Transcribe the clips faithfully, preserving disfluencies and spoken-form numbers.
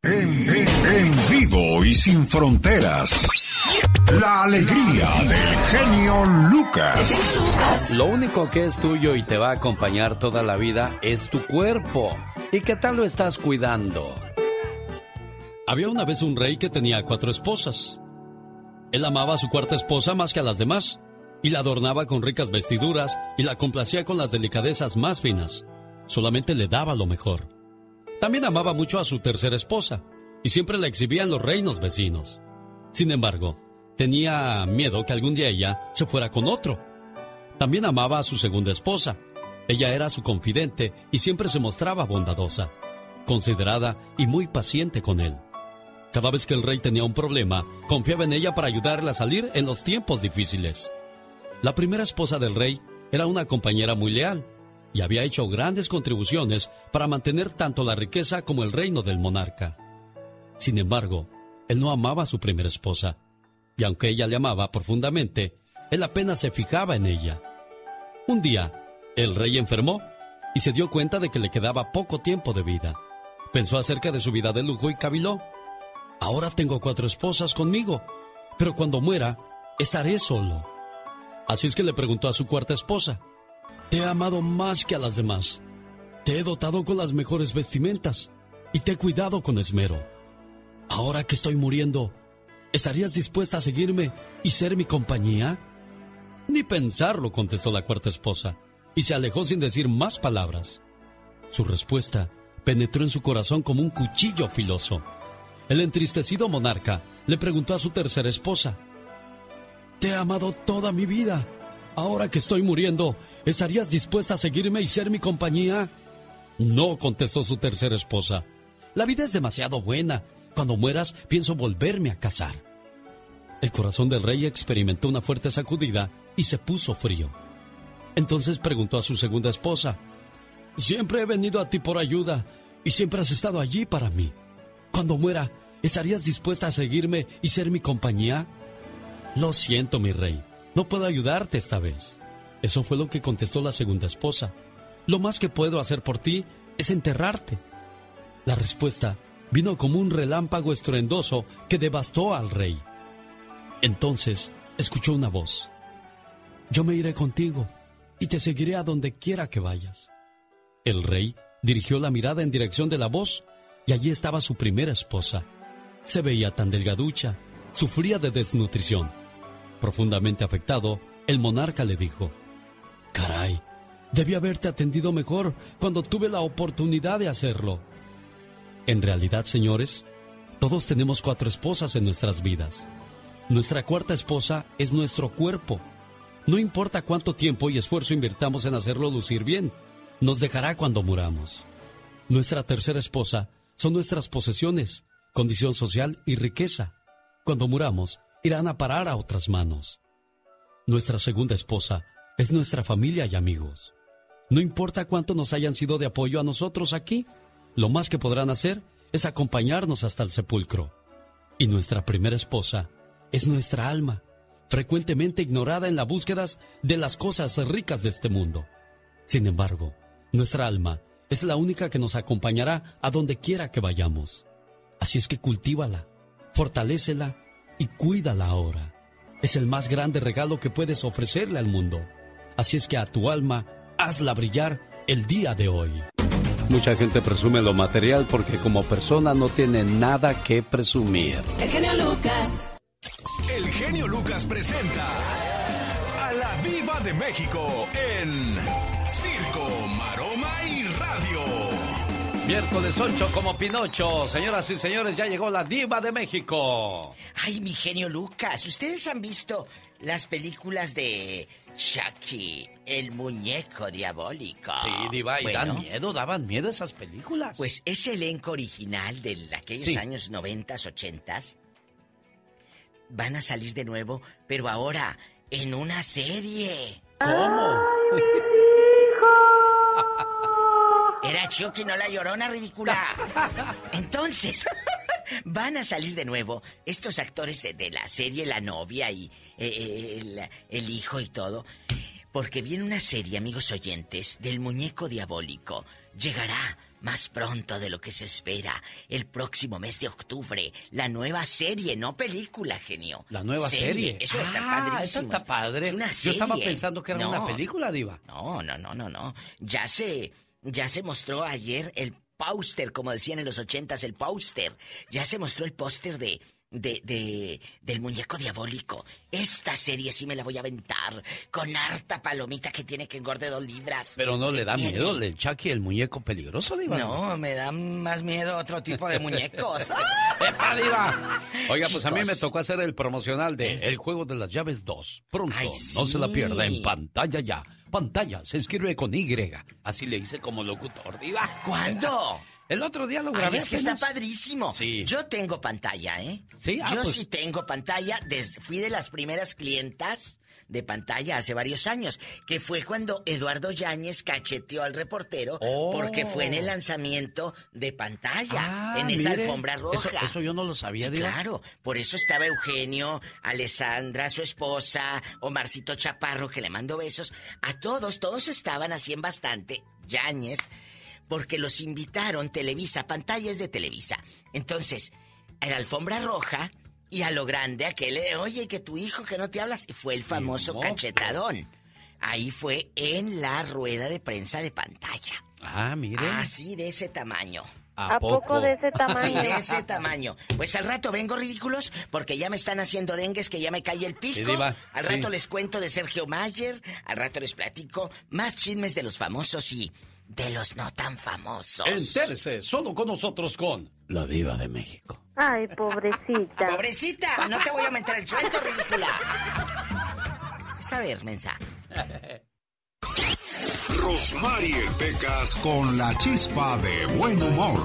En, en, en vivo y sin fronteras. La alegría del genio Lucas. Lo único que es tuyo y te va a acompañar toda la vida es tu cuerpo. ¿Y qué tal lo estás cuidando? Había una vez un rey que tenía cuatro esposas. Él amaba a su cuarta esposa más que a las demás, y la adornaba con ricas vestiduras y la complacía con las delicadezas más finas. Solamente le daba lo mejor. También amaba mucho a su tercera esposa, y siempre la exhibía en los reinos vecinos. Sin embargo, tenía miedo que algún día ella se fuera con otro. También amaba a su segunda esposa. Ella era su confidente y siempre se mostraba bondadosa, considerada y muy paciente con él. Cada vez que el rey tenía un problema, confiaba en ella para ayudarle a salir en los tiempos difíciles. La primera esposa del rey era una compañera muy leal y había hecho grandes contribuciones para mantener tanto la riqueza como el reino del monarca. Sin embargo, él no amaba a su primera esposa, y aunque ella le amaba profundamente, él apenas se fijaba en ella. Un día, el rey enfermó y se dio cuenta de que le quedaba poco tiempo de vida. Pensó acerca de su vida de lujo y caviló. Ahora tengo cuatro esposas conmigo, pero cuando muera, estaré solo. Así es que le preguntó a su cuarta esposa: te he amado más que a las demás. Te he dotado con las mejores vestimentas y te he cuidado con esmero. Ahora que estoy muriendo, ¿estarías dispuesta a seguirme y ser mi compañía? Ni pensarlo, contestó la cuarta esposa, y se alejó sin decir más palabras. Su respuesta penetró en su corazón como un cuchillo filoso. El entristecido monarca le preguntó a su tercera esposa: te he amado toda mi vida. Ahora que estoy muriendo, ¿estarías dispuesta a seguirme y ser mi compañía? No, contestó su tercera esposa. La vida es demasiado buena. Cuando mueras, pienso volverme a casar. El corazón del rey experimentó una fuerte sacudida y se puso frío. Entonces preguntó a su segunda esposa: siempre he venido a ti por ayuda y siempre has estado allí para mí. Cuando muera, ¿estarías dispuesta a seguirme y ser mi compañía? Lo siento, mi rey, no puedo ayudarte esta vez. Eso fue lo que contestó la segunda esposa. Lo más que puedo hacer por ti es enterrarte. La respuesta vino como un relámpago estruendoso que devastó al rey. Entonces escuchó una voz: yo me iré contigo y te seguiré a donde quiera que vayas. El rey dirigió la mirada en dirección de la voz y allí estaba su primera esposa. Se veía tan delgaducha, sufría de desnutrición. Profundamente afectado, el monarca le dijo: caray, debí haberte atendido mejor cuando tuve la oportunidad de hacerlo. En realidad, señores, todos tenemos cuatro esposas en nuestras vidas. Nuestra cuarta esposa es nuestro cuerpo. No importa cuánto tiempo y esfuerzo invirtamos en hacerlo lucir bien, nos dejará cuando muramos. Nuestra tercera esposa son nuestras posesiones, condición social y riqueza. Cuando muramos, irán a parar a otras manos. Nuestra segunda esposa es nuestra familia y amigos. No importa cuánto nos hayan sido de apoyo a nosotros aquí, lo más que podrán hacer es acompañarnos hasta el sepulcro. Y nuestra primera esposa es nuestra alma, frecuentemente ignorada en las búsquedas de las cosas ricas de este mundo. Sin embargo, nuestra alma es la única que nos acompañará a donde quiera que vayamos. Así es que cultívala, fortalécela y cuídala ahora. Es el más grande regalo que puedes ofrecerle al mundo. Así es que a tu alma, hazla brillar el día de hoy. Mucha gente presume lo material porque como persona no tiene nada que presumir. El genio Lucas. El genio Lucas presenta a la Diva de México en Circo, Maroma y Radio. Miércoles ocho como Pinocho. Señoras y señores, ya llegó la Diva de México. Ay, mi genio Lucas, ¿ustedes han visto las películas de Chucky, el muñeco diabólico? Sí, Diva, y bueno, dan miedo, daban miedo esas películas. Pues ese elenco original de aquellos sí. años noventas, ochentas, van a salir de nuevo, pero ahora en una serie. ¿Cómo? Era Chucky, no la Llorona, ridícula. Entonces, van a salir de nuevo estos actores de la serie, la novia y eh, el, el hijo y todo. Porque viene una serie, amigos oyentes, del muñeco diabólico. Llegará más pronto de lo que se espera, el próximo mes de octubre, la nueva serie, no película, genio. La nueva serie. serie. Eso ah, está padrísimo. Eso está padre. Es una Yo serie. estaba pensando que era no. una película, Diva. No, no, no, no, no. Ya se, ya se mostró ayer el póster, como decían en los ochentas, el póster. Ya se mostró el póster de... De, de, del muñeco diabólico. Esta serie sí me la voy a aventar. Con harta palomita que tiene que engorde dos libras. Pero no le da tiene? miedo el Chucky, el muñeco peligroso, Diva. No, me da más miedo otro tipo de muñecos. ¡Epa, Diva! Oiga, pues Chicos. A mí me tocó hacer el promocional de El Juego de las Llaves dos. Pronto, Ay, no sí. se la pierda en Pantalla Ya. Pantalla se escribe con Y. Así le hice como locutor, Diva. ¿Cuándo? El otro día lo grabé. Ay, es que apenas. Está padrísimo. Sí. Yo tengo pantalla, ¿eh? Sí, ah, Yo pues... sí tengo pantalla. Des... Fui de las primeras clientas de pantalla hace varios años, que fue cuando Eduardo Yáñez cacheteó al reportero oh. porque fue en el lanzamiento de pantalla, ah, en esa mire, alfombra roja. Eso, eso yo no lo sabía, sí, claro, por eso estaba Eugenio, Alessandra, su esposa, Omarcito Chaparro, que le mando besos. A todos, todos estaban así en bastante, Yáñez... Porque los invitaron, Televisa, pantallas de Televisa. Entonces, en la alfombra roja y a lo grande, aquel, oye, que tu hijo que no te hablas, fue el famoso sí, cachetadón. Ahí fue en la rueda de prensa de pantalla. Ah, mire. Así de ese tamaño. ¿A, ¿A poco? poco de ese tamaño? Sí, de ese tamaño. Pues al rato vengo, ridículos, porque ya me están haciendo dengues, que ya me cae el pico. Sí, Diva. Al sí. rato les cuento de Sergio Mayer, al rato les platico más chismes de los famosos y... de los no tan famosos. Entérese solo con nosotros con la Diva de México. Ay, pobrecita. Pobrecita, no te voy a aumentar el sueldo, ridícula. Es a ver, mensa. Rosmarie Pecas con la chispa de buen humor.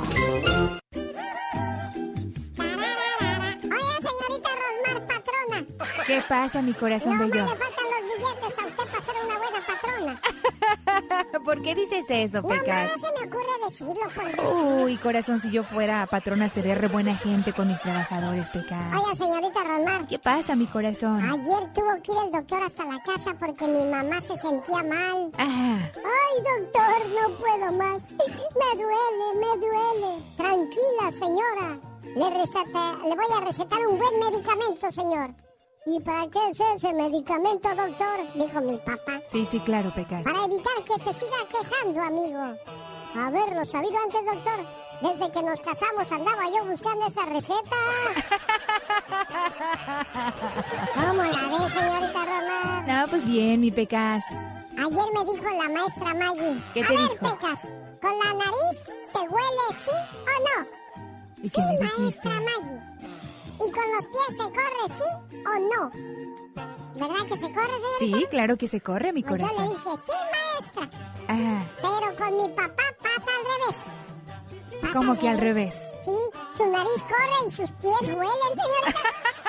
Oiga, señorita Rosmar, patrona. ¿Qué pasa, mi corazón no, bello? No, le faltan los billetes a usted para ser una buena patrona. ¿Por qué dices eso, Pecas? No, no, se me ocurre decirlo por decir. Uy, corazón, si yo fuera patrona sería re buena gente con mis trabajadores, Pecas. Oiga, señorita Rosmar. ¿Qué pasa, mi corazón? Ayer tuvo que ir el doctor hasta la casa porque mi mamá se sentía mal. Ajá. Ay, doctor, no puedo más. Me duele, me duele. Tranquila, señora. Le, receta, le voy a recetar un buen medicamento, señor. ¿Y para qué es ese medicamento, doctor? Dijo mi papá. Sí, sí, claro, Pecas. Para evitar que se siga quejando, amigo. Haberlo sabido antes, doctor. Desde que nos casamos andaba yo buscando esa receta. ¿Cómo la ve, señorita Román? No, pues bien, mi Pecas. Ayer me dijo la maestra Maggie. ¿Qué te a dijo? ver, Pecas, ¿con la nariz se huele sí o no? ¿Y sí, qué le dijiste? maestra Maggie. ¿Y con los pies se corre sí o no? ¿Verdad que se corre, señorita? Sí, claro que se corre, mi pues corazón. Yo le dije, sí, maestra. Ajá. Pero con mi papá pasa al revés. Pasa ¿Cómo al que revés. al revés? Sí, su nariz corre y sus pies huelen, señorita.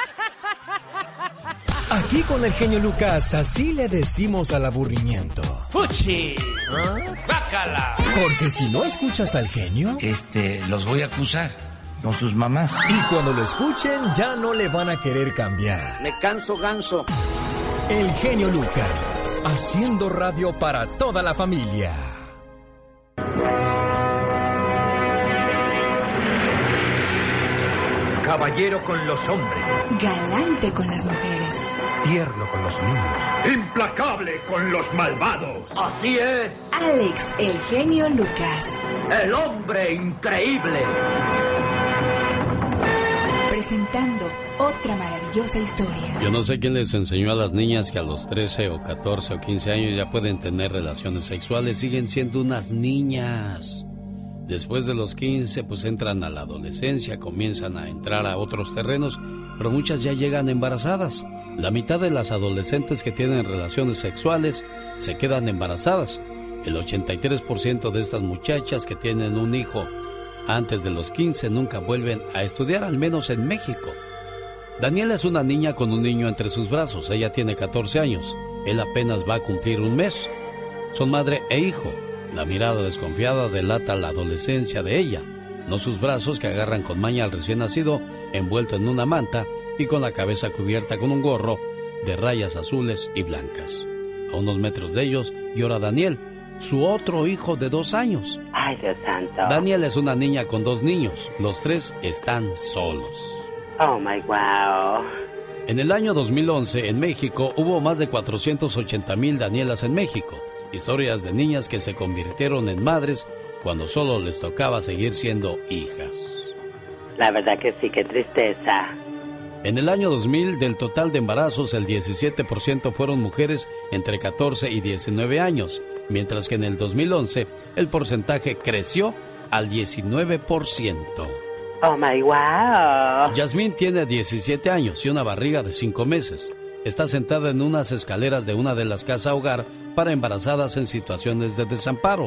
Aquí con el genio Lucas, así le decimos al aburrimiento. ¡Fuchi! ¿Ah? ¡Bácala! Porque si no escuchas al genio... Este, los voy a acusar con sus mamás. Y cuando lo escuchen, ya no le van a querer cambiar. Me canso ganso. El genio Lucas, haciendo radio para toda la familia. Caballero con los hombres. Galante con las mujeres. Tierno con los niños. Implacable con los malvados. Así es. Alex, el genio Lucas. El hombre increíble. Presentando otra maravillosa historia. Yo no sé quién les enseñó a las niñas que a los trece o catorce o quince años ya pueden tener relaciones sexuales. Siguen siendo unas niñas. Después de los quince, pues entran a la adolescencia, comienzan a entrar a otros terrenos, pero muchas ya llegan embarazadas. La mitad de las adolescentes que tienen relaciones sexuales se quedan embarazadas. El ochenta y tres por ciento de estas muchachas que tienen un hijo antes de los quince nunca vuelven a estudiar, al menos en México. Daniela es una niña con un niño entre sus brazos. Ella tiene catorce años. Él apenas va a cumplir un mes. Son madre e hijo. La mirada desconfiada delata la adolescencia de ella, no sus brazos que agarran con maña al recién nacido, envuelto en una manta y con la cabeza cubierta con un gorro de rayas azules y blancas. A unos metros de ellos llora Daniel, su otro hijo de dos años. Ay, Dios santo. Daniela es una niña con dos niños. Los tres están solos. Oh, my wow. En el año dos mil once, en México, hubo más de cuatrocientos ochenta mil Danielas en México. Historias de niñas que se convirtieron en madres cuando solo les tocaba seguir siendo hijas. La verdad que sí, qué tristeza. En el año dos mil, del total de embarazos, el diecisiete por ciento fueron mujeres entre catorce y diecinueve años, mientras que en el dos mil once el porcentaje creció al diecinueve por ciento. Oh, my wow. Yasmín tiene diecisiete años y una barriga de cinco meses. Está sentada en unas escaleras de una de las casas hogar para embarazadas en situaciones de desamparo.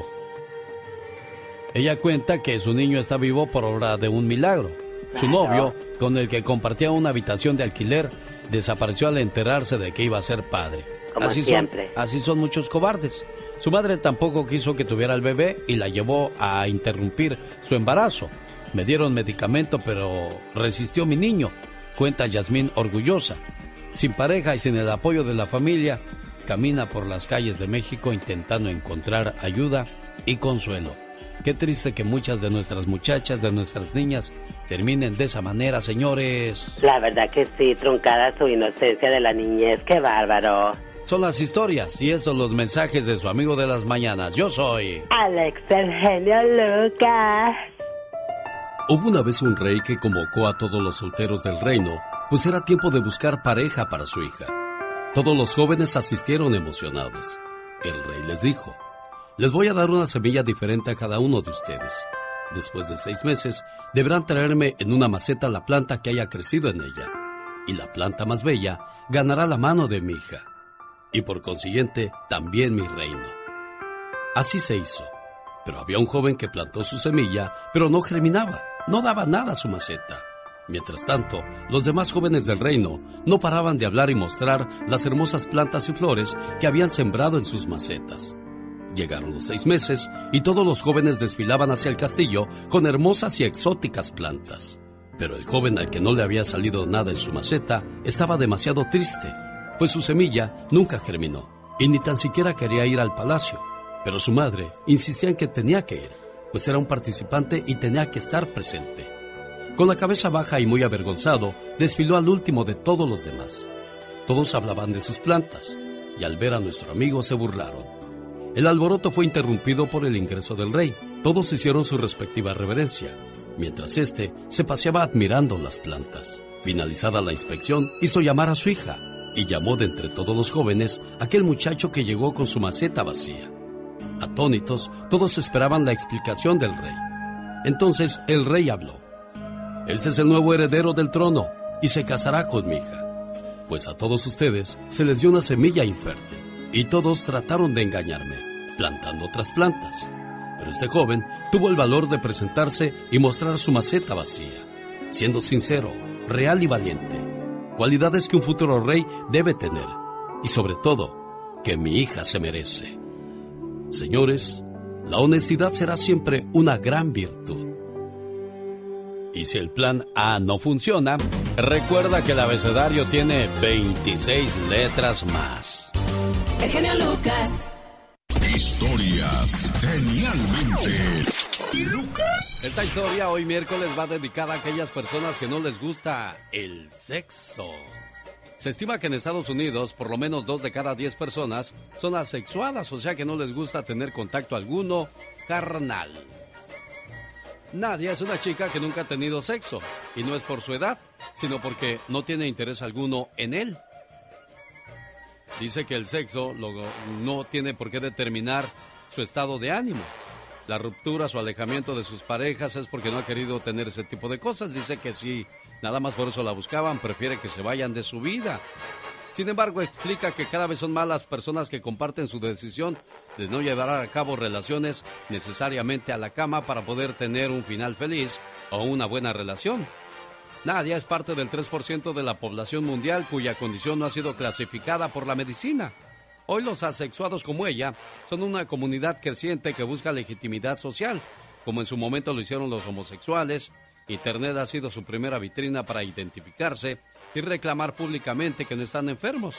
Ella cuenta que su niño está vivo por obra de un milagro. Su novio, con el que compartía una habitación de alquiler, desapareció al enterarse de que iba a ser padre. Como así siempre. Son, así son muchos cobardes. Su madre tampoco quiso que tuviera el bebé y la llevó a interrumpir su embarazo. Me dieron medicamento, pero resistió mi niño, cuenta Yasmín orgullosa. Sin pareja y sin el apoyo de la familia, camina por las calles de México intentando encontrar ayuda y consuelo. Qué triste que muchas de nuestras muchachas, de nuestras niñas, terminen de esa manera, señores. La verdad que sí, truncada su inocencia de la niñez, qué bárbaro. Son las historias y estos los mensajes de su amigo de las mañanas. Yo soy Alex, el genio Lucas. Hubo una vez un rey que convocó a todos los solteros del reino, pues era tiempo de buscar pareja para su hija. Todos los jóvenes asistieron emocionados. El rey les dijo: les voy a dar una semilla diferente a cada uno de ustedes. Después de seis meses, deberán traerme en una maceta la planta que haya crecido en ella. Y la planta más bella ganará la mano de mi hija. Y por consiguiente, también mi reino. Así se hizo. Pero había un joven que plantó su semilla, pero no germinaba, no daba nada a su maceta. Mientras tanto, los demás jóvenes del reino no paraban de hablar y mostrar las hermosas plantas y flores que habían sembrado en sus macetas. Llegaron los seis meses y todos los jóvenes desfilaban hacia el castillo con hermosas y exóticas plantas. Pero el joven al que no le había salido nada en su maceta estaba demasiado triste, pues su semilla nunca germinó y ni tan siquiera quería ir al palacio. Pero su madre insistía en que tenía que ir, pues era un participante y tenía que estar presente. Con la cabeza baja y muy avergonzado, desfiló al último de todos los demás. Todos hablaban de sus plantas y al ver a nuestro amigo se burlaron. El alboroto fue interrumpido por el ingreso del rey. Todos hicieron su respectiva reverencia, mientras éste se paseaba admirando las plantas. Finalizada la inspección, hizo llamar a su hija y llamó de entre todos los jóvenes a aquel muchacho que llegó con su maceta vacía. Atónitos, todos esperaban la explicación del rey. Entonces el rey habló: este es el nuevo heredero del trono y se casará con mi hija. Pues a todos ustedes se les dio una semilla infértil y todos trataron de engañarme, plantando otras plantas. Pero este joven tuvo el valor de presentarse y mostrar su maceta vacía, siendo sincero, real y valiente. Cualidades que un futuro rey debe tener y sobre todo, que mi hija se merece. Señores, la honestidad será siempre una gran virtud. Y si el plan A no funciona, recuerda que el abecedario tiene veintiséis letras más. El genio Lucas. Historias genialmente Lucas. Esta historia hoy miércoles va dedicada a aquellas personas que no les gusta el sexo. Se estima que en Estados Unidos por lo menos dos de cada diez personas son asexuadas, o sea que no les gusta tener contacto alguno carnal. Nadia es una chica que nunca ha tenido sexo, y no es por su edad, sino porque no tiene interés alguno en él. Dice que el sexo lo, no tiene por qué determinar su estado de ánimo. La ruptura, su alejamiento de sus parejas es porque no ha querido tener ese tipo de cosas. Dice que si nada más por eso la buscaban, prefiere que se vayan de su vida. Sin embargo, explica que cada vez son más las personas que comparten su decisión de no llevar a cabo relaciones necesariamente a la cama para poder tener un final feliz o una buena relación. Nadia es parte del tres por ciento de la población mundial cuya condición no ha sido clasificada por la medicina. Hoy los asexuados como ella son una comunidad creciente que busca legitimidad social, como en su momento lo hicieron los homosexuales. Internet ha sido su primera vitrina para identificarse y reclamar públicamente que no están enfermos.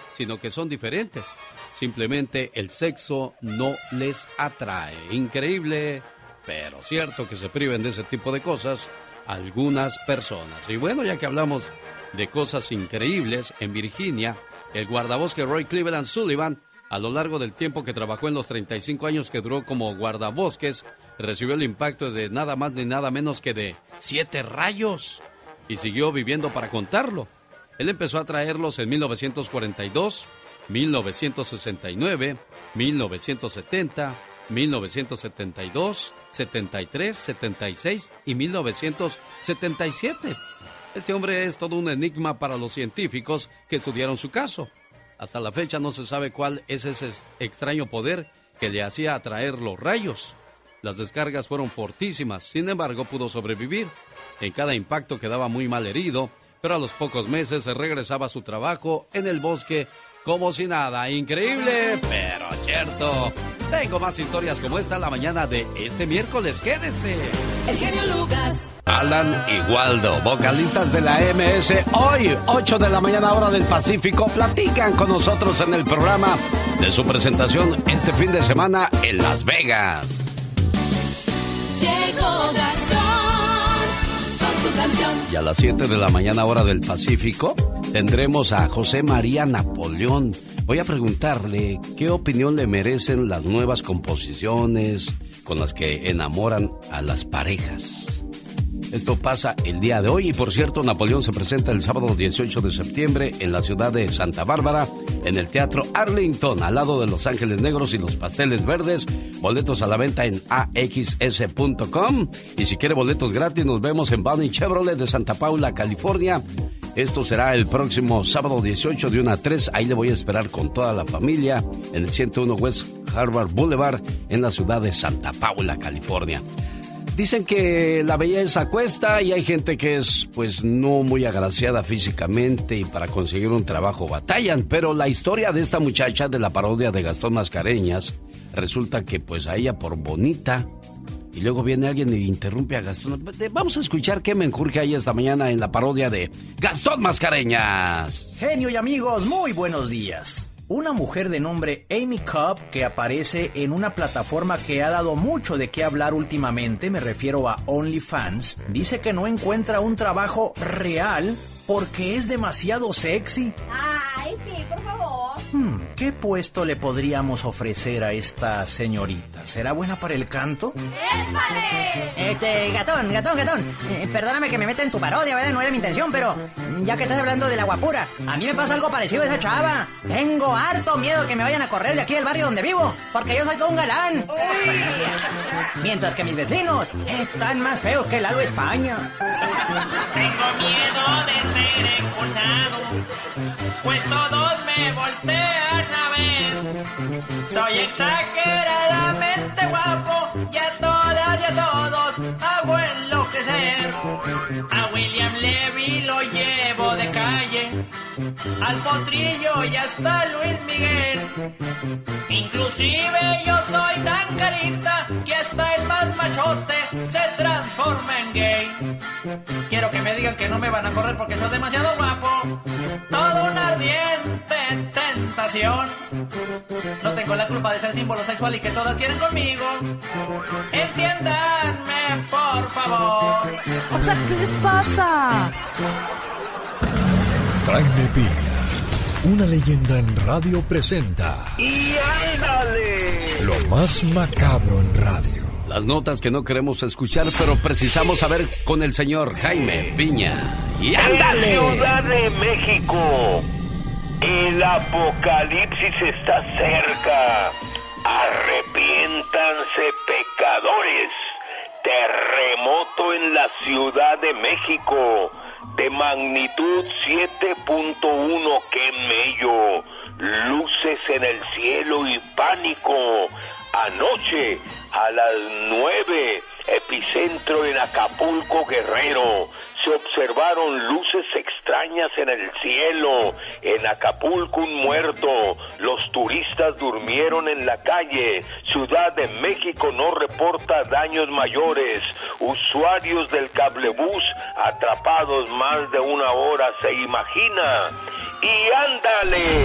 sino que son diferentes. Simplemente el sexo no les atrae. Increíble, pero cierto que se priven de ese tipo de cosas algunas personas. Y bueno, ya que hablamos de cosas increíbles, en Virginia, el guardabosque Roy Cleveland Sullivan, a lo largo del tiempo que trabajó en los treinta y cinco años que duró como guardabosques, recibió el impacto de nada más ni nada menos que de siete rayos y siguió viviendo para contarlo. Él empezó a traerlos en mil novecientos cuarenta y dos, mil novecientos sesenta y nueve, mil novecientos setenta, mil novecientos setenta y dos, setenta y tres, setenta y seis y mil novecientos setenta y siete. Este hombre es todo un enigma para los científicos que estudiaron su caso. Hasta la fecha no se sabe cuál es ese extraño poder que le hacía atraer los rayos. Las descargas fueron fortísimas, sin embargo pudo sobrevivir. En cada impacto quedaba muy mal herido, pero a los pocos meses regresaba a su trabajo en el bosque como si nada. Increíble, pero cierto. Tengo más historias como esta la mañana de este miércoles. ¡Quédese! El genio Lucas. Alan y Waldo, vocalistas de la M S, hoy, ocho de la mañana, hora del Pacífico, platican con nosotros en el programa de su presentación este fin de semana en Las Vegas. Llegó Gastón con su canción. Y a las siete de la mañana, hora del Pacífico, tendremos a José María Napoleón. Voy a preguntarle qué opinión le merecen las nuevas composiciones con las que enamoran a las parejas. Esto pasa el día de hoy y, por cierto, Napoleón se presenta el sábado dieciocho de septiembre en la ciudad de Santa Bárbara, en el Teatro Arlington, al lado de Los Ángeles Negros y los Pasteles Verdes. Boletos a la venta en a x s punto com. Y si quiere boletos gratis, nos vemos en Bunny Chevrolet de Santa Paula, California. Esto será el próximo sábado dieciocho de una a tres. Ahí le voy a esperar con toda la familia en el ciento uno West Harvard Boulevard en la ciudad de Santa Paula, California. Dicen que la belleza cuesta y hay gente que es pues no muy agraciada físicamente y para conseguir un trabajo batallan, pero la historia de esta muchacha de la parodia de Gastón Mascareñas resulta que pues a ella por bonita y luego viene alguien y interrumpe a Gastón. Vamos a escuchar qué menjurje hay esta mañana en la parodia de Gastón Mascareñas. Genio y amigos, muy buenos días. Una mujer de nombre Amy Cobb, que aparece en una plataforma que ha dado mucho de qué hablar últimamente, me refiero a OnlyFans, dice que no encuentra un trabajo real porque es demasiado sexy. Ay, sí, por favor. Hmm, ¿qué puesto le podríamos ofrecer a esta señorita? ¿Será buena para el canto? ¡Épale! Este, Gatón, Gatón, Gatón, eh, perdóname que me meta en tu parodia, ¿verdad? No era mi intención, pero ya que estás hablando de la guapura, a mí me pasa algo parecido a esa chava. Tengo harto miedo que me vayan a correr de aquí del barrio donde vivo, porque yo soy todo un galán. Mientras que mis vecinos están más feos que Lalo España. Tengo miedo de ser expulsado, pues todos me voltean a ver. Soy exageradamente guapo y a todas y a todos hago enloquecer. A William Levy lo llevo de calle, al Potrillo y hasta Luis Miguel. Inclusive yo soy tan carita que hasta el más machote se transforma en gay. Quiero que me digan que no me van a correr porque soy demasiado guapo. Todo una ardiente tentación. No tengo la culpa de ser símbolo sexual y que todas quieren conmigo. Entiéndanme, por favor. O sea, ¿qué les pasa? Jaime Piña, una leyenda en radio presenta. ¡Y ándale! Lo más macabro en radio. Las notas que no queremos escuchar, pero precisamos saber con el señor Jaime Piña. ¡Y ándale! En Ciudad de México, el apocalipsis está cerca. Arrepiéntanse, pecadores. Terremoto en la Ciudad de México, de magnitud siete punto uno, ¡qué mello! Luces en el cielo y pánico. Anoche, a las nueve, epicentro en Acapulco, Guerrero. Se observaron luces extrañas en el cielo. En Acapulco, un muerto. Los turistas durmieron en la calle. Ciudad de México no reporta daños mayores. Usuarios del cablebús atrapados más de una hora, ¿se imagina? Y ándale,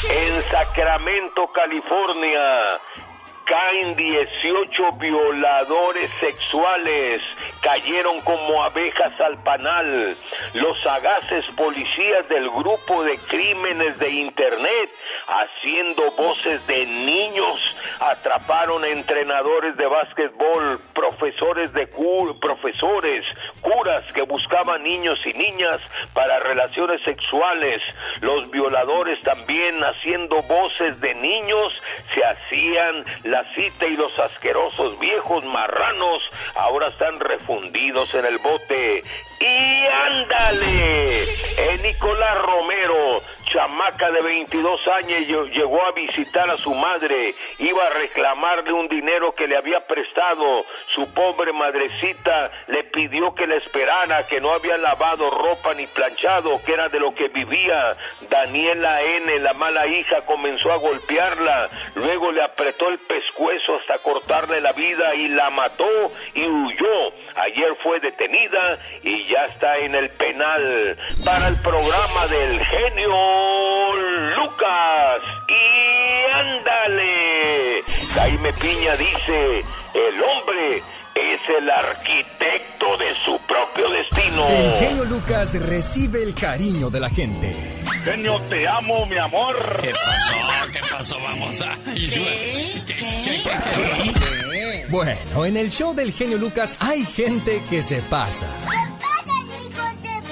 En Sacramento, California, caen dieciocho violadores sexuales, cayeron como abejas al panal. Los sagaces policías del grupo de crímenes de internet, haciendo voces de niños, atraparon a entrenadores de básquetbol, profesores de cu- profesores, curas que buscaban niños y niñas para relaciones sexuales. Los violadores también, haciendo voces de niños, se hacían la cita y los asquerosos viejos marranos ahora están refundidos en el bote. Y ándale, eh, Nicolás Romero, chamaca de veintidós años, llegó a visitar a su madre, iba a reclamarle un dinero que le había prestado. Su pobre madrecita le pidió que la esperara, que no había lavado ropa ni planchado, que era de lo que vivía. Daniela N., la mala hija, comenzó a golpearla, luego le apretó el pescuezo hasta cortarle la vida y la mató y huyó. Ayer fue detenida y ya está en el penal. Para el programa del genio Lucas. Y ándale, Jaime Piña dice, el hombre es el arquitecto de su propio destino. El genio Lucas recibe el cariño de la gente. Genio, te amo, mi amor. ¿Qué pasó? ¿Qué pasó? Vamos a... ¿Qué? ¿Qué? ¿Qué? ¿Qué? Bueno, en el show del genio Lucas hay gente que se pasa. ¿Qué pasa, Nico? ¿Qué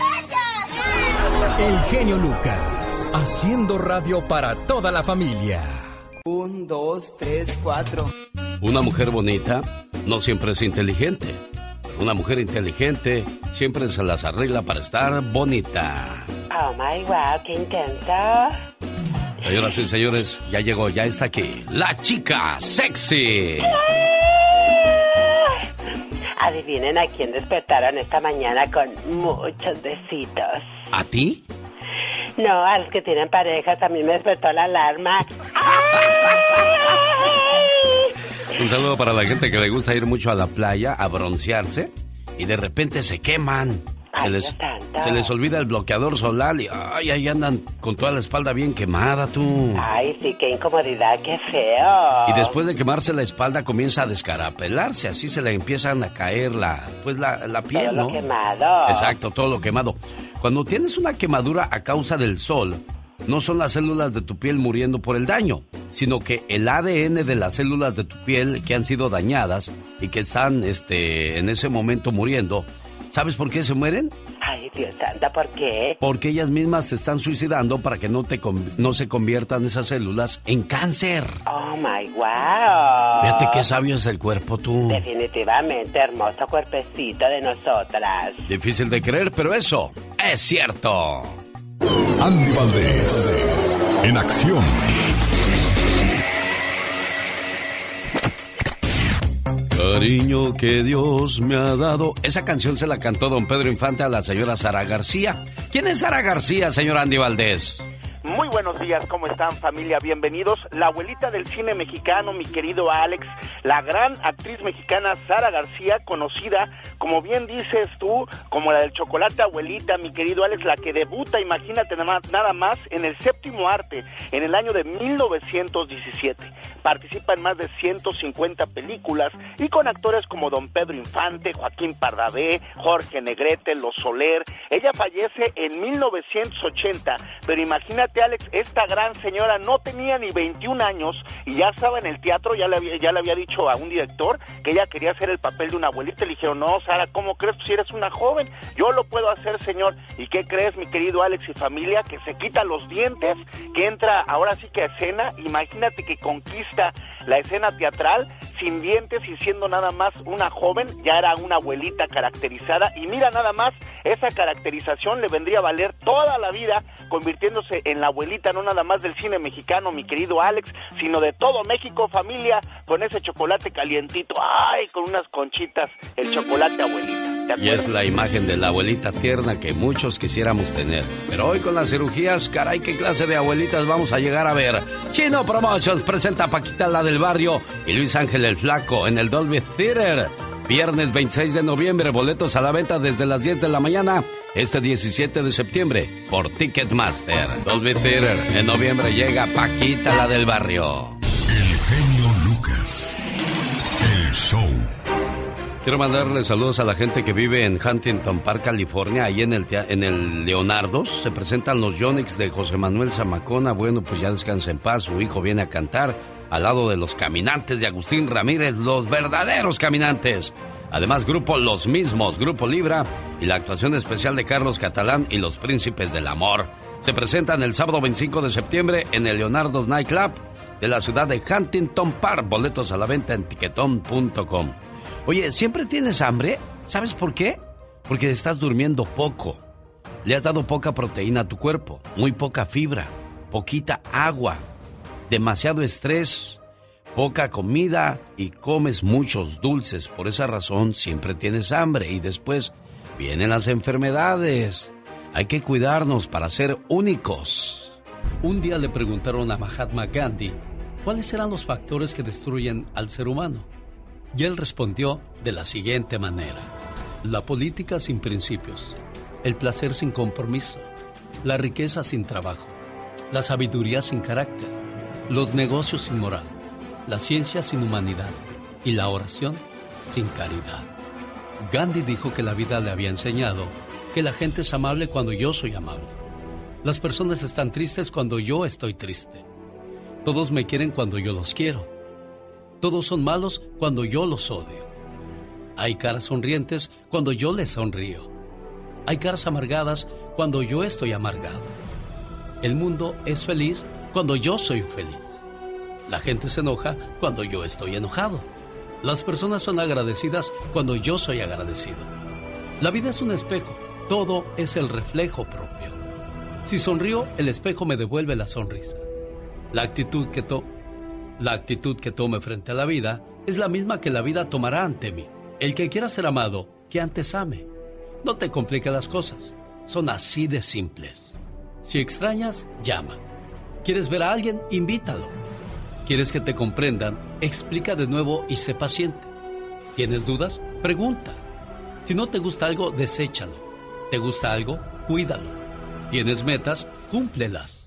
pasa? El genio Lucas, haciendo radio para toda la familia. Un, dos, tres, cuatro. Una mujer bonita no siempre es inteligente. Una mujer inteligente siempre se las arregla para estar bonita. Oh my wow, qué intenso. Señoras y señores, ya llegó, ya está aquí, la chica sexy. Adivinen a quién despertaron esta mañana con muchos besitos. ¿A ti? No, a los que tienen pareja también me despertó la alarma. Un saludo para la gente que le gusta ir mucho a la playa a broncearse y de repente se queman. Se les, se les olvida el bloqueador solar y ay, ahí andan con toda la espalda bien quemada, tú. Ay, sí, qué incomodidad, qué feo. Y después de quemarse la espalda comienza a descarapelarse, así se le empiezan a caer la, pues la, la piel, todo ¿no? Todo lo quemado. Exacto, todo lo quemado. Cuando tienes una quemadura a causa del sol, no son las células de tu piel muriendo por el daño, sino que el A D N de las células de tu piel que han sido dañadas y que están este, en ese momento muriendo. ¿Sabes por qué se mueren? Ay, Dios santa, ¿por qué? Porque ellas mismas se están suicidando para que no, te no se conviertan esas células en cáncer. Oh, my wow. Fíjate qué sabio es el cuerpo, tú. Definitivamente, hermoso cuerpecito de nosotras. Difícil de creer, pero eso es cierto. Andy Valdés, en acción. Cariño que Dios me ha dado. Esa canción se la cantó don Pedro Infante a la señora Sara García. ¿Quién es Sara García, señor Andy Valdés? Muy buenos días, ¿cómo están, familia? Bienvenidos. La abuelita del cine mexicano, mi querido Alex, la gran actriz mexicana Sara García, conocida, como bien dices tú, como la del chocolate abuelita, mi querido Alex, la que debuta, imagínate nada más, en el séptimo arte, en el año de mil novecientos diecisiete. Participa en más de ciento cincuenta películas y con actores como don Pedro Infante, Joaquín Pardavé, Jorge Negrete, Los Soler. Ella fallece en mil novecientos ochenta, pero imagínate, Alex, esta gran señora no tenía ni veintiún años y ya estaba en el teatro. Ya le había, ya le había dicho a un director que ella quería hacer el papel de una abuelita. Le dijeron, no, Sara, ¿cómo crees? Si eres una joven, yo lo puedo hacer, señor. ¿Y qué crees, mi querido Alex y familia? Que se quita los dientes, que entra ahora sí que a escena. Imagínate que conquista la escena teatral sin dientes y siendo nada más una joven. Ya era una abuelita caracterizada y mira nada más, esa caracterización le vendría a valer toda la vida, convirtiéndose en la abuelita no nada más del cine mexicano, mi querido Alex, sino de todo México, familia, con ese chocolate calientito, ay, con unas conchitas, el chocolate abuelita. Y es la imagen de la abuelita tierna que muchos quisiéramos tener. Pero hoy con las cirugías, caray, qué clase de abuelitas vamos a llegar a ver. Chino Promotions presenta a Paquita, la del barrio, y Luis Ángel el Flaco en el Dolby Theater. Viernes veintiséis de noviembre, boletos a la venta desde las diez de la mañana, este diecisiete de septiembre, por Ticketmaster. Dolby Theater, en noviembre llega Paquita, la del barrio. El genio Lucas, el show. Quiero mandarle saludos a la gente que vive en Huntington Park, California, ahí en el, en el Leonardo. Se presentan los Yonix de José Manuel Zamacona. Bueno, pues ya descansa en paz, su hijo viene a cantar al lado de los Caminantes de Agustín Ramírez, los verdaderos Caminantes. Además, grupo Los Mismos, Grupo Libra y la actuación especial de Carlos Catalán y los Príncipes del Amor. Se presentan el sábado veinticinco de septiembre en el Leonardo's Nightclub de la ciudad de Huntington Park. Boletos a la venta en tiquetón punto com. Oye, ¿siempre tienes hambre? ¿Sabes por qué? Porque estás durmiendo poco. Le has dado poca proteína a tu cuerpo, muy poca fibra, poquita agua, demasiado estrés, poca comida y comes muchos dulces. Por esa razón siempre tienes hambre y después vienen las enfermedades. Hay que cuidarnos para ser únicos. Un día le preguntaron a Mahatma Gandhi cuáles eran los factores que destruyen al ser humano. Y él respondió de la siguiente manera: la política sin principios, el placer sin compromiso, la riqueza sin trabajo, la sabiduría sin carácter, los negocios sin moral, la ciencia sin humanidad y la oración sin caridad. Gandhi dijo que la vida le había enseñado que la gente es amable cuando yo soy amable. Las personas están tristes cuando yo estoy triste. Todos me quieren cuando yo los quiero. Todos son malos cuando yo los odio. Hay caras sonrientes cuando yo les sonrío. Hay caras amargadas cuando yo estoy amargado. El mundo es feliz cuando yo soy feliz. La gente se enoja cuando yo estoy enojado. Las personas son agradecidas cuando yo soy agradecido. La vida es un espejo. Todo es el reflejo propio. Si sonrío, el espejo me devuelve la sonrisa. La actitud que to- La actitud que tome frente a la vida es la misma que la vida tomará ante mí. El que quiera ser amado, que antes ame. No te compliques las cosas. Son así de simples. Si extrañas, llama. ¿Quieres ver a alguien? Invítalo. ¿Quieres que te comprendan? Explica de nuevo y sé paciente. ¿Tienes dudas? Pregunta. Si no te gusta algo, deséchalo. ¿Te gusta algo? Cuídalo. ¿Tienes metas? Cúmplelas.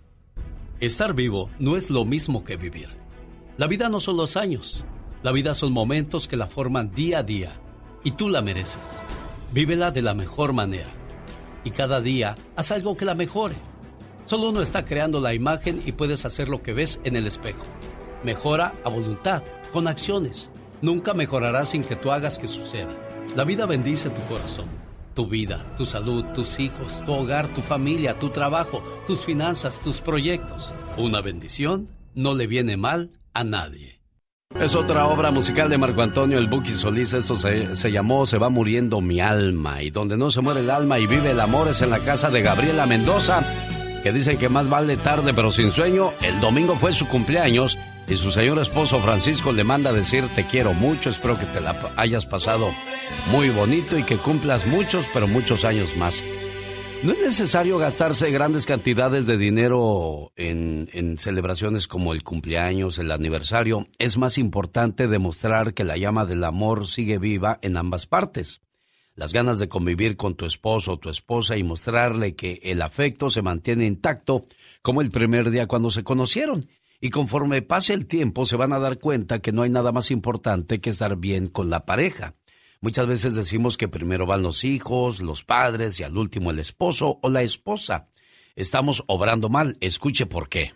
Estar vivo no es lo mismo que vivir. La vida no son los años. La vida son momentos que la forman día a día. Y tú la mereces. Vívela de la mejor manera. Y cada día haz algo que la mejore. Solo uno está creando la imagen y puedes hacer lo que ves en el espejo. Mejora a voluntad, con acciones. Nunca mejorarás sin que tú hagas que suceda. La vida bendice tu corazón, tu vida, tu salud, tus hijos, tu hogar, tu familia, tu trabajo, tus finanzas, tus proyectos. Una bendición no le viene mal a nadie. Es otra obra musical de Marco Antonio El Buki Solís. Esto se, se llamó Se va muriendo mi alma. Y donde no se muere el alma y vive el amor es en la casa de Gabriela Mendoza, que dicen que más vale tarde pero sin sueño. El domingo fue su cumpleaños y su señor esposo Francisco le manda a decir: te quiero mucho, espero que te la hayas pasado muy bonito y que cumplas muchos, pero muchos años más. No es necesario gastarse grandes cantidades de dinero en, en celebraciones como el cumpleaños, el aniversario. Es más importante demostrar que la llama del amor sigue viva en ambas partes. Las ganas de convivir con tu esposo o tu esposa y mostrarle que el afecto se mantiene intacto como el primer día cuando se conocieron. Y conforme pase el tiempo se van a dar cuenta que no hay nada más importante que estar bien con la pareja. Muchas veces decimos que primero van los hijos, los padres y al último el esposo o la esposa. Estamos obrando mal. Escuche por qué.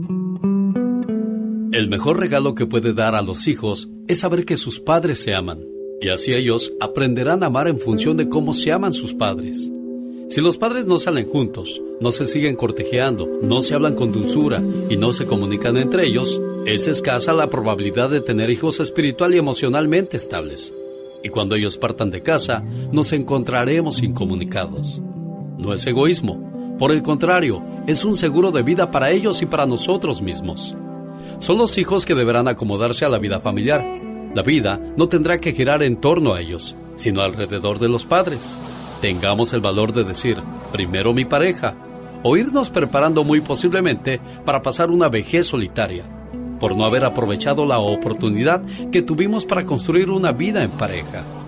El mejor regalo que puede dar a los hijos es saber que sus padres se aman. Y así ellos aprenderán a amar en función de cómo se aman sus padres. Si los padres no salen juntos, no se siguen cortejeando, no se hablan con dulzura y no se comunican entre ellos, es escasa la probabilidad de tener hijos espiritual y emocionalmente estables. Y cuando ellos partan de casa, nos encontraremos incomunicados. No es egoísmo, por el contrario, es un seguro de vida para ellos y para nosotros mismos. Son los hijos que deberán acomodarse a la vida familiar. La vida no tendrá que girar en torno a ellos, sino alrededor de los padres. Tengamos el valor de decir, primero mi pareja, o irnos preparando muy posiblemente para pasar una vejez solitaria, por no haber aprovechado la oportunidad que tuvimos para construir una vida en pareja.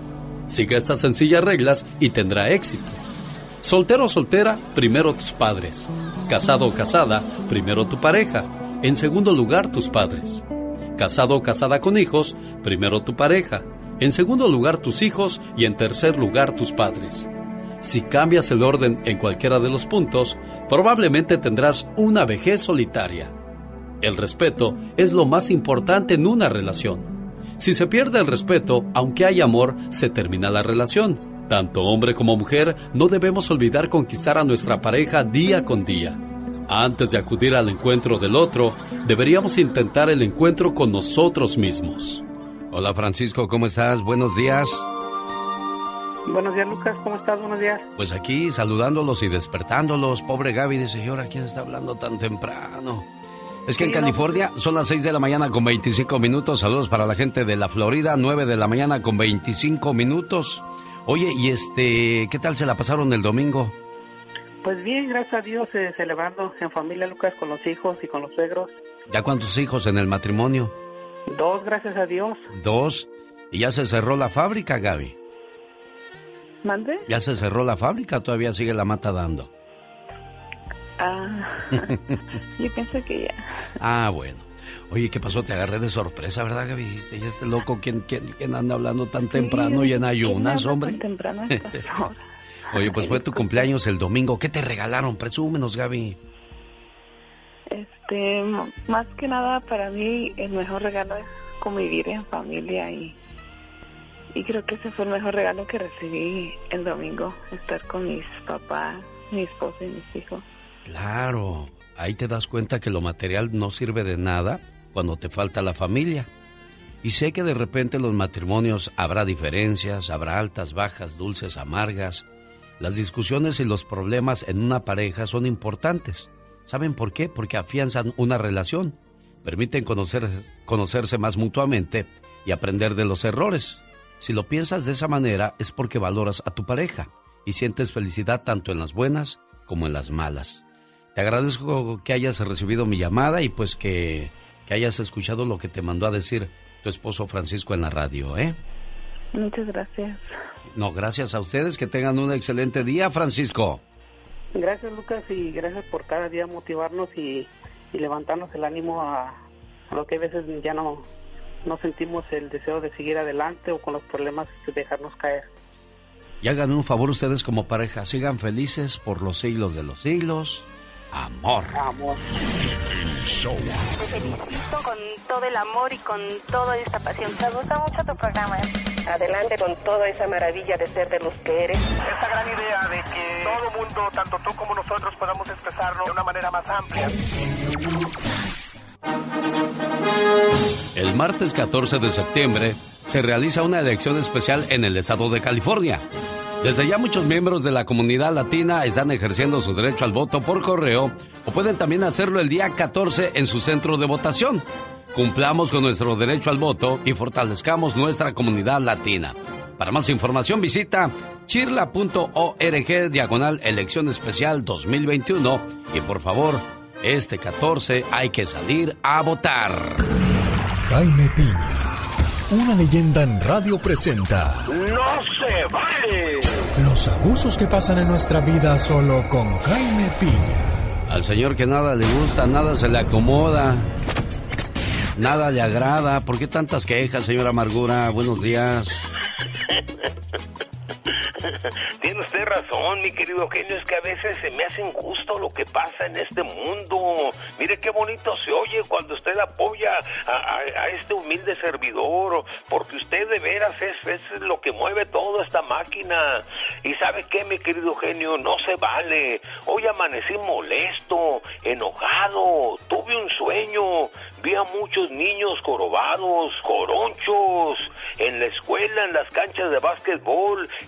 Siga estas sencillas reglas y tendrá éxito. Soltero o soltera, primero tus padres. Casado o casada, primero tu pareja. En segundo lugar, tus padres. Casado o casada con hijos, primero tu pareja. En segundo lugar, tus hijos. Y en tercer lugar, tus padres. Si cambias el orden en cualquiera de los puntos, probablemente tendrás una vejez solitaria. El respeto es lo más importante en una relación. Si se pierde el respeto, aunque hay amor, se termina la relación. Tanto hombre como mujer, no debemos olvidar conquistar a nuestra pareja día con día. Antes de acudir al encuentro del otro, deberíamos intentar el encuentro con nosotros mismos. Hola Francisco, ¿cómo estás? Buenos días. Buenos días, Lucas, ¿cómo estás? Buenos días. Pues aquí saludándolos y despertándolos. Pobre Gaby dice, ¿ahora quién está hablando tan temprano? Es que sí, en California no. Son las seis de la mañana con veinticinco minutos. Saludos para la gente de la Florida, nueve de la mañana con veinticinco minutos. Oye, y este, ¿qué tal se la pasaron el domingo? Pues bien, gracias a Dios, eh, celebrando en familia, Lucas, con los hijos y con los suegros. ¿Ya cuántos hijos en el matrimonio? Dos, gracias a Dios. Dos. ¿Y ya se cerró la fábrica, Gaby? ¿Mande? ¿Ya se cerró la fábrica o todavía sigue la mata dando? Ah, yo pensé que ya. Ah, bueno. Oye, ¿qué pasó? Te agarré de sorpresa, ¿verdad, Gaby? Dijiste, ¿y este loco quién, quién, quién anda hablando tan temprano sí, y en ayunas, hombre? Tan temprano a estas horas. Oye, pues fue tu cumpleaños el domingo. ¿Qué te regalaron? Presúmenos, Gaby. Este, más que nada para mí el mejor regalo es convivir en familia y, y creo que ese fue el mejor regalo que recibí el domingo, estar con mis papás, mi esposo y mis hijos. Claro, ahí te das cuenta que lo material no sirve de nada cuando te falta la familia. Y sé que de repente en los matrimonios habrá diferencias, habrá altas, bajas, dulces, amargas. Las discusiones y los problemas en una pareja son importantes. ¿Saben por qué? Porque afianzan una relación, permiten conocer, conocerse más mutuamente y aprender de los errores. Si lo piensas de esa manera es porque valoras a tu pareja y sientes felicidad tanto en las buenas como en las malas. Te agradezco que hayas recibido mi llamada y pues que, que hayas escuchado lo que te mandó a decir tu esposo Francisco en la radio, ¿eh? Muchas gracias. No, gracias a ustedes, que tengan un excelente día, Francisco. Gracias, Lucas, y gracias por cada día motivarnos y, y levantarnos el ánimo a, a lo que a veces ya no, no sentimos el deseo de seguir adelante o con los problemas de dejarnos caer. Y hagan un favor ustedes como pareja, sigan felices por los siglos de los siglos. Amor. Amor. El show. Te felicito con todo el amor y con toda esta pasión. Me gusta mucho tu programa. Adelante con toda esa maravilla de ser de los que eres. Esta gran idea de que todo mundo, tanto tú como nosotros, podamos expresarlo de una manera más amplia. El martes catorce de septiembre se realiza una elección especial en el estado de California. Desde ya muchos miembros de la comunidad latina están ejerciendo su derecho al voto por correo o pueden también hacerlo el día catorce en su centro de votación. Cumplamos con nuestro derecho al voto y fortalezcamos nuestra comunidad latina. Para más información visita chirla punto org diagonal elección especial dos mil veintiuno y por favor, este catorce hay que salir a votar. Jaime Piña, una leyenda en radio presenta. ¡No se vale! Los abusos que pasan en nuestra vida solo con Jaime Piña. Al señor que nada le gusta, nada se le acomoda, nada le agrada. ¿Por qué tantas quejas, señora Amargura? Buenos días. Tiene usted razón, mi querido genio, es que a veces se me hace injusto lo que pasa en este mundo. Mire qué bonito se oye cuando usted apoya a, a, a este humilde servidor, porque usted de veras es, es lo que mueve toda esta máquina. Y ¿sabe qué, mi querido genio? No se vale. Hoy amanecí molesto, enojado, tuve un sueño, vi a muchos niños jorobados, coronchos, en la escuela, en las canchas de básquetbol y canchas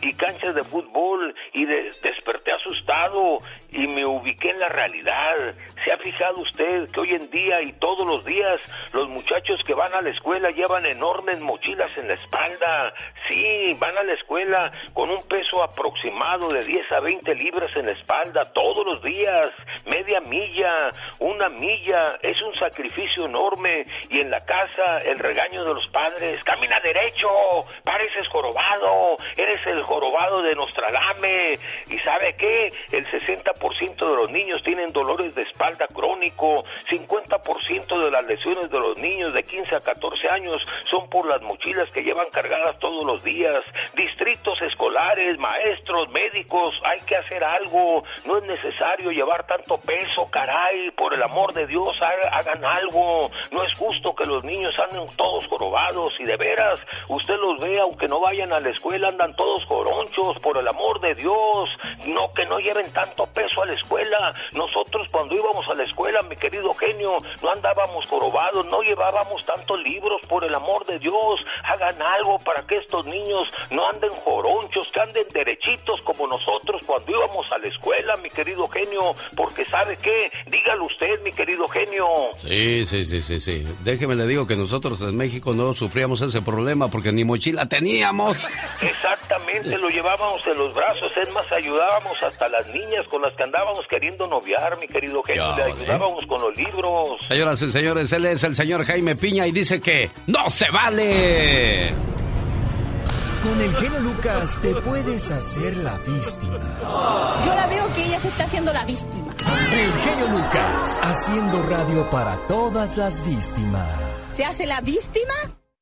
clase de fútbol y de, desperté asustado y me ubiqué en la realidad. ¿Se ha fijado usted que hoy en día y todos los días los muchachos que van a la escuela llevan enormes mochilas en la espalda? Sí, van a la escuela con un peso aproximado de diez a veinte libras en la espalda todos los días, media milla, una milla, es un sacrificio enorme. Y en la casa el regaño de los padres: camina derecho, pareces jorobado, eres el jorobado de Nostradamus. ¿Y sabe qué? El sesenta por ciento de los niños tienen dolores de espalda crónico, cincuenta por ciento de las lesiones de los niños de quince a catorce años son por las mochilas que llevan cargadas todos los días. Distritos escolares, maestros, médicos, hay que hacer algo, no es necesario llevar tanto peso, caray, por el amor de Dios, hagan algo. No es justo que los niños anden todos jorobados, y de veras, usted los ve, aunque no vayan a la escuela, andan todos joronchos, por el amor de Dios. No, que no lleven tanto peso a la escuela. Nosotros cuando íbamos a la escuela, mi querido genio, no andábamos jorobados, no llevábamos tantos libros, por el amor de Dios. Hagan algo para que estos niños no anden joronchos, que anden derechitos como nosotros cuando íbamos a la escuela, mi querido genio, porque ¿sabe qué? Dígalo usted, mi querido genio. Sí, sí, sí, sí, sí. Déjeme le digo que nosotros en México no sufríamos ese problema porque ni mochila teníamos. Exactamente, lo llevábamos en los brazos, es más, ayudábamos hasta las niñas con las que andábamos queriendo noviar, mi querido genio, le ayudábamos con los libros. Señoras y señores, él es el señor Jaime Piña y dice que ¡no se vale! Con el genio Lucas te puedes hacer la víctima. Yo la veo que ella se está haciendo la víctima. El genio Lucas, haciendo radio para todas las víctimas. ¿Se hace la víctima?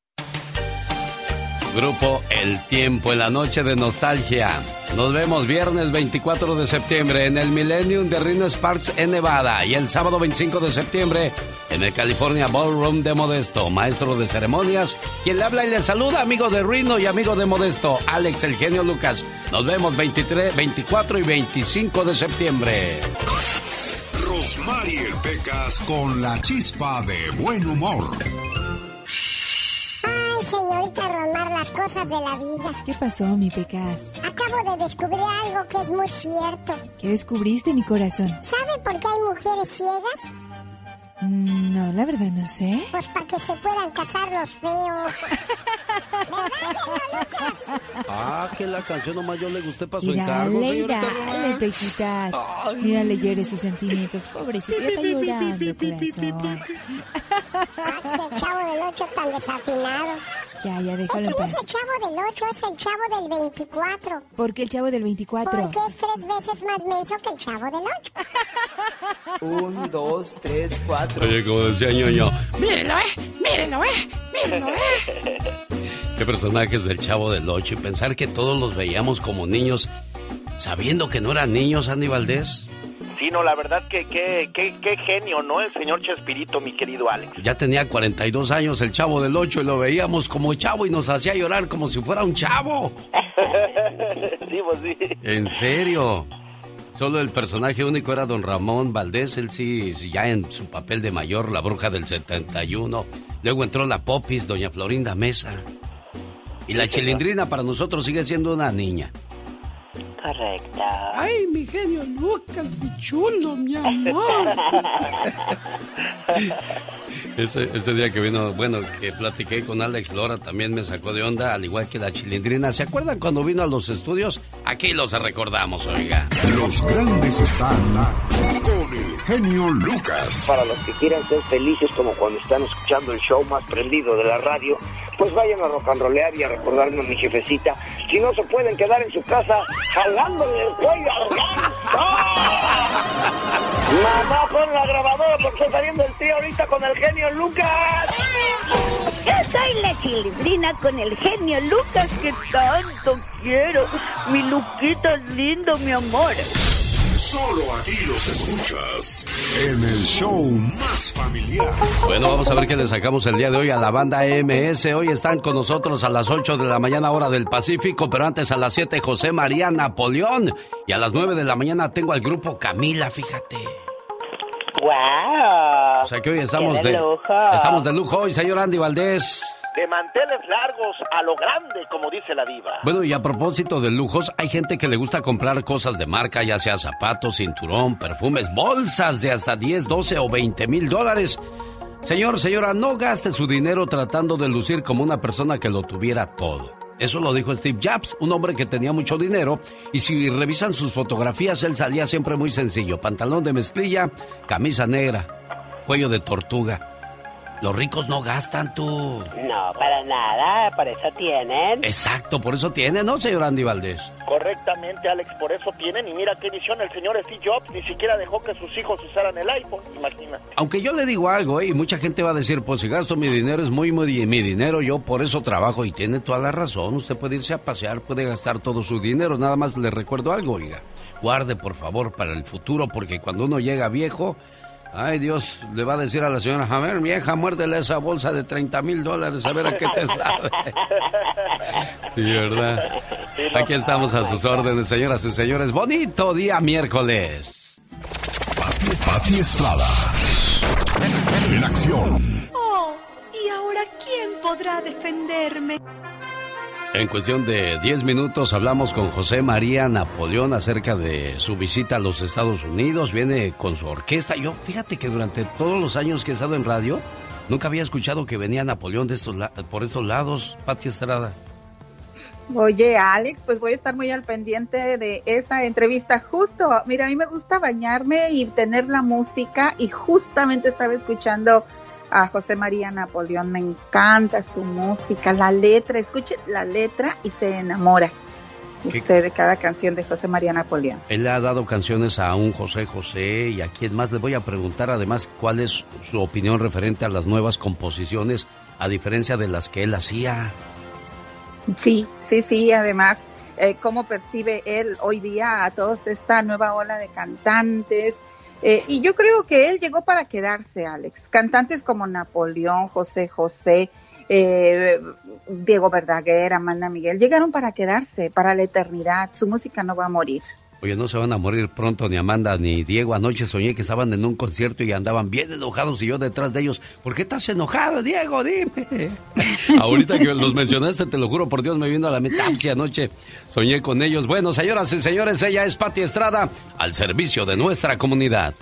Grupo El Tiempo en la noche de nostalgia. Nos vemos viernes veinticuatro de septiembre en el Millennium de Reno Sparks en Nevada y el sábado veinticinco de septiembre en el California Ballroom de Modesto. Maestro de ceremonias, quien le habla y le saluda, amigo de Reno y amigo de Modesto, Alex el genio Lucas. Nos vemos veintitrés, veinticuatro y veinticinco de septiembre. Rosmarie Pecas con la chispa de buen humor. Ay, señorita Rosmar, las cosas de la vida. ¿Qué pasó, mi Pecas? Acabo de descubrir algo que es muy cierto. ¿Qué descubriste, mi corazón? ¿Sabe por qué hay mujeres ciegas? Mm, no, la verdad no sé. Pues para que se puedan casar los feos. ¿Verdad, genio Lucas? Ah, que la canción nomás yo le gusté para su Dale, encargo, señorita dale, Pequitas. Mira, le hiere sus sentimientos. Pobrecito, ya está llorando, corazón. Ah, qué chavo del ocho tan desafinado. Ya, ya, déjalo Este en no es paz. el chavo del ocho, es el chavo del veinticuatro. ¿Por qué el chavo del veinticuatro? Porque es tres veces más menso que el chavo del ocho. Un, dos, tres, cuatro. Oye, como decía Ñoño, Mírenlo, eh, mírenlo, eh, mírenlo, eh. qué personajes del Chavo del Ocho, y pensar que todos los veíamos como niños, sabiendo que no eran niños, Andy Valdés. Sí, no, la verdad que qué que, que genio, ¿no? El señor Chespirito, mi querido Alex. Ya tenía cuarenta y dos años el Chavo del Ocho y lo veíamos como chavo y nos hacía llorar como si fuera un chavo. Sí, pues sí. ¿En serio? Solo el personaje único era don Ramón Valdés, él sí, ya en su papel de mayor, la bruja del setenta y uno. Luego entró la Popis, doña Florinda Mesa. Y la Chilindrina para nosotros sigue siendo una niña. Correcto. Ay, mi genio Lucas, mi chulo, mi amor. Ese, ese día que vino, bueno, que platiqué con Alex Lora, también me sacó de onda, al igual que la Chilindrina. ¿Se acuerdan cuando vino a los estudios? Aquí los recordamos, oiga. Los grandes están con el genio Lucas. Para los que quieran ser felices como cuando están escuchando el show más prendido de la radio, pues vayan a rock and rollear y a recordarme a mi jefecita. Si no se pueden quedar en su casa jalándole el cuello al ganso. Mamá, pon la grabadora porque está saliendo el tío ahorita con el genio Lucas. Yo soy la Chilindrina con el genio Lucas que tanto quiero. Mi Luquita es lindo, mi amor. Solo aquí los escuchas en el show más familiar. Bueno, vamos a ver qué le sacamos el día de hoy a la banda M S. Hoy están con nosotros a las ocho de la mañana hora del Pacífico, pero antes a las siete José María Napoleón. Y a las nueve de la mañana tengo al grupo Camila, fíjate. ¡Wow! O sea que hoy estamos ¡Qué de de lujo! Estamos de lujo hoy, señor Andy Valdés. de manteles largos a lo grande, como dice la diva. Bueno, y a propósito de lujos, hay gente que le gusta comprar cosas de marca, ya sea zapatos, cinturón, perfumes, bolsas de hasta diez, doce o veinte mil dólares. Señor, señora, no gaste su dinero tratando de lucir como una persona que lo tuviera todo. Eso lo dijo Steve Jobs, un hombre que tenía mucho dinero, y si revisan sus fotografías, él salía siempre muy sencillo. Pantalón de mezclilla, camisa negra, cuello de tortuga. Los ricos no gastan, tú. No, para nada, por eso tienen. Exacto, por eso tienen, ¿no, señor Andy Valdés? Correctamente, Alex, por eso tienen. Y mira qué visión el señor Steve Jobs, ni siquiera dejó que sus hijos usaran el iPhone, imagina. Aunque yo le digo algo, ¿eh? Y mucha gente va a decir, pues si gasto mi dinero, es muy, muy mi dinero, yo por eso trabajo. Y tiene toda la razón, usted puede irse a pasear, puede gastar todo su dinero. Nada más le recuerdo algo, oiga. Guarde, por favor, para el futuro, porque cuando uno llega viejo... Ay, Dios, le va a decir a la señora, a ver, vieja, muérdele esa bolsa de treinta mil dólares, a ver a qué te sabe. Sí, ¿verdad? Aquí estamos a sus órdenes, señoras y señores. Bonito día miércoles. Pati, Pati Estrada. En acción. Oh, ¿y ahora quién podrá defenderme? En cuestión de diez minutos hablamos con José María Napoleón acerca de su visita a los Estados Unidos. Viene con su orquesta. Yo, fíjate que durante todos los años que he estado en radio, nunca había escuchado que venía Napoleón de estos la- por estos lados, Pati Estrada. Oye, Alex, pues voy a estar muy al pendiente de esa entrevista. Justo, mira, a mí me gusta bañarme y tener la música, y justamente estaba escuchando a José María Napoleón. Me encanta su música, la letra, escuche la letra y se enamora usted de cada canción de José María Napoleón. Él le ha dado canciones a un José José y a quien más. Le voy a preguntar además cuál es su opinión referente a las nuevas composiciones, a diferencia de las que él hacía. Sí, sí, sí, además, eh, cómo percibe él hoy día a toda esta nueva ola de cantantes. Eh, y yo creo que él llegó para quedarse, Alex. Cantantes como Napoleón, José José, eh, Diego Verdaguer, Amanda Miguel, llegaron para quedarse, para la eternidad. Su música no va a morir. Oye, no se van a morir pronto ni Amanda ni Diego. Anoche soñé que estaban en un concierto y andaban bien enojados y yo detrás de ellos. ¿Por qué estás enojado, Diego? Dime. Ahorita que los mencionaste, te lo juro por Dios, me vino a la mente. Ah, sí, anoche soñé con ellos. Bueno, señoras y señores, ella es Pati Estrada, al servicio de nuestra comunidad.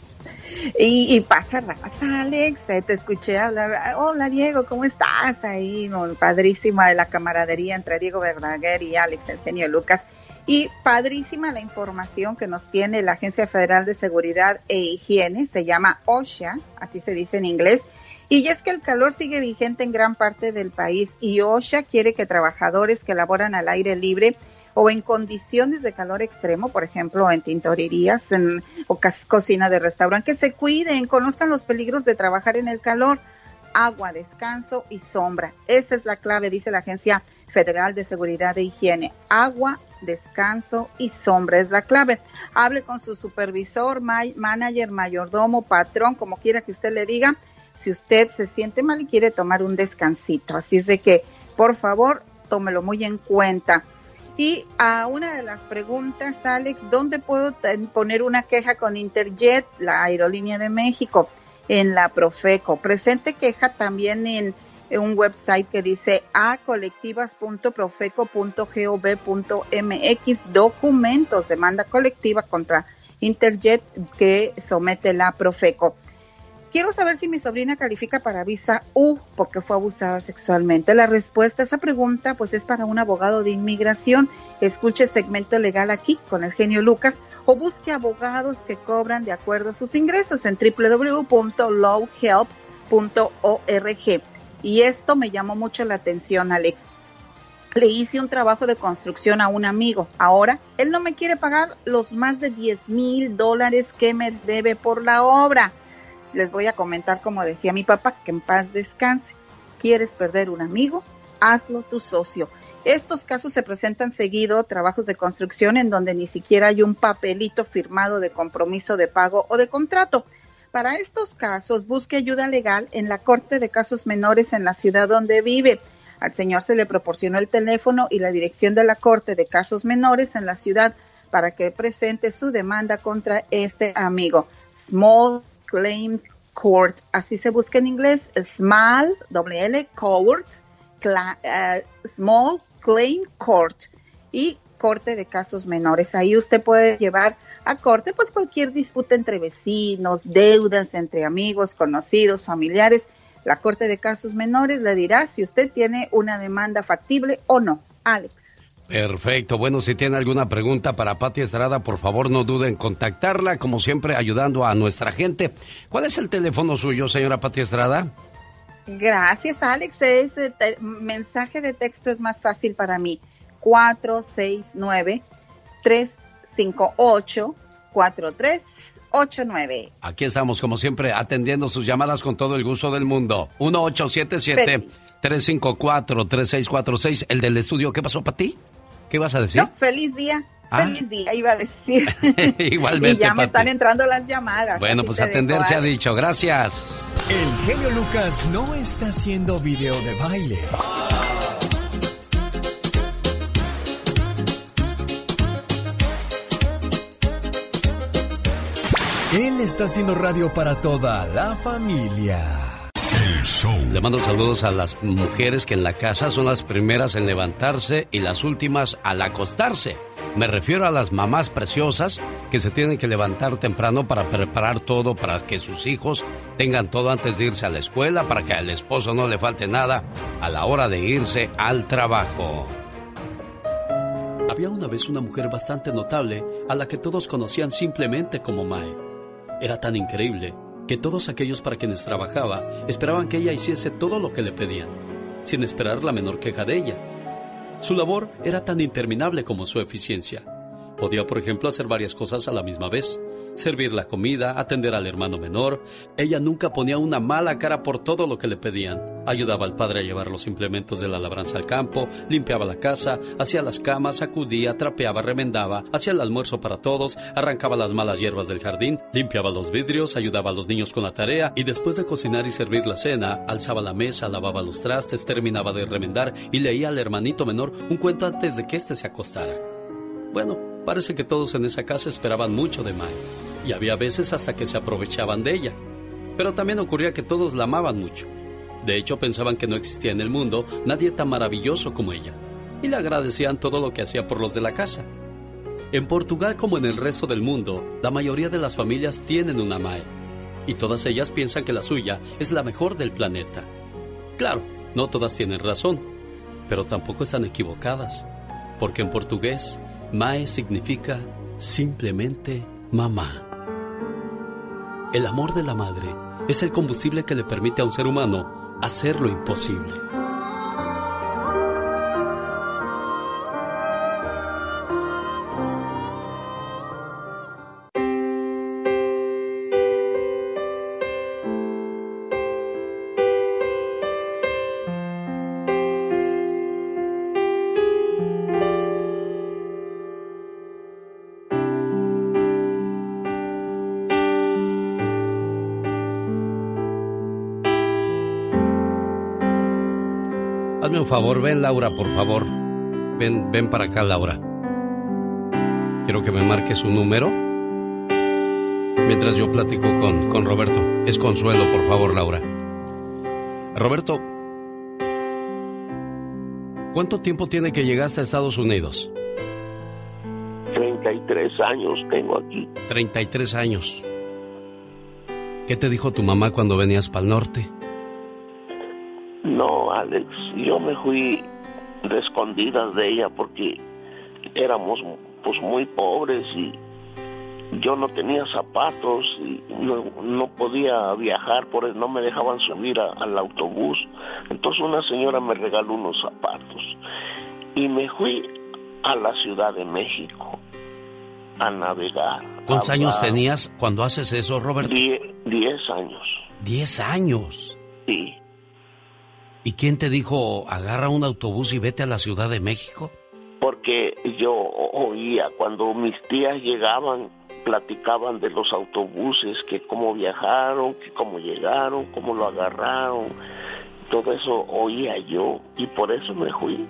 Y, y pasa raza, Alex, eh, te escuché hablar. Hola, Diego, ¿cómo estás? Ahí, no, padrísima de la camaradería entre Diego Verdaguer y Alex, el genio Lucas. Y padrísima la información que nos tiene la Agencia Federal de Seguridad e Higiene, se llama OSHA, así se dice en inglés, y es que el calor sigue vigente en gran parte del país, y OSHA quiere que trabajadores que laboran al aire libre o en condiciones de calor extremo, por ejemplo, en tintorerías en, o cas- cocina de restaurante, que se cuiden, conozcan los peligros de trabajar en el calor. Agua, descanso y sombra. Esa es la clave, dice la Agencia Federal de Seguridad e Higiene. Agua, descanso y sombra es la clave. Hable con su supervisor, may, manager, mayordomo, patrón, como quiera que usted le diga, si usted se siente mal y quiere tomar un descansito. Así es de que, por favor, tómelo muy en cuenta. Y a una de las preguntas, Alex, ¿dónde puedo ten, poner una queja con Interjet, la aerolínea de México? En la Profeco. Presente queja también en, en un website que dice a colectivas punto profeco punto gov punto mx, documentos, demanda colectiva contra Interjet que somete la Profeco. Quiero saber si mi sobrina califica para visa U porque fue abusada sexualmente. La respuesta a esa pregunta pues es para un abogado de inmigración. Escuche el segmento legal aquí con el genio Lucas o busque abogados que cobran de acuerdo a sus ingresos en doble u doble u doble u punto law help punto org. Y esto me llamó mucho la atención, Alex. Le hice un trabajo de construcción a un amigo. Ahora él no me quiere pagar los más de diez mil dólares que me debe por la obra. Les voy a comentar, como decía mi papá, que en paz descanse. ¿Quieres perder un amigo? Hazlo tu socio. Estos casos se presentan seguido, trabajos de construcción en donde ni siquiera hay un papelito firmado de compromiso de pago o de contrato. Para estos casos, busque ayuda legal en la Corte de Casos Menores en la ciudad donde vive. Al señor se le proporcionó el teléfono y la dirección de la Corte de Casos Menores en la ciudad para que presente su demanda contra este amigo. Small Claim Court, así se busca en inglés, Small, doble L, Court, cla, uh, Small Claim Court, y corte de casos menores. Ahí usted puede llevar a corte pues cualquier disputa entre vecinos, deudas entre amigos, conocidos, familiares. La corte de casos menores le dirá si usted tiene una demanda factible o no. Alex. Perfecto. Bueno, si tiene alguna pregunta para Pati Estrada, por favor no duden en contactarla, como siempre ayudando a nuestra gente. ¿Cuál es el teléfono suyo, señora Pati Estrada? Gracias, Alex. Ese te- mensaje de texto es más fácil para mí. cuatro seis nueve, tres cinco ocho, cuatro tres ocho nueve. Aquí estamos, como siempre, atendiendo sus llamadas con todo el gusto del mundo. uno ocho siete siete, tres cinco cuatro, tres seis cuatro seis. El del estudio, ¿qué pasó para ti? ¿Qué vas a decir? No, feliz día. Ah. Feliz día, iba a decir. Igualmente, Y ya me Pati. están entrando las llamadas. Bueno, así pues te atender dejo, se ha Alex. dicho. Gracias. El genio Lucas no está haciendo video de baile. Él está haciendo radio para toda la familia. El show. Le mando saludos a las mujeres que en la casa son las primeras en levantarse y las últimas al acostarse. Me refiero a las mamás preciosas que se tienen que levantar temprano para preparar todo para que sus hijos tengan todo antes de irse a la escuela, para que al esposo no le falte nada a la hora de irse al trabajo. Había una vez una mujer bastante notable a la que todos conocían simplemente como Mae. Era tan increíble que todos aquellos para quienes trabajaba esperaban que ella hiciese todo lo que le pedían, sin esperar la menor queja de ella. Su labor era tan interminable como su eficiencia. Podía, por ejemplo, hacer varias cosas a la misma vez. Servir la comida, atender al hermano menor. Ella nunca ponía una mala cara por todo lo que le pedían. Ayudaba al padre a llevar los implementos de la labranza al campo, limpiaba la casa, hacía las camas, sacudía, trapeaba, remendaba, hacía el almuerzo para todos, arrancaba las malas hierbas del jardín, limpiaba los vidrios, ayudaba a los niños con la tarea y después de cocinar y servir la cena, alzaba la mesa, lavaba los trastes, terminaba de remendar y leía al hermanito menor un cuento antes de que éste se acostara. Bueno, parece que todos en esa casa esperaban mucho de Mae, y había veces hasta que se aprovechaban de ella. Pero también ocurría que todos la amaban mucho. De hecho, pensaban que no existía en el mundo nadie tan maravilloso como ella, y le agradecían todo lo que hacía por los de la casa. En Portugal, como en el resto del mundo, la mayoría de las familias tienen una Mae, y todas ellas piensan que la suya es la mejor del planeta. Claro, no todas tienen razón, pero tampoco están equivocadas, porque en portugués, Mae significa simplemente mamá. El amor de la madre es el combustible que le permite a un ser humano hacer lo imposible. Hazme un favor, ven Laura, por favor. Ven, ven para acá, Laura. Quiero que me marques un número mientras yo platico con, con Roberto. Es Consuelo, por favor, Laura. Roberto, ¿cuánto tiempo tiene que llegaste a Estados Unidos? treinta y tres años tengo aquí. treinta y tres años. ¿Qué te dijo tu mamá cuando venías para el norte? No, Alex, yo me fui de escondidas de ella porque éramos pues muy pobres y yo no tenía zapatos y no, no podía viajar, por eso no me dejaban subir a, al autobús. Entonces una señora me regaló unos zapatos y me fui a la Ciudad de México a navegar. ¿Cuántos a años hablar. tenías cuando haces eso, Roberto? Die- diez años. Diez años. Sí. ¿Y quién te dijo, agarra un autobús y vete a la Ciudad de México? Porque yo oía cuando mis tías llegaban, platicaban de los autobuses, que cómo viajaron, que cómo llegaron, cómo lo agarraron, todo eso oía yo y por eso me fui.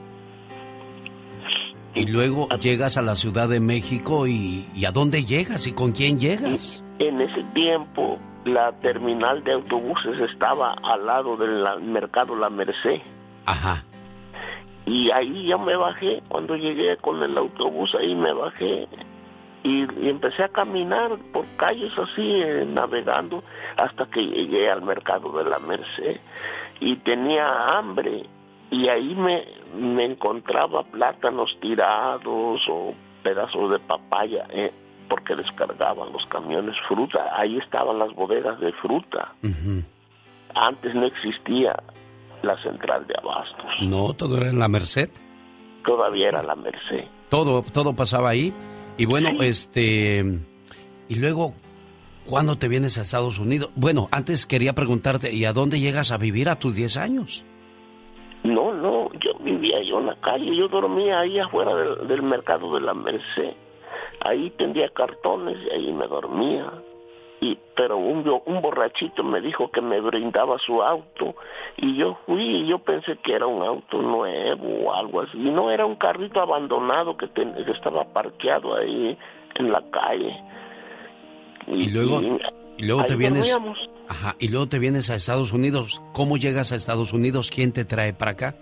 Y luego llegas a la Ciudad de México y, y ¿a dónde llegas y con quién llegas? En ese tiempo la terminal de autobuses estaba al lado del la- mercado La Merced. Ajá. Y ahí yo me bajé, cuando llegué con el autobús, ahí me bajé y, y empecé a caminar por calles así, eh, navegando, hasta que llegué al mercado de La Merced. Y tenía hambre, y ahí me, me encontraba plátanos tirados o pedazos de papaya, eh, porque descargaban los camiones fruta. Ahí estaban las bodegas de fruta. Uh-huh. Antes no existía la central de abastos. No, todo era en La Merced. Todavía era La Merced. Todo, todo pasaba ahí. Y bueno, sí. este... Y luego, ¿cuándo te vienes a Estados Unidos? Bueno, antes quería preguntarte, ¿y a dónde llegas a vivir a tus diez años? No, no, yo vivía yo en la calle. Yo dormía ahí afuera del, del mercado de La Merced. Ahí tendía cartones y ahí me dormía. Y, pero un, un borrachito me dijo que me brindaba su auto y yo fui y yo pensé que era un auto nuevo o algo así. Y no, era un carrito abandonado que, te, que estaba parqueado ahí en la calle. Y, y luego, y, y luego te vienes... Ajá, y luego te vienes a Estados Unidos. ¿Cómo llegas a Estados Unidos? ¿Quién te trae para acá?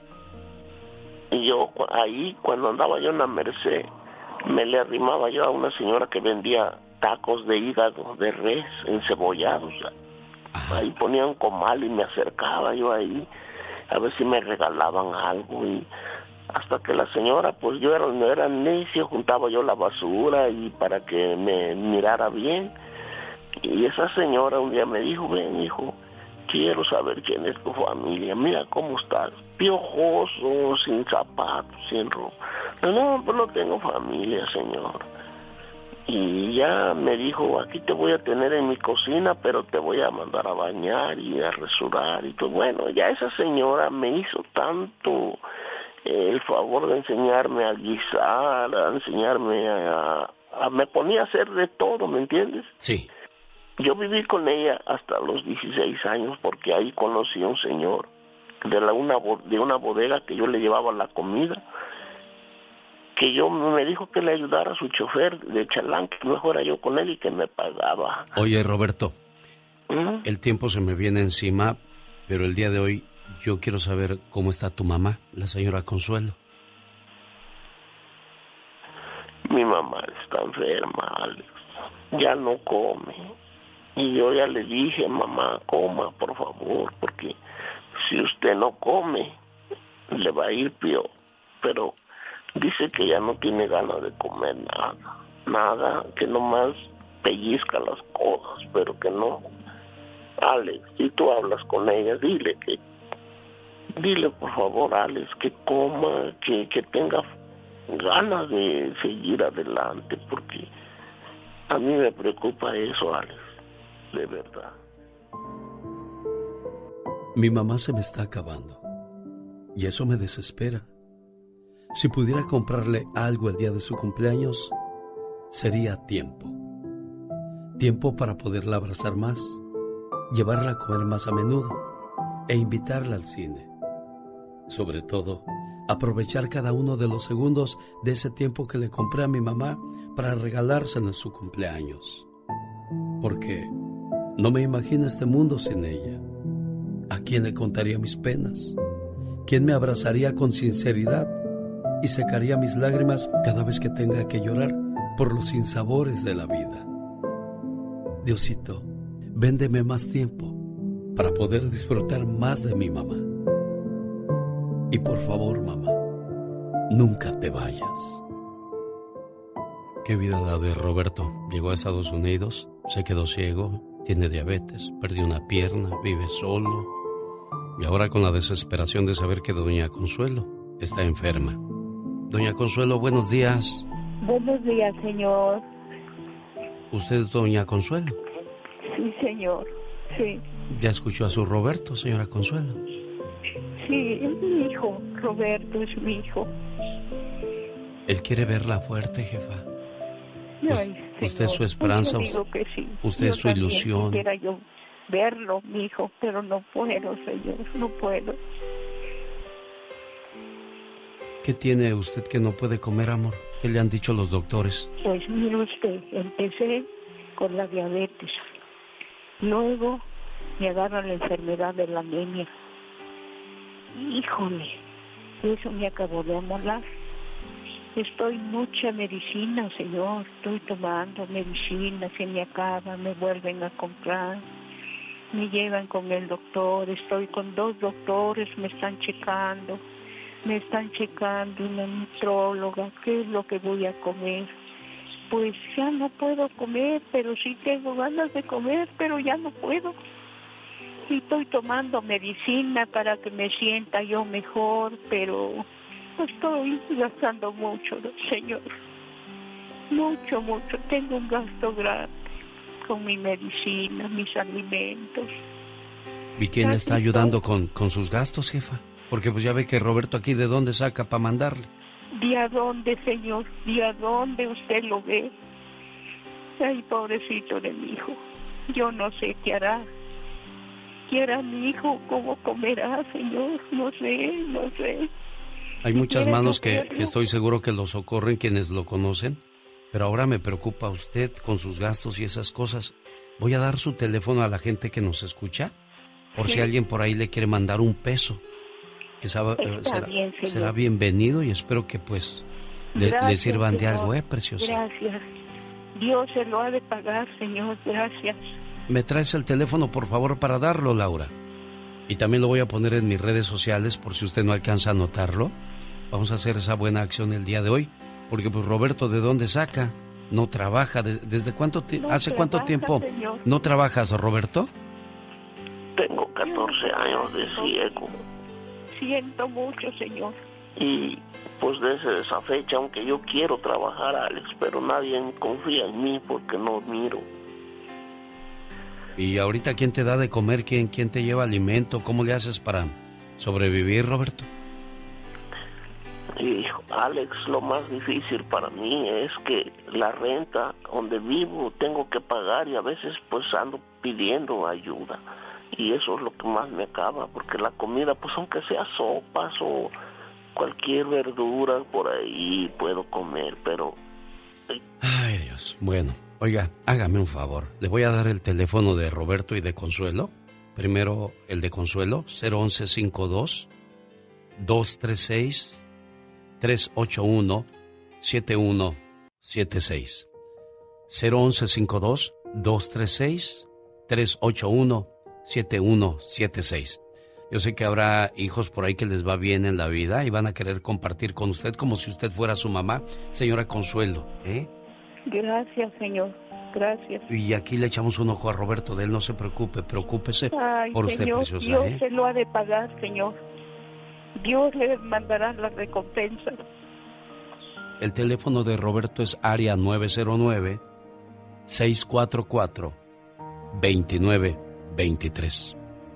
Y yo ahí, cuando andaba yo en La Merced, me le arrimaba yo a una señora que vendía tacos de hígado de res encebollados. Ajá. Ahí ponía un comal y me acercaba yo ahí a ver si me regalaban algo, y hasta que la señora, pues yo era, no era necio, juntaba yo la basura y para que me mirara bien. Y esa señora un día me dijo: ven, hijo, quiero saber quién es tu familia, mira cómo estás, piojoso, sin zapatos, sin ropa. No, pues no tengo familia, señor. Y ya me dijo: aquí te voy a tener en mi cocina, pero te voy a mandar a bañar y a rasurar. Y pues bueno, ya esa señora me hizo tanto eh, el favor de enseñarme a guisar, a enseñarme a, a... Me ponía a hacer de todo, ¿me entiendes? Sí. Yo viví con ella hasta los dieciséis años, porque ahí conocí a un señor de, la, una, de una bodega que yo le llevaba la comida, que yo me dijo que le ayudara a su chofer de Chalán, que no fuera yo con él y que me pagaba. Oye, Roberto, ¿Mm? el tiempo se me viene encima, pero el día de hoy yo quiero saber cómo está tu mamá, la señora Consuelo. Mi mamá está enferma, Alex. Ya no come. Y yo ya le dije: mamá, coma, por favor, porque si usted no come, le va a ir peor. Pero dice que ya no tiene ganas de comer nada, nada, que nomás pellizca las cosas, pero que no. Alex, si tú hablas con ella, dile que, dile por favor, Alex, que coma, que, que tenga ganas de seguir adelante, porque a mí me preocupa eso, Alex, de verdad. Mi mamá se me está acabando y eso me desespera. Si pudiera comprarle algo el día de su cumpleaños, sería tiempo. Tiempo para poderla abrazar más, llevarla a comer más a menudo e invitarla al cine. Sobre todo, aprovechar cada uno de los segundos de ese tiempo que le compré a mi mamá para regalárselo en su cumpleaños. Porque no me imagino este mundo sin ella. ¿A quién le contaría mis penas? ¿Quién me abrazaría con sinceridad y secaría mis lágrimas cada vez que tenga que llorar por los sinsabores de la vida? Diosito, véndeme más tiempo para poder disfrutar más de mi mamá. Y por favor, mamá, nunca te vayas. Qué vida la de Roberto. Llegó a Estados Unidos, se quedó ciego, tiene diabetes, perdió una pierna, vive solo. Y ahora con la desesperación de saber que doña Consuelo está enferma. Doña Consuelo, buenos días. Buenos días, señor. ¿Usted es doña Consuelo? Sí, señor, sí. ¿Ya escuchó a su Roberto, señora Consuelo? Sí, es mi hijo, Roberto es mi hijo. Él quiere verla fuerte, jefa. Ay, usted es su esperanza, yo digo que sí. Usted yo es su ilusión. Quisiera yo verlo, mi hijo, pero no puedo, señor, no puedo. ¿Qué tiene usted que no puede comer, amor? ¿Qué le han dicho los doctores? Pues mire usted, empecé con la diabetes. Luego me agarra la enfermedad de la anemia. Híjole, eso me acabó de amolar. Estoy mucha medicina, señor. Estoy tomando medicina, se me acaba, me vuelven a comprar. Me llevan con el doctor, estoy con dos doctores, me están checando. Me están checando una nutróloga, qué es lo que voy a comer. Pues ya no puedo comer, pero sí tengo ganas de comer, pero ya no puedo. Y estoy tomando medicina para que me sienta yo mejor, pero estoy gastando mucho, señor. Mucho, mucho. Tengo un gasto grande con mi medicina, mis alimentos. ¿Y quién le está ayudando con, con sus gastos, jefa? Porque pues ya ve que Roberto aquí de dónde saca para mandarle. ¿De a dónde, señor? ¿De a dónde usted lo ve? Ay, pobrecito de mi hijo. Yo no sé qué hará. ¿Qué hará mi hijo? ¿Cómo comerá, señor? No sé, no sé. Hay muchas manos que, que estoy seguro que lo socorren quienes lo conocen. Pero ahora me preocupa usted con sus gastos y esas cosas. Voy a dar su teléfono a la gente que nos escucha. Por sí. Si alguien por ahí le quiere mandar un peso. Que sabe, será, bien, será bienvenido y espero que pues le, gracias, le sirvan de señor. Algo, ¿eh, preciosa? Gracias. Dios se lo ha de pagar, señor. Gracias. ¿Me traes el teléfono, por favor, para darlo, Laura? Y también lo voy a poner en mis redes sociales por si usted no alcanza a anotarlo. Vamos a hacer esa buena acción el día de hoy. Porque pues Roberto, ¿de dónde saca? No trabaja. ¿Desde cuánto ti- no hace trabaja, cuánto tiempo señor. No trabajas, Roberto? Tengo catorce años de ciego. Siento mucho, señor. Y pues desde esa fecha, aunque yo quiero trabajar, Alex, pero nadie confía en mí porque no miro. ¿Y ahorita quién te da de comer? ¿Quién, quién te lleva alimento? ¿Cómo le haces para sobrevivir, Roberto? Y Alex, lo más difícil para mí es que la renta donde vivo tengo que pagar y a veces pues ando pidiendo ayuda. Y eso es lo que más me acaba, porque la comida, pues aunque sea sopas o cualquier verdura por ahí puedo comer, pero... Ay, Dios. Bueno, oiga, hágame un favor. Le voy a dar el teléfono de Roberto y de Consuelo. Primero el de Consuelo, cero once cincuenta y dos, doscientos treinta y seis, trescientos ochenta y uno, setenta y uno setenta y seis. cero once cincuenta y dos, doscientos treinta y seis, trescientos ochenta y uno, setenta y uno setenta y seis. Yo sé que habrá hijos por ahí que les va bien en la vida y van a querer compartir con usted como si usted fuera su mamá, señora Consuelo, ¿eh? Gracias, señor. Gracias. Y aquí le echamos un ojo a Roberto, de él no se preocupe, preocúpese Ay, por usted, señor, preciosa, Dios ¿eh? se lo ha de pagar, señor. Dios le mandará la recompensa. El teléfono de Roberto es área nueve cero nueve, seis cuatro cuatro, dos nueve dos tres.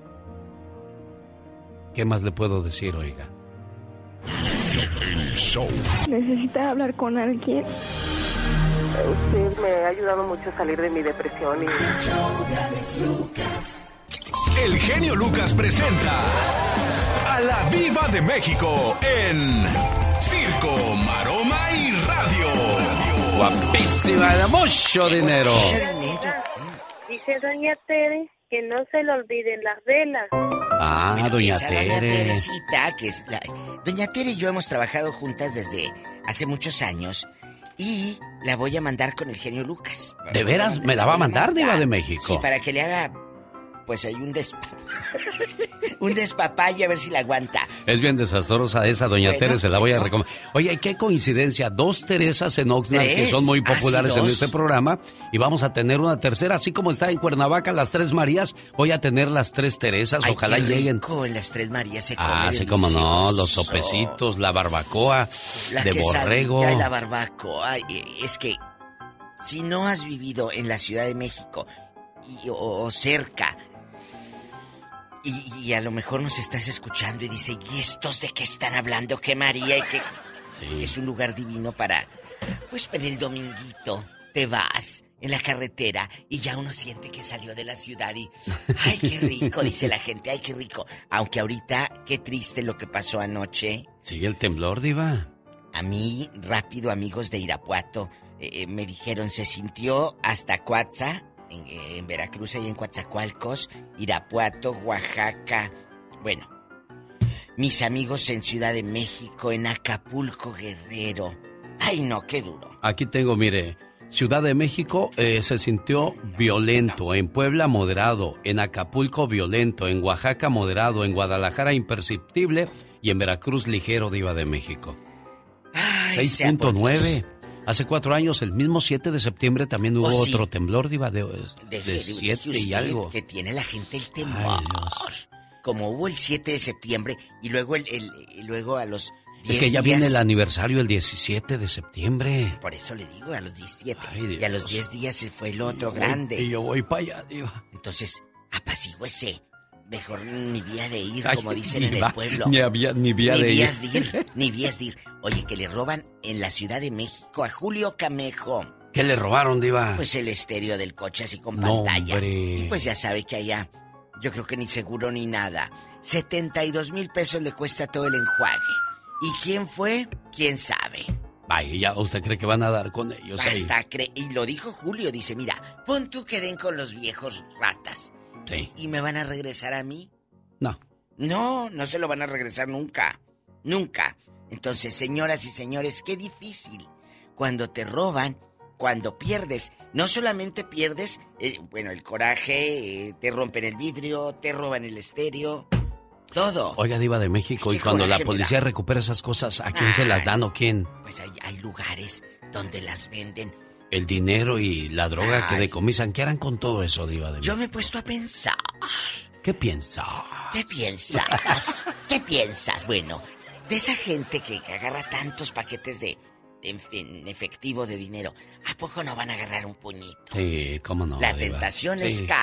¿Qué más le puedo decir, oiga? El show. ¿Necesita hablar con alguien? Usted me ha ayudado mucho a salir de mi depresión y... El genio Lucas presenta a la Diva de México en Circo, Maroma y Radio. Guapísima, de mucho dinero. Dice doña Tere que no se le olviden las velas. Ah, Bueno, doña esa Tere. Doña Teresita, que es la... Doña Tere y yo hemos trabajado juntas desde hace muchos años y la voy a mandar con el genio Lucas. ¿De veras me la va a mandar, Diva de México? Sí, para que le haga, pues hay un despa... un despapalle a ver si la aguanta. Es bien desastrosa esa, doña Bueno, Tere, se la voy a bueno. recomendar. Oye, qué coincidencia, dos Teresas en Oxnard que ¿Tres? son muy Ah, sí, populares en dos. este programa y vamos a tener una tercera, así como está en Cuernavaca las Tres Marías, voy a tener las Tres Teresas, Ay, ojalá qué lleguen. rico, en las Tres Marías se come Ah, sí, como no, los delicioso. sopecitos, la barbacoa La de borrego. quesadilla y la barbacoa. Eh, Es que si no has vivido en la Ciudad de México y- o, o cerca y, y a lo mejor nos estás escuchando y dice, ¿y estos de qué están hablando? ¿Qué María? Y que Sí. es un lugar divino para, pues, para el dominguito te vas en la carretera y ya uno siente que salió de la ciudad y ¡ay, qué rico! Dice la gente, ¡ay, qué rico! Aunque ahorita, qué triste lo que pasó anoche. Sigue el temblor, Diva. A mí, rápido, amigos de Irapuato, eh, me dijeron, se sintió hasta Coatza, en, en Veracruz, ahí en Coatzacoalcos, Irapuato, Oaxaca. Bueno, mis amigos en Ciudad de México, en Acapulco, Guerrero. Ay, no, qué duro. Aquí tengo, mire, Ciudad de México eh, se sintió violento, en Puebla moderado, en Acapulco violento, en Oaxaca moderado, en Guadalajara imperceptible y en Veracruz ligero, Diva de México. seis punto nueve. Hace cuatro años, el mismo siete de septiembre, también hubo oh, sí. otro temblor, Diva, de, de, de siete y algo. Que tiene la gente el temor. Ay, como hubo el siete de septiembre y luego el, el, el luego a los diez Es que ya días, viene el aniversario el diecisiete de septiembre. Por eso le digo, a los diecisiete. Ay, y a los diez días se fue el otro y grande. Voy, y yo voy para allá, Diva. Entonces, apacigüese. Mejor ni vía de ir, Ay, como dicen en va, el pueblo. Ni, había, ni vía ni de vías ir. de ir. Ni vías de ir. Oye, que le roban en la Ciudad de México a Julio Camejo. ¿Qué le robaron, Diva? Pues el estéreo del coche así con no, pantalla. Hombre. Y pues ya sabe que allá, yo creo que ni seguro ni nada. setenta y dos mil pesos le cuesta todo el enjuague. ¿Y quién fue? ¿Quién sabe? Vaya, ya usted cree que van a dar con ellos Hasta ahí. Cre y lo dijo Julio, dice, mira, pon tú que den con los viejos ratas. Sí. ¿Y me van a regresar a mí? No. No, no se lo van a regresar nunca. Nunca. Entonces, señoras y señores, qué difícil. Cuando te roban, cuando pierdes, no solamente pierdes, eh, bueno, el coraje, eh, te rompen el vidrio, te roban el estéreo, todo. Oiga, Diva de México, y cuando la policía recupera esas cosas, ¿a quién ah, se las dan o quién? Pues hay, hay lugares donde las venden. El dinero y la droga Ay. que decomisan, ¿qué harán con todo eso, Diva de México? Yo me he puesto a pensar. ¿Qué piensas? ¿Qué piensas? ¿Qué piensas? Bueno, de esa gente que, que agarra tantos paquetes de, de en efectivo de dinero, ¿a poco no van a agarrar un puñito? Sí, cómo no. La Diva. tentación sí. es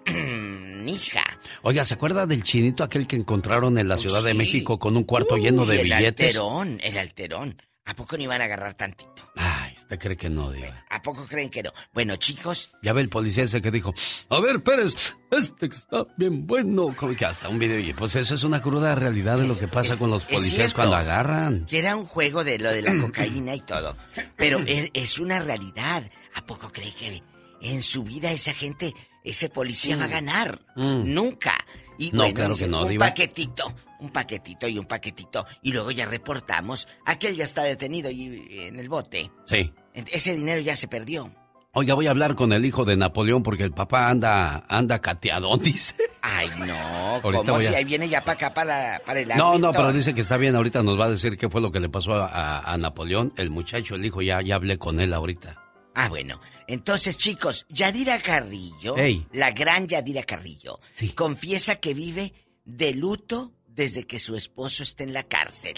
canija. Oiga, ¿se acuerda del chinito aquel que encontraron en la Ciudad sí. de México con un cuarto Uy, lleno de el billetes? El alterón, el alterón. ¿A poco no iban a agarrar tantito? Ay, ¿usted cree que no, Diva? ¿A poco creen que no? Bueno, chicos... Ya ve el policía ese que dijo, a ver, Pérez, este está bien bueno. Como que hasta un video, y pues eso es una cruda realidad de lo que pasa es, con los policías cuando agarran. Que era un juego de lo de la cocaína y todo, pero es una realidad. ¿A poco cree que en su vida esa gente, ese policía mm. va a ganar? Mm. Nunca. Y no, bueno, claro que no, un Diva. paquetito, un paquetito y un paquetito. Y luego ya reportamos. Aquel ya está detenido y en el bote. Sí. Ese dinero ya se perdió. Oiga, voy a hablar con el hijo de Napoleón porque el papá anda anda cateadón, dice. Ay, no. ¿Cómo si a... ahí viene ya para acá, para, para el ámbito? No, no, pero dice que está bien. Ahorita nos va a decir qué fue lo que le pasó a, a, a Napoleón. El muchacho, el hijo, ya, ya hablé con él ahorita. Ah, bueno. Entonces, chicos, Yadira Carrillo, Ey. la gran Yadira Carrillo, sí. confiesa que vive de luto desde que su esposo está en la cárcel.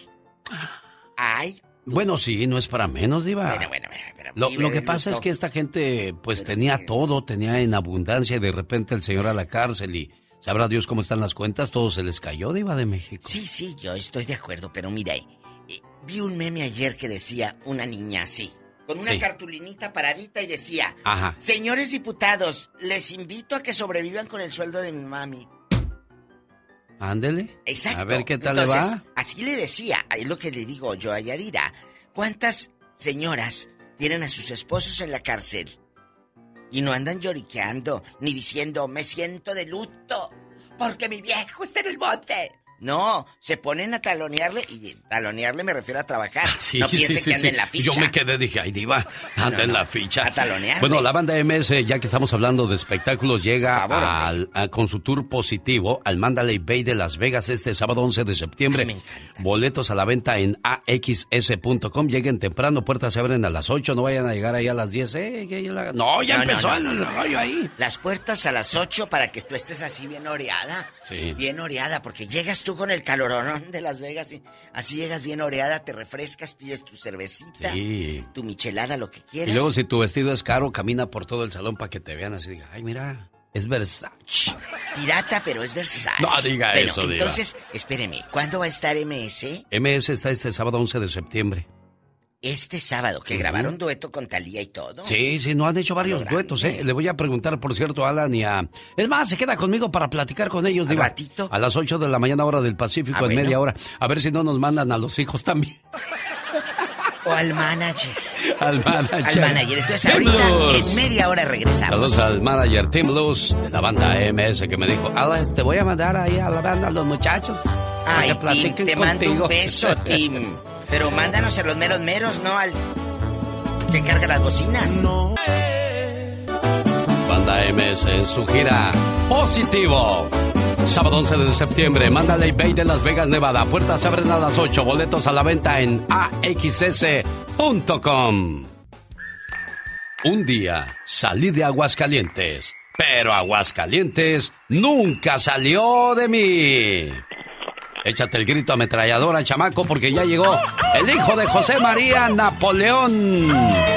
Ay. Tú. Bueno, sí, no es para menos, Diva. Bueno, bueno, bueno. Pero lo, lo que pasa luto. es que esta gente, pues, pero tenía sí. todo, tenía en abundancia, y de repente el señor a la cárcel y sabrá Dios cómo están las cuentas, todo se les cayó, Diva de México. Sí, sí, yo estoy de acuerdo, pero mira, eh, vi un meme ayer que decía una niña así. Con una sí. cartulinita paradita y decía, Ajá. señores diputados, les invito a que sobrevivan con el sueldo de mi mami. Ándele. Exacto. A ver qué tal Entonces, le va. Así le decía, es lo que le digo yo a Yadira. ¿Cuántas señoras tienen a sus esposos en la cárcel? Y no andan lloriqueando, ni diciendo, me siento de luto, porque mi viejo está en el bote. No, se ponen a talonearle, y talonearle me refiero a trabajar. Sí, no piense sí, sí, que anda sí. en la ficha. Yo me quedé, dije, ay, Diva, anda no, no, en la ficha. A talonearle. Bueno, la banda M S, ya que estamos hablando de espectáculos, llega favor, al, a, con su tour positivo al Mandalay Bay de Las Vegas este sábado once de septiembre. Ay, me encanta. Boletos a la venta en a x s punto com. Lleguen temprano, puertas se abren a las ocho, no vayan a llegar ahí a las diez. Eh, que la... No, ya no, empezó no, no, el no. rollo ahí. Las puertas a las ocho para que tú estés así bien oreada. Sí. Bien oreada, porque llegas tú con el calorón de Las Vegas y así llegas bien oreada, te refrescas, pides tu cervecita, sí. tu michelada, lo que quieras. Y luego si tu vestido es caro, camina por todo el salón para que te vean así, diga, ay, mira, es Versace. Pirata, pero es Versace. No diga bueno, eso, diva. Entonces, espéreme, ¿cuándo va a estar M S? M S está este sábado once de septiembre. Este sábado, que uh-huh. grabaron dueto con Thalía y todo. Sí, sí, no han hecho varios duetos, ¿eh? Le voy a preguntar, por cierto, a Alan y a... Es más, se queda conmigo para platicar con ellos, diva. ¿Ratito? A las ocho de la mañana, hora del Pacífico, ah, en bueno. media hora. A ver si no nos mandan a los hijos también. O al manager. Al manager. Al manager. Entonces ahorita Blues. en media hora regresamos. Saludos al manager Tim Blues de la banda M S que me dijo, Alex, te voy a mandar ahí a la banda a los muchachos. Ay, que platiquen Tim, te contigo. mando un beso, Tim. Pero mándanos a los meros meros, no al que carga las bocinas. No. Banda M S en su gira Positivo. Sábado once de septiembre, Mandalay Bay de Las Vegas, Nevada. Puertas se abren a las ocho. Boletos a la venta en a x s punto com. Un día salí de Aguascalientes, pero Aguascalientes nunca salió de mí. Échate el grito ametralladora, chamaco, porque ya llegó el hijo de José María Napoleón.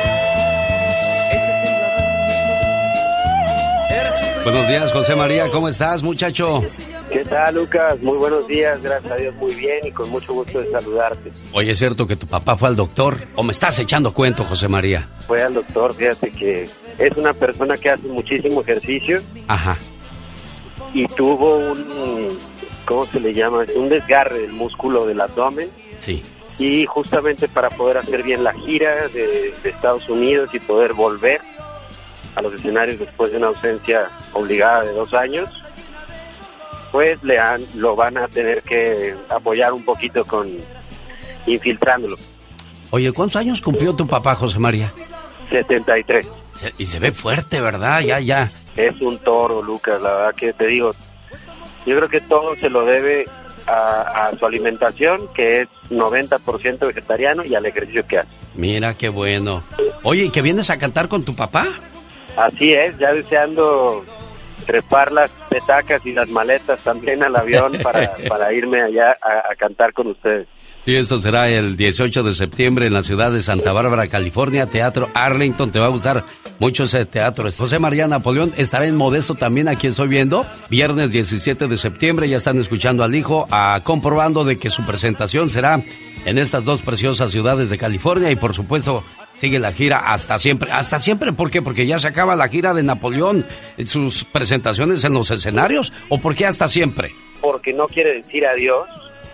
Buenos días, José María, ¿cómo estás, muchacho? ¿Qué tal, Lucas? Muy buenos días, gracias a Dios, muy bien y con mucho gusto de saludarte. Oye, ¿es cierto que tu papá fue al doctor? ¿O me estás echando cuento, José María? Fue al doctor, fíjate que es una persona que hace muchísimo ejercicio. Ajá. Y tuvo un, ¿cómo se le llama? Un desgarre del músculo del abdomen. Sí. Y justamente para poder hacer bien la gira de, de Estados Unidos y poder volver a los escenarios después de una ausencia obligada de dos años, pues le han, lo van a tener que apoyar un poquito con infiltrándolo. Oye, ¿cuántos años cumplió tu papá, José María? setenta y tres. Y se ve fuerte, ¿verdad? Ya, ya. Es un toro, Lucas, la verdad que te digo, yo creo que todo se lo debe a, a su alimentación, que es noventa por ciento vegetariano, y al ejercicio que hace. Mira, qué bueno. Oye, ¿y que vienes a cantar con tu papá? Así es, ya deseando trepar las petacas y las maletas también al avión para, para irme allá a, a cantar con ustedes. Sí, esto será el dieciocho de septiembre en la ciudad de Santa Bárbara, California, Teatro Arlington. Te va a gustar mucho ese teatro. José María Napoleón estará en Modesto también, aquí estoy viendo. Viernes diecisiete de septiembre, ya están escuchando al hijo, a, comprobando de que su presentación será en estas dos preciosas ciudades de California y por supuesto sigue la gira hasta siempre. ¿Hasta siempre? ¿Por qué? ¿Porque ya se acaba la gira de Napoleón, sus presentaciones en los escenarios? ¿O por qué hasta siempre? Porque no quiere decir adiós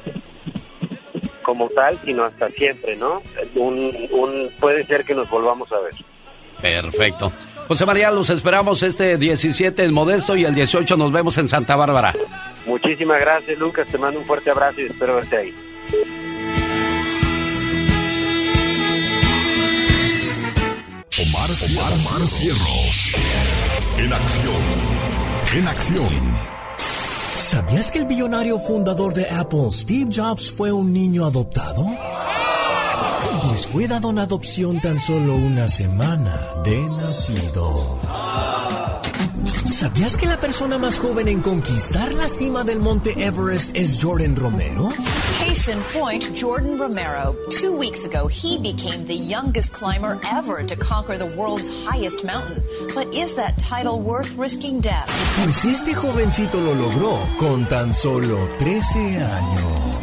como tal, sino hasta siempre, ¿no? Un, un, puede ser que nos volvamos a ver. Perfecto. José María, los esperamos este diecisiete en Modesto y el dieciocho nos vemos en Santa Bárbara. Muchísimas gracias, Lucas. Te mando un fuerte abrazo y espero verte ahí. Omar, Omar, Omar Cierros. En acción. En acción. ¿Sabías que el billonario fundador de Apple, Steve Jobs, fue un niño adoptado? Pues fue dado en adopción tan solo una semana de nacido. ¿Sabías que la persona más joven en conquistar la cima del monte Everest es Jordan Romero? Case in point, Jordan Romero. Two weeks ago, he became the youngest climber ever to conquer the world's highest mountain. But is that title worth risking death? Pues este jovencito lo logró con tan solo trece años.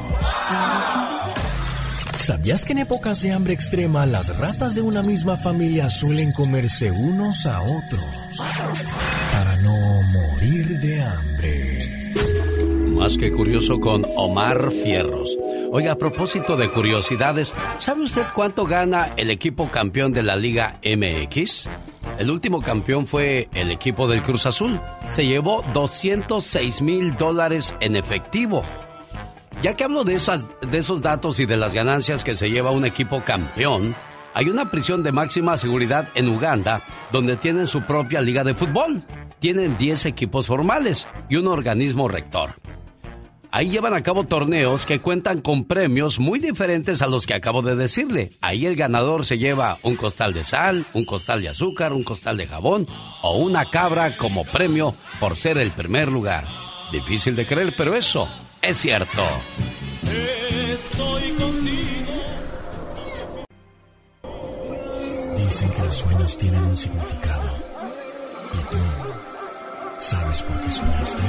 ¿Sabías que en épocas de hambre extrema las ratas de una misma familia suelen comerse unos a otros para no morir de hambre? Más que curioso con Omar Fierros. Oiga, a propósito de curiosidades, ¿sabe usted cuánto gana el equipo campeón de la Liga M X? El último campeón fue el equipo del Cruz Azul. Se llevó doscientos seis mil dólares en efectivo. Ya que hablo de, esas, de esos datos y de las ganancias que se lleva un equipo campeón, hay una prisión de máxima seguridad en Uganda donde tienen su propia liga de fútbol. Tienen diez equipos formales y un organismo rector. Ahí llevan a cabo torneos que cuentan con premios muy diferentes a los que acabo de decirle. Ahí el ganador se lleva un costal de sal, un costal de azúcar, un costal de jabón o una cabra como premio por ser el primer lugar. Difícil de creer, pero eso es cierto. Estoy contigo. Dicen que los sueños tienen un significado. ¿Y tú sabes por qué soñaste?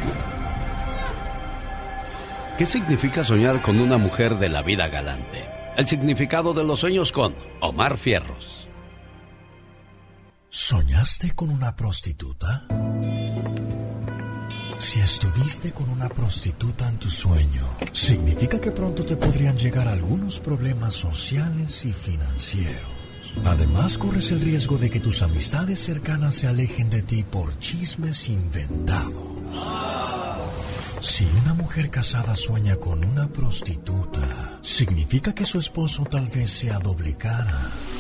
¿Qué significa soñar con una mujer de la vida galante? El significado de los sueños con Omar Fierros. ¿Soñaste con una prostituta? Si estuviste con una prostituta en tu sueño, significa que pronto te podrían llegar algunos problemas sociales y financieros. Además, corres el riesgo de que tus amistades cercanas se alejen de ti por chismes inventados. Si una mujer casada sueña con una prostituta, significa que su esposo tal vez sea doble cara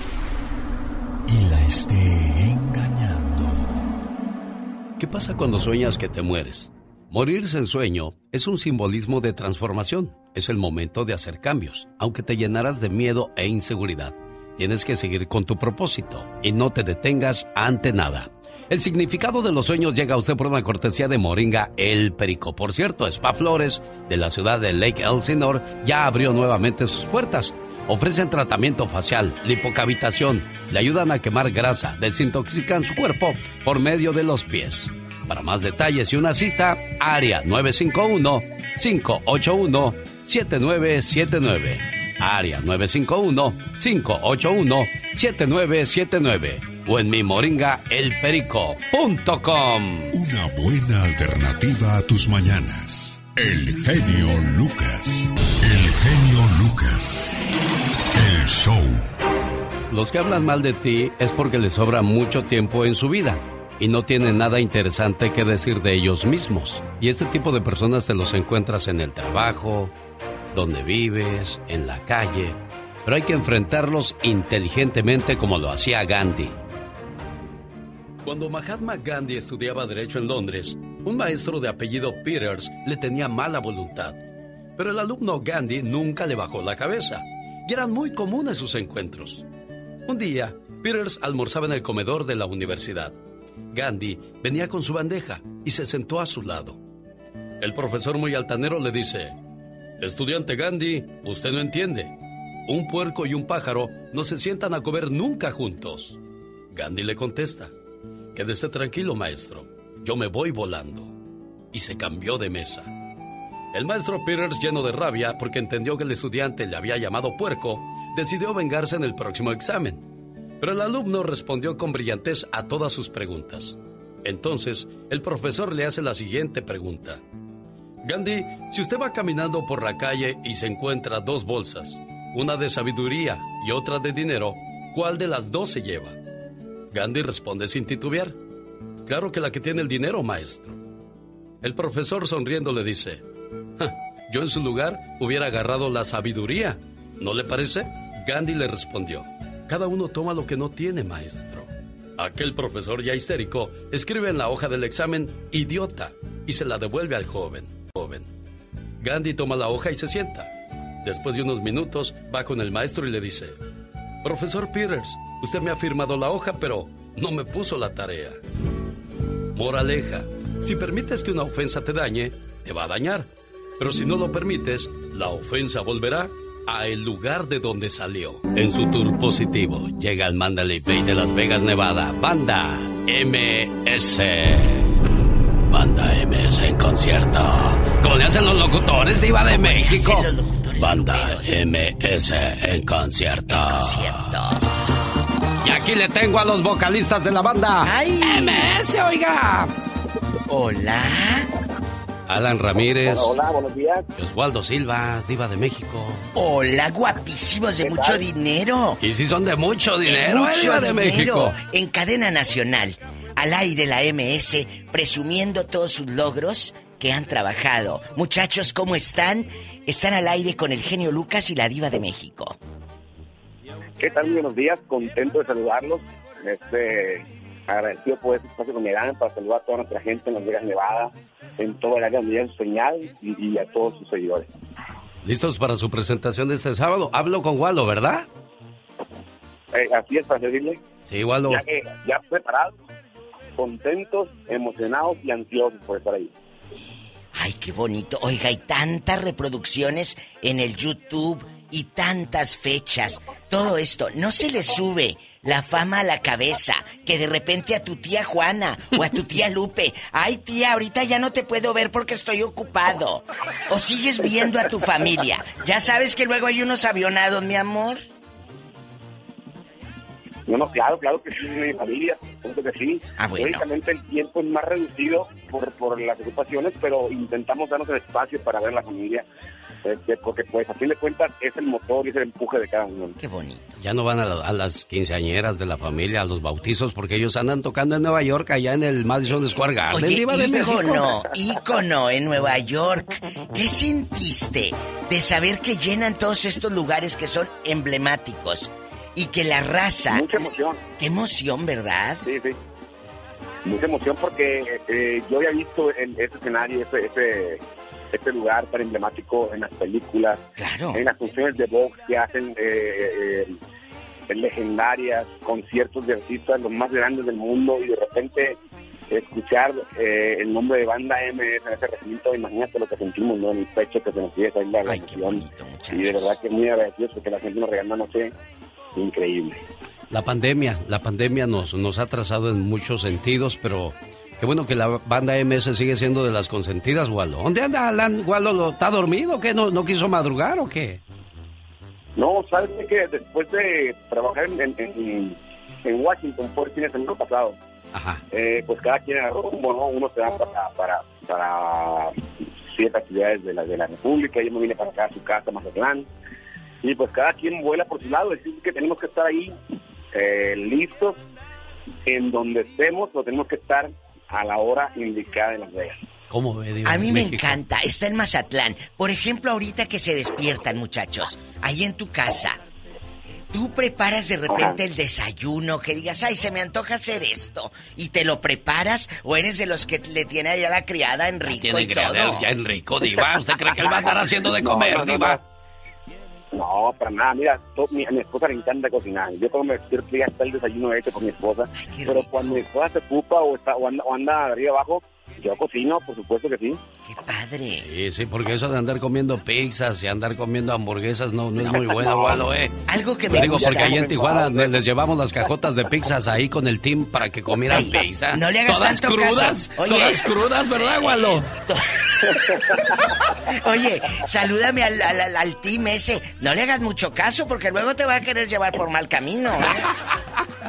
y la esté engañando. ¿Qué pasa cuando sueñas que te mueres? Morirse en sueño es un simbolismo de transformación. Es el momento de hacer cambios, aunque te llenarás de miedo e inseguridad. Tienes que seguir con tu propósito y no te detengas ante nada. El significado de los sueños llega a usted por una cortesía de Moringa El Perico. Por cierto, Spa Flores, de la ciudad de Lake Elsinore, ya abrió nuevamente sus puertas. Ofrecen tratamiento facial, lipocavitación, le ayudan a quemar grasa, desintoxican su cuerpo por medio de los pies. Para más detalles y una cita, área nueve cinco uno, cinco ocho uno, siete nueve siete nueve. Área nueve cinco uno, cinco ocho uno, siete nueve siete nueve. O en mi moringa el perico punto com. Una buena alternativa a tus mañanas. El genio Lucas. El genio Lucas. El show. Los que hablan mal de ti es porque les sobra mucho tiempo en su vida y no tienen nada interesante que decir de ellos mismos. Y este tipo de personas te los encuentras en el trabajo, donde vives, en la calle, pero hay que enfrentarlos inteligentemente como lo hacía Gandhi. Cuando Mahatma Gandhi estudiaba Derecho en Londres, un maestro de apellido Peters le tenía mala voluntad, pero el alumno Gandhi nunca le bajó la cabeza, y eran muy comunes sus encuentros. Un día, Peters almorzaba en el comedor de la universidad. Gandhi venía con su bandeja y se sentó a su lado. El profesor, muy altanero, le dice: estudiante Gandhi, usted no entiende. Un puerco y un pájaro no se sientan a comer nunca juntos. Gandhi le contesta: quédese tranquilo, maestro, yo me voy volando. Y se cambió de mesa. El maestro Peters, lleno de rabia porque entendió que el estudiante le había llamado puerco, decidió vengarse en el próximo examen. Pero el alumno respondió con brillantez a todas sus preguntas. Entonces, el profesor le hace la siguiente pregunta: Gandhi, si usted va caminando por la calle y se encuentra dos bolsas, una de sabiduría y otra de dinero, ¿cuál de las dos se lleva? Gandhi responde sin titubear: claro que la que tiene el dinero, maestro. El profesor, sonriendo, le dice: yo en su lugar hubiera agarrado la sabiduría, ¿no le parece? Gandhi le respondió: cada uno toma lo que no tiene, maestro. Aquel profesor, ya histérico, escribe en la hoja del examen idiota y se la devuelve al joven. joven. Gandhi toma la hoja y se sienta. Después de unos minutos va con el maestro y le dice: profesor Peters, usted me ha firmado la hoja, pero no me puso la tarea. Moraleja: si permites que una ofensa te dañe, te va a dañar. Pero si no lo permites, la ofensa volverá a el lugar de donde salió. En su tour positivo llega al Mandalay Bay de Las Vegas, Nevada, Banda M S. Banda M S en concierto. ¿Cómo le hacen los locutores, Diva de México? Banda M S en concierto. En concierto. Y aquí le tengo a los vocalistas de la banda ¡ay! M S, oiga. Hola. Alan Ramírez. Hola, hola, buenos días. Oswaldo Silva, Diva de México. Hola, guapísimos, de mucho dinero. Y si son de mucho dinero, de mucho Diva de dinero. México. En cadena nacional, al aire la M S, presumiendo todos sus logros que han trabajado. Muchachos, ¿cómo están? Están al aire con el genio Lucas y la Diva de México. ¿Qué tal? Muy buenos días, contento de saludarlos. Este... agradecido por este espacio que me dan para saludar a toda nuestra gente en Las Vegas, Nevada, en todo el área donde llega su señal y, y a todos sus seguidores. ¿Listos para su presentación de este sábado? Hablo con Waldo, ¿verdad? Eh, así es, para servirle. Sí, Waldo. Ya, que, ya preparados, contentos, emocionados y ansiosos por estar ahí. Ay, qué bonito. Oiga, hay tantas reproducciones en el YouTube y tantas fechas. Todo esto, ¿no se le sube la fama a la cabeza que de repente a tu tía Juana o a tu tía Lupe: ay, tía, ahorita ya no te puedo ver porque estoy ocupado? ¿O sigues viendo a tu familia? Ya sabes que luego hay unos avionados, mi amor. No, no, claro, claro que sí, mi familia, punto que sí. Ah, bueno. Lógicamente el tiempo es más reducido por, por las ocupaciones, pero intentamos darnos el espacio para ver la familia, este, porque pues a fin de cuentas es el motor y es el empuje de cada uno. Qué bonito. Ya no van a, la, a las quinceañeras de la familia, a los bautizos, porque ellos andan tocando en Nueva York, allá en el Madison Square Garden. Oye, Diva de México. ícono, ícono en Nueva York. ¿Qué sentiste de saber que llenan todos estos lugares que son emblemáticos? Y que la raza... Mucha emoción. Qué emoción, ¿verdad? Sí, sí. Mucha emoción porque eh, yo había visto en ese escenario, ese, ese, ese lugar tan emblemático en las películas. Claro. En las funciones de box que hacen eh, eh, legendarias, conciertos de artistas los más grandes del mundo y de repente escuchar eh, el nombre de Banda M S en ese recinto, imagínate lo que sentimos, ¿no? En el pecho que se nos sigue ahí la Ay, qué bonito, y de verdad que muy agradecidos porque la gente nos regala, no sé, increíble. La pandemia, la pandemia nos, nos ha atrasado en muchos sentidos, pero qué bueno que la Banda M S sigue siendo de las consentidas, Waldo. ¿Dónde anda Alan? ¿Waldo está dormido? ¿Qué? ¿No, no quiso madrugar o qué? No, sabes que después de trabajar en, en, en Washington por el fin de semana pasado, Ajá. Eh, pues cada quien agarró rumbo, ¿no? Uno se da para, para, para ciertas actividades de la, de la República, yo me vine para acá a su casa, Mazatlán, y pues cada quien vuela por su lado, es decir, que tenemos que estar ahí eh, listos, en donde estemos, o tenemos que estar a la hora indicada en Las Vegas. ¿Cómo ve, Diva A mí de me México? encanta, está en Mazatlán. Por ejemplo, ahorita que se despiertan, muchachos, ahí en tu casa, tú preparas de repente el desayuno, que digas, ay, se me antoja hacer esto, y te lo preparas, o eres de los que le tiene allá la criada en rico Tiene y criaderos todo. ya en rico, Diva. ¿Usted cree que él va a estar haciendo de comer, No, no, no, Diva? No, no, para nada. Mira, to, mi, a mi esposa le encanta cocinar. Yo cuando me despierto ya está el desayuno hecho con mi esposa. Ay, pero cuando mi esposa se ocupa o, está, o, anda, o anda arriba abajo, yo cocino, por supuesto que sí. ¡Qué padre! Sí, sí, porque eso de andar comiendo pizzas y andar comiendo hamburguesas no, no es muy bueno, Waldo, ¿eh? Algo que Te me digo, gusta. porque ahí en Tijuana les llevamos las cajotas de pizzas ahí con el team para que comieran Ay, pizza. no le hagas Todas tanto crudas, caso. Oye. todas crudas, ¿verdad, Waldo? Oye, salúdame al, al, al, al team ese. No le hagas mucho caso porque luego te va a querer llevar por mal camino, ¿eh?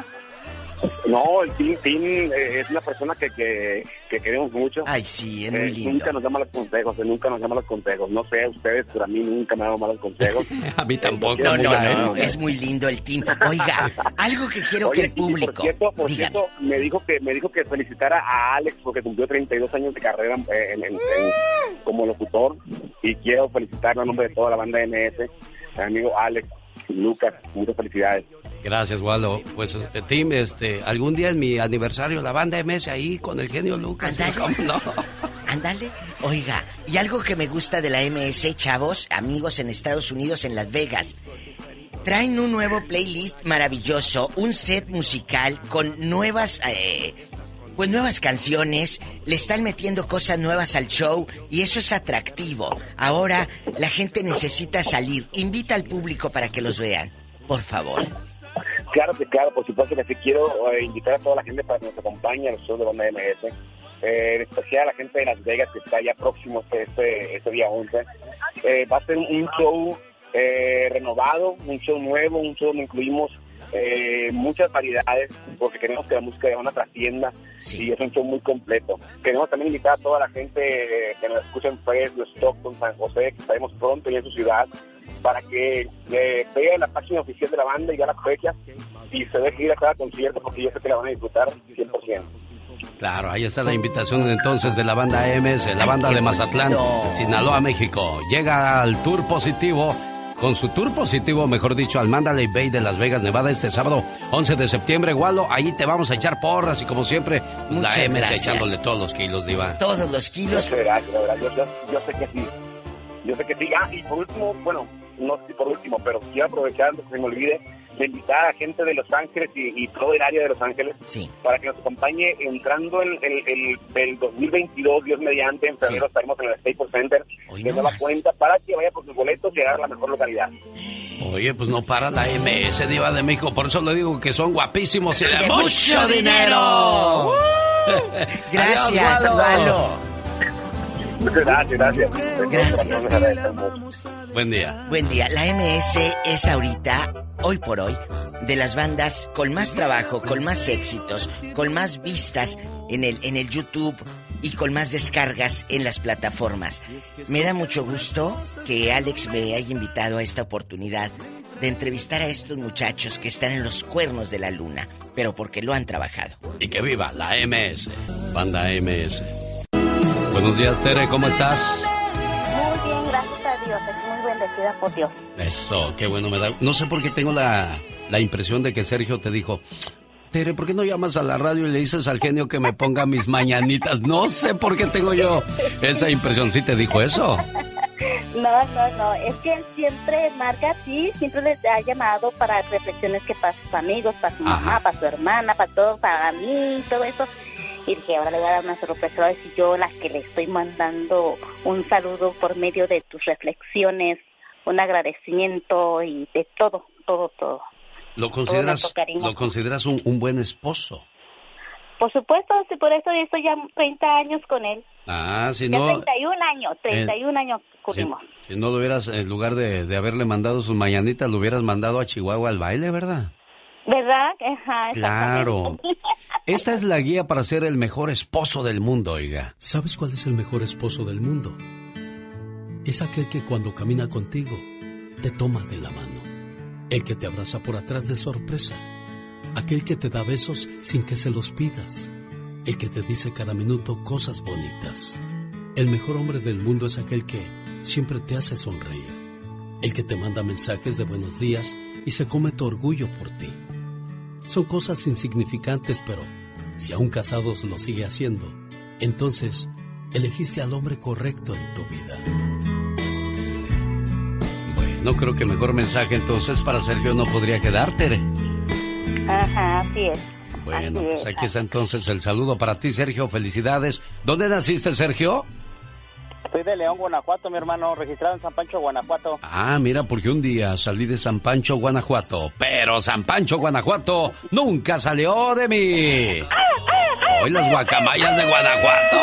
No, el Tim, Tim eh, es una persona que, que, que queremos mucho. Ay, sí, es muy Eh, lindo. Nunca nos da malos consejos, él nunca nos da malos consejos. No sé, ustedes, pero a mí nunca me ha dado malos consejos. A mí tampoco. No, no, amiga, no, ¿eh? es muy lindo el team. Oiga, algo que quiero Oye, que el y público... Por cierto, por dígame. cierto me, dijo que, me dijo que felicitara a Alex porque cumplió treinta y dos años de carrera eh, en, en, en- como locutor. Y quiero felicitarlo a nombre de toda la Banda M S. Mi amigo Alex, Lucas, muchas felicidades. Gracias, Waldo. Pues, este, team, este, algún día en mi aniversario, la Banda M S ahí con el genio Lucas. Ándale. ¿Cómo no? Ándale. Oiga, y algo que me gusta de la M S, chavos, amigos en Estados Unidos, en Las Vegas. Traen un nuevo playlist maravilloso, un set musical con nuevas, eh, pues nuevas canciones. Le están metiendo cosas nuevas al show y eso es atractivo. Ahora la gente necesita salir. Invita al público para que los vean, por favor. Claro que claro, por supuesto que sí quiero eh, invitar a toda la gente para que nos acompañe a los shows de Banda M S. Eh, en especial a la gente de Las Vegas que está ya próximo este, este, este día once. Eh, va a ser un show eh, renovado, un show nuevo, un show donde incluimos eh, muchas variedades, porque queremos que la música de banda trascienda y es un show muy completo. Queremos también invitar a toda la gente eh, que nos escucha en Fresno, Stockton, San José, que estaremos pronto ya en su ciudad, para que eh, vean la página oficial de la banda y ya la fecha y se deje ir a cada concierto, porque yo sé que la van a disfrutar cien por ciento. Claro, ahí está la invitación entonces de la Banda M S, la banda de Mazatlán, Sinaloa, México. Llega al Tour Positivo, con su Tour Positivo, mejor dicho, al Mandalay Bay de Las Vegas, Nevada, este sábado once de septiembre. Waldo, ahí te vamos a echar porras y como siempre, Muchas la M S gracias. echándole todos los kilos, Diva. Todos los kilos. Muchas gracias, la verdad, yo, yo, yo sé que sí. Yo sé que sí. Ah, y por último, bueno, no sé si por último, pero quiero aprovechar antes que se me olvide de invitar a gente de Los Ángeles y, y todo el área de Los Ángeles sí. para que nos acompañe entrando en el, el, el dos mil veintidós, Dios mediante, en febrero sí. estaremos en el Staples Center de nueva cuenta para que vaya por sus boletos y agarre la mejor localidad. Oye, pues no para la M S, Diva de México, por eso le digo que son guapísimos y de, de mucho, mucho dinero. dinero. Gracias, Waldo. Gracias, gracias. Gracias. Buen día. Buen día. La M S es ahorita, hoy por hoy, de las bandas con más trabajo, con más éxitos, con más vistas en el, en el YouTube y con más descargas en las plataformas. Me da mucho gusto que Alex me haya invitado a esta oportunidad de entrevistar a estos muchachos que están en los cuernos de la luna, pero porque lo han trabajado. Y que viva la M S, banda M S. Buenos días, Tere, ¿cómo estás? Muy bien, gracias a Dios, estoy muy bendecida por Dios. Eso, qué bueno me da. No sé por qué tengo la, la impresión de que Sergio te dijo... Tere, ¿por qué no llamas a la radio y le dices al genio que me ponga mis mañanitas? No sé por qué tengo yo esa impresión. ¿Sí te dijo eso? No, no, no. Es que él siempre marca así, siempre les ha llamado para reflexiones que para sus amigos, para su mamá, para su hermana, para todo, para mí, todo eso. Y dije, ahora le voy a dar una sorpresa. Y yo la que le estoy mandando un saludo por medio de tus reflexiones, un agradecimiento y de todo, todo, todo. ¿Lo consideras, ¿lo consideras un, un buen esposo? Por supuesto, sí, por eso yo estoy ya treinta años con él. Ah, si ya no... treinta y un años, treinta y un eh, años cumplimos. Si, si no lo hubieras, en lugar de, de haberle mandado sus mañanitas, lo hubieras mandado a Chihuahua al baile, ¿verdad? ¿Verdad? Ajá, claro. Esta es la guía para ser el mejor esposo del mundo, oiga. ¿Sabes cuál es el mejor esposo del mundo? Es aquel que cuando camina contigo, te toma de la mano. El que te abraza por atrás de sorpresa. Aquel que te da besos sin que se los pidas. El que te dice cada minuto cosas bonitas. El mejor hombre del mundo es aquel que siempre te hace sonreír. El que te manda mensajes de buenos días y se come tu orgullo por ti. Son cosas insignificantes, pero si aún casados lo sigue haciendo, entonces elegiste al hombre correcto en tu vida. No creo que mejor mensaje entonces para Sergio no podría quedar, Tere. Ajá, así es. Bueno, así pues es. aquí está entonces el saludo para ti, Sergio. Felicidades. ¿Dónde naciste, Sergio? Soy de León, Guanajuato, mi hermano, registrado en San Pancho, Guanajuato. Ah, mira, porque un día salí de San Pancho, Guanajuato, pero San Pancho, Guanajuato nunca salió de mí. Hoy las guacamayas de Guanajuato.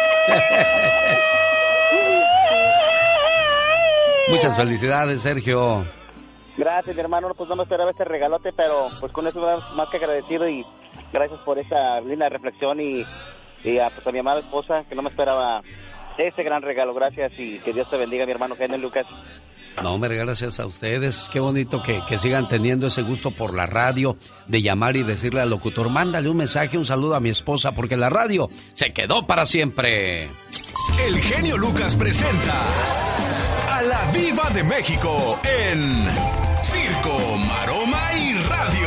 Muchas felicidades, Sergio. Gracias, mi hermano. Pues no me esperaba este regalote, pero pues con eso más que agradecido y gracias por esa linda reflexión y, y a, pues, a mi amada esposa que no me esperaba ese gran regalo. Gracias y que Dios te bendiga, mi hermano Genio Lucas. No, me gracias a ustedes. Qué bonito que, que sigan teniendo ese gusto por la radio, de llamar y decirle al locutor, mándale un mensaje, un saludo a mi esposa, porque la radio se quedó para siempre. El Genio Lucas presenta a la Viva de México en Circo, Maroma y Radio.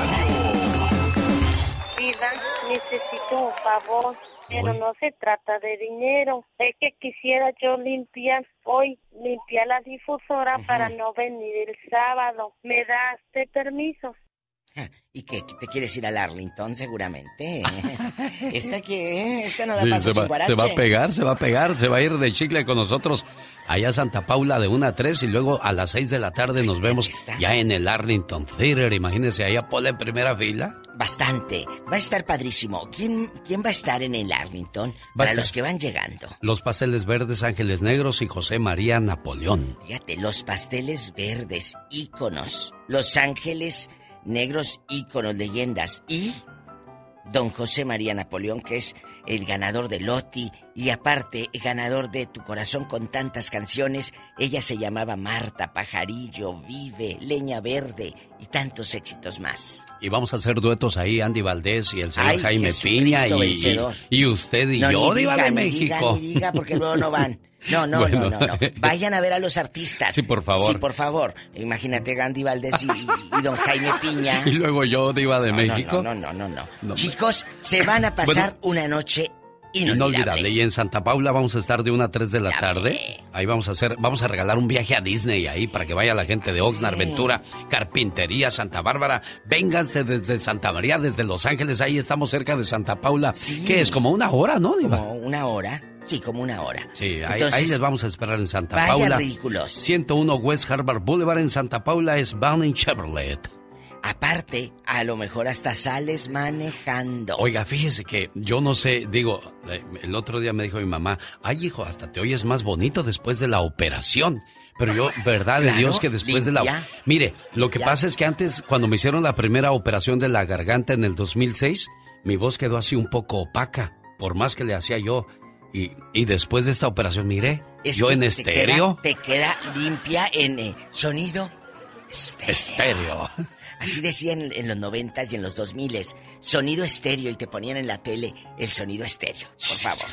Viva, necesito un favor, pero no se trata de dinero. Es que quisiera yo limpiar hoy, limpiar la difusora uh-huh. para no venir el sábado. ¿Me das de permiso? ¿Y qué? ¿Te quieres ir al Arlington seguramente? ¿Esta qué? ¿Esta no da sí, paso se sin guarache? Se va a pegar, se va a pegar, se va a ir de chicle con nosotros allá a Santa Paula de una a tres y luego a las seis de la tarde nos vemos ya en el Arlington Theater. Imagínense, allá Paula en primera fila. Bastante, va a estar padrísimo. ¿Quién, quién va a estar en el Arlington? Para los que van llegando. Los Pasteles Verdes, Ángeles Negros y José María Napoleón. Fíjate, los Pasteles Verdes, íconos. Los Ángeles Negros, íconos, leyendas. Y don José María Napoleón, que es el ganador de Loti y aparte ganador de Tu Corazón con tantas canciones. Ella se llamaba Marta, Pajarillo, Vive, Leña Verde y tantos éxitos más. Y vamos a hacer duetos ahí, Andy Valdés y el señor Ay, Jaime Jesucristo Piña y, vencedor. y usted y no, yo, ni Diva diga, de ni México. Diga, ni diga, porque luego no van. No, no, bueno. no, no, no. Vayan a ver a los artistas. Sí, por favor. Sí, por favor. Imagínate Andy Valdés y, y, y don Jaime Piña. Y luego yo, Diva de no, México. No, no, no, no, no, no. Chicos, se van a pasar bueno, una noche inolvidable. inolvidable. Y en Santa Paula vamos a estar de una a tres de la tarde. Ahí vamos a hacer, vamos a regalar un viaje a Disney ahí para que vaya la gente de Oxnard, Ventura, Carpintería, Santa Bárbara. Vénganse desde Santa María, desde Los Ángeles. Ahí estamos cerca de Santa Paula. Sí. Que es como una hora, ¿no, Diva? Como una hora. Sí, como una hora. Sí, ahí, Entonces, ahí les vamos a esperar en Santa vaya Paula. ridículos. ciento uno West Harvard Boulevard en Santa Paula es Bound Chevrolet. Aparte, a lo mejor hasta sales manejando. Oiga, fíjese que yo no sé, digo, el otro día me dijo mi mamá, ay hijo, hasta te oyes más bonito después de la operación. Pero yo, verdad de Claro, Dios que después limpia, de la... Mire, lo que limpia. pasa es que antes, cuando me hicieron la primera operación de la garganta en el dos mil seis, mi voz quedó así un poco opaca, por más que le hacía yo. Y, y después de esta operación, mire, Es yo que en te estéreo. Queda, te queda limpia en eh, sonido estéreo. Estéreo. Así decían en los noventas y en los dos miles, sonido estéreo, y te ponían en la tele el sonido estéreo, por favor.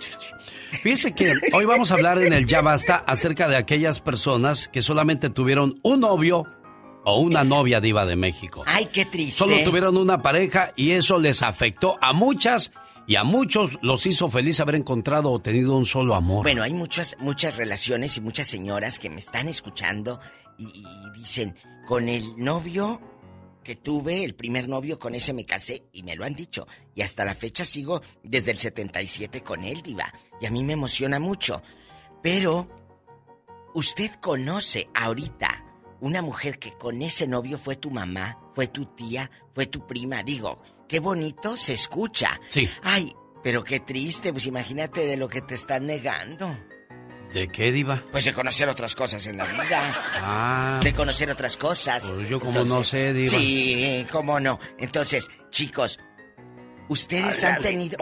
Fíjese que hoy vamos a hablar en el Ya Basta acerca de aquellas personas que solamente tuvieron un novio o una novia diva de México. Ay, qué triste. Solo tuvieron una pareja y eso les afectó a muchas y a muchos los hizo feliz haber encontrado o tenido un solo amor. Bueno, hay muchas, muchas relaciones y muchas señoras que me están escuchando y, y dicen, con el novio que tuve, el primer novio, con ese me casé, y me lo han dicho. Y hasta la fecha sigo desde el setenta y siete con él, diva. Y a mí me emociona mucho. Pero, ¿usted conoce ahorita una mujer que con ese novio fue tu mamá, fue tu tía, fue tu prima? Digo, qué bonito se escucha. Sí. Ay, pero qué triste, pues imagínate de lo que te están negando. ¿De qué, diva? Pues de conocer otras cosas en la vida. Ah. De conocer otras cosas. Pues yo como no sé, diva. Sí, cómo no. Entonces, chicos, ustedes han tenido...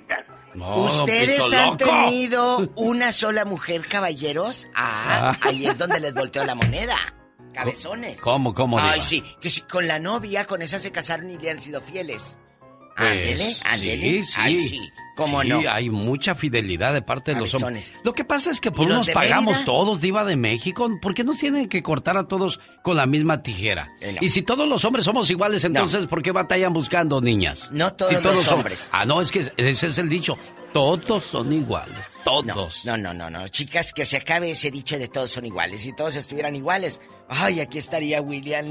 No, ¿Ustedes pito han loco. tenido una sola mujer, caballeros? Ah, Ah. ahí es donde les volteó la moneda. Cabezones. ¿Cómo, cómo, diva? Ay, sí, que si con la novia, con esa se casaron y le han sido fieles. Pues, Ándele, ándele. Sí, sí. Ay, sí, cómo Sí, no. hay mucha fidelidad de parte de los hombres. Cabezones. Lo que pasa es que por ¿Y los unos de pagamos Mérida? todos, diva de México. ¿Por qué nos tienen que cortar a todos con la misma tijera? Eh, no. Y si todos los hombres somos iguales, entonces ¿por qué batallan buscando niñas? No todos Si los son- hombres. Ah, no, es que ese es el dicho. Todos son iguales, todos. No, no, no, no. Chicas, que se acabe ese dicho de todos son iguales. Si todos estuvieran iguales, ay, aquí estaría William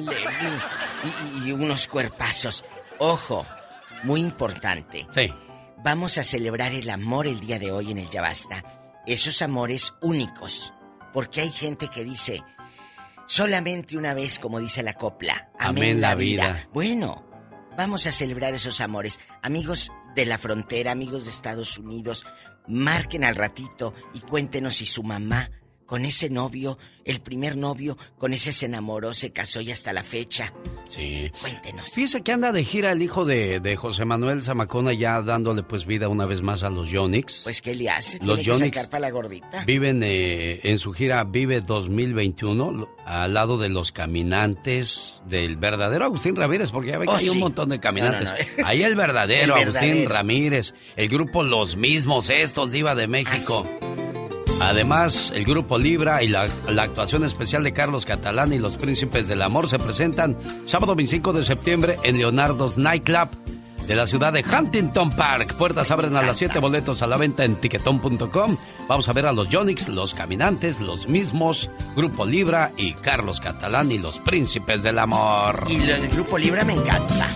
Levy y, y unos cuerpazos. Ojo, muy importante. Sí. Vamos a celebrar el amor el día de hoy en el Ya Basta. Esos amores únicos. Porque hay gente que dice, solamente una vez, como dice la copla. Amén la vida. Bueno, vamos a celebrar esos amores. Amigos de la frontera, amigos de Estados Unidos, marquen al ratito y cuéntenos si su mamá, con ese novio, el primer novio, con ese se enamoró, se casó y hasta la fecha. Sí. Cuéntenos. Fíjese que anda de gira el hijo de, de José Manuel Zamacona, ya dándole pues vida una vez más a los Yonix. Pues, ¿qué le hace? Los Tiene que Yonix sacar para la gordita. viven eh, en su gira Vive dos mil veintiuno lo- al lado de los caminantes del verdadero Agustín Ramírez, porque ya ve que Oh, hay un sí. montón de caminantes. No, no, no. Ahí el verdadero El Agustín verdadero. Ramírez, el grupo Los Mismos, estos diva de México. Ah, Además, el grupo Libra y la, la actuación especial de Carlos Catalán y los Príncipes del Amor se presentan sábado veinticinco de septiembre en Leonardo's Nightclub de la ciudad de Huntington Park. Puertas abren a las siete, boletos a la venta en tiquetón punto com. Vamos a ver a los Yonix, los Caminantes, los Mismos, Grupo Libra y Carlos Catalán y los Príncipes del Amor. Y lo del grupo Libra me encanta.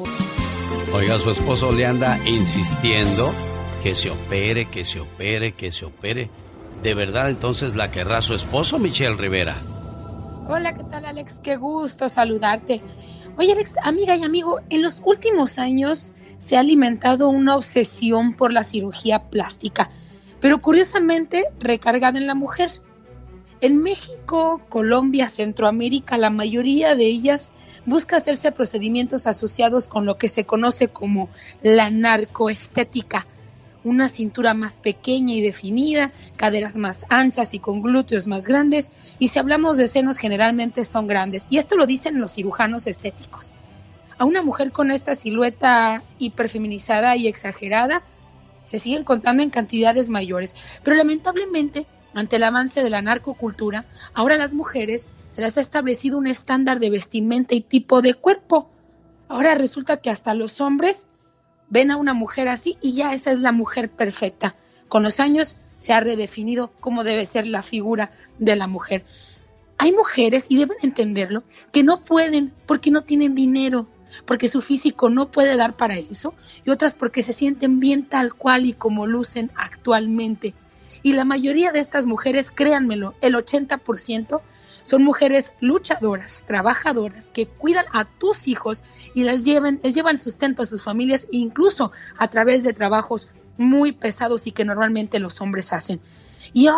Oiga, su esposo le anda insistiendo que se opere, que se opere, que se opere. ¿De verdad entonces la querrá su esposo, Michelle Rivera? Hola, ¿qué tal, Alex? Qué gusto saludarte. Oye, Alex, amiga y amigo, en los últimos años se ha alimentado una obsesión por la cirugía plástica, pero curiosamente recargada en la mujer. En México, Colombia, Centroamérica, la mayoría de ellas busca hacerse procedimientos asociados con lo que se conoce como la narcoestética. Una cintura más pequeña y definida, caderas más anchas y con glúteos más grandes, y si hablamos de senos generalmente son grandes, y esto lo dicen los cirujanos estéticos. A una mujer con esta silueta hiperfeminizada y exagerada se siguen contando en cantidades mayores, pero lamentablemente, ante el avance de la narcocultura, ahora a las mujeres se les ha establecido un estándar de vestimenta y tipo de cuerpo. Ahora resulta que hasta los hombres ven a una mujer así y ya esa es la mujer perfecta. Con los años se ha redefinido cómo debe ser la figura de la mujer. Hay mujeres, y deben entenderlo, que no pueden porque no tienen dinero, porque su físico no puede dar para eso, y otras porque se sienten bien tal cual y como lucen actualmente. Y la mayoría de estas mujeres, créanmelo, el ochenta por ciento son mujeres luchadoras, trabajadoras, que cuidan a tus hijos y les llevan, les llevan sustento a sus familias, incluso a través de trabajos muy pesados y que normalmente los hombres hacen. Y ahora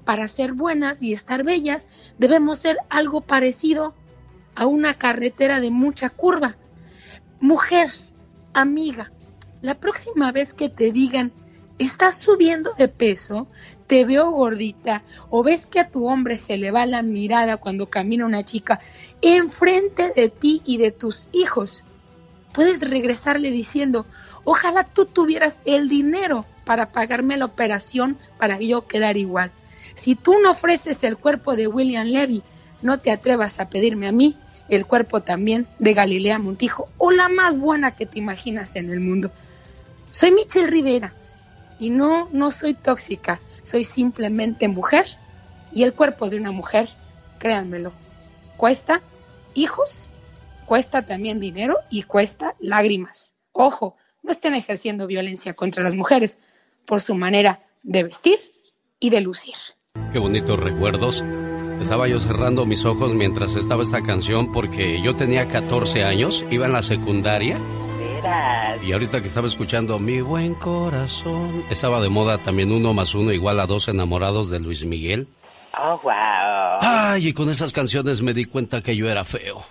para ser buenas y estar bellas, debemos ser algo parecido a una carretera de mucha curva. Mujer, amiga, la próxima vez que te digan, estás subiendo de peso, te veo gordita, o ves que a tu hombre se le va la mirada cuando camina una chica enfrente de ti y de tus hijos, puedes regresarle diciendo, ojalá tú tuvieras el dinero para pagarme la operación para yo quedar igual. Si tú no ofreces el cuerpo de William Levy, no te atrevas a pedirme a mí el cuerpo también de Galilea Montijo, o la más buena que te imaginas en el mundo. Soy Michelle Rivera, y no, no soy tóxica, soy simplemente mujer, y el cuerpo de una mujer, créanmelo, cuesta hijos, cuesta también dinero y cuesta lágrimas. Ojo, no estén ejerciendo violencia contra las mujeres por su manera de vestir y de lucir. Qué bonitos recuerdos. Estaba yo cerrando mis ojos mientras estaba esta canción porque yo tenía catorce años, iba en la secundaria. Mira. Y ahorita que estaba escuchando Mi Buen Corazón, estaba de moda también Uno más uno igual a dos enamorados de Luis Miguel. Oh, wow. Ay, y con esas canciones me di cuenta que yo era feo.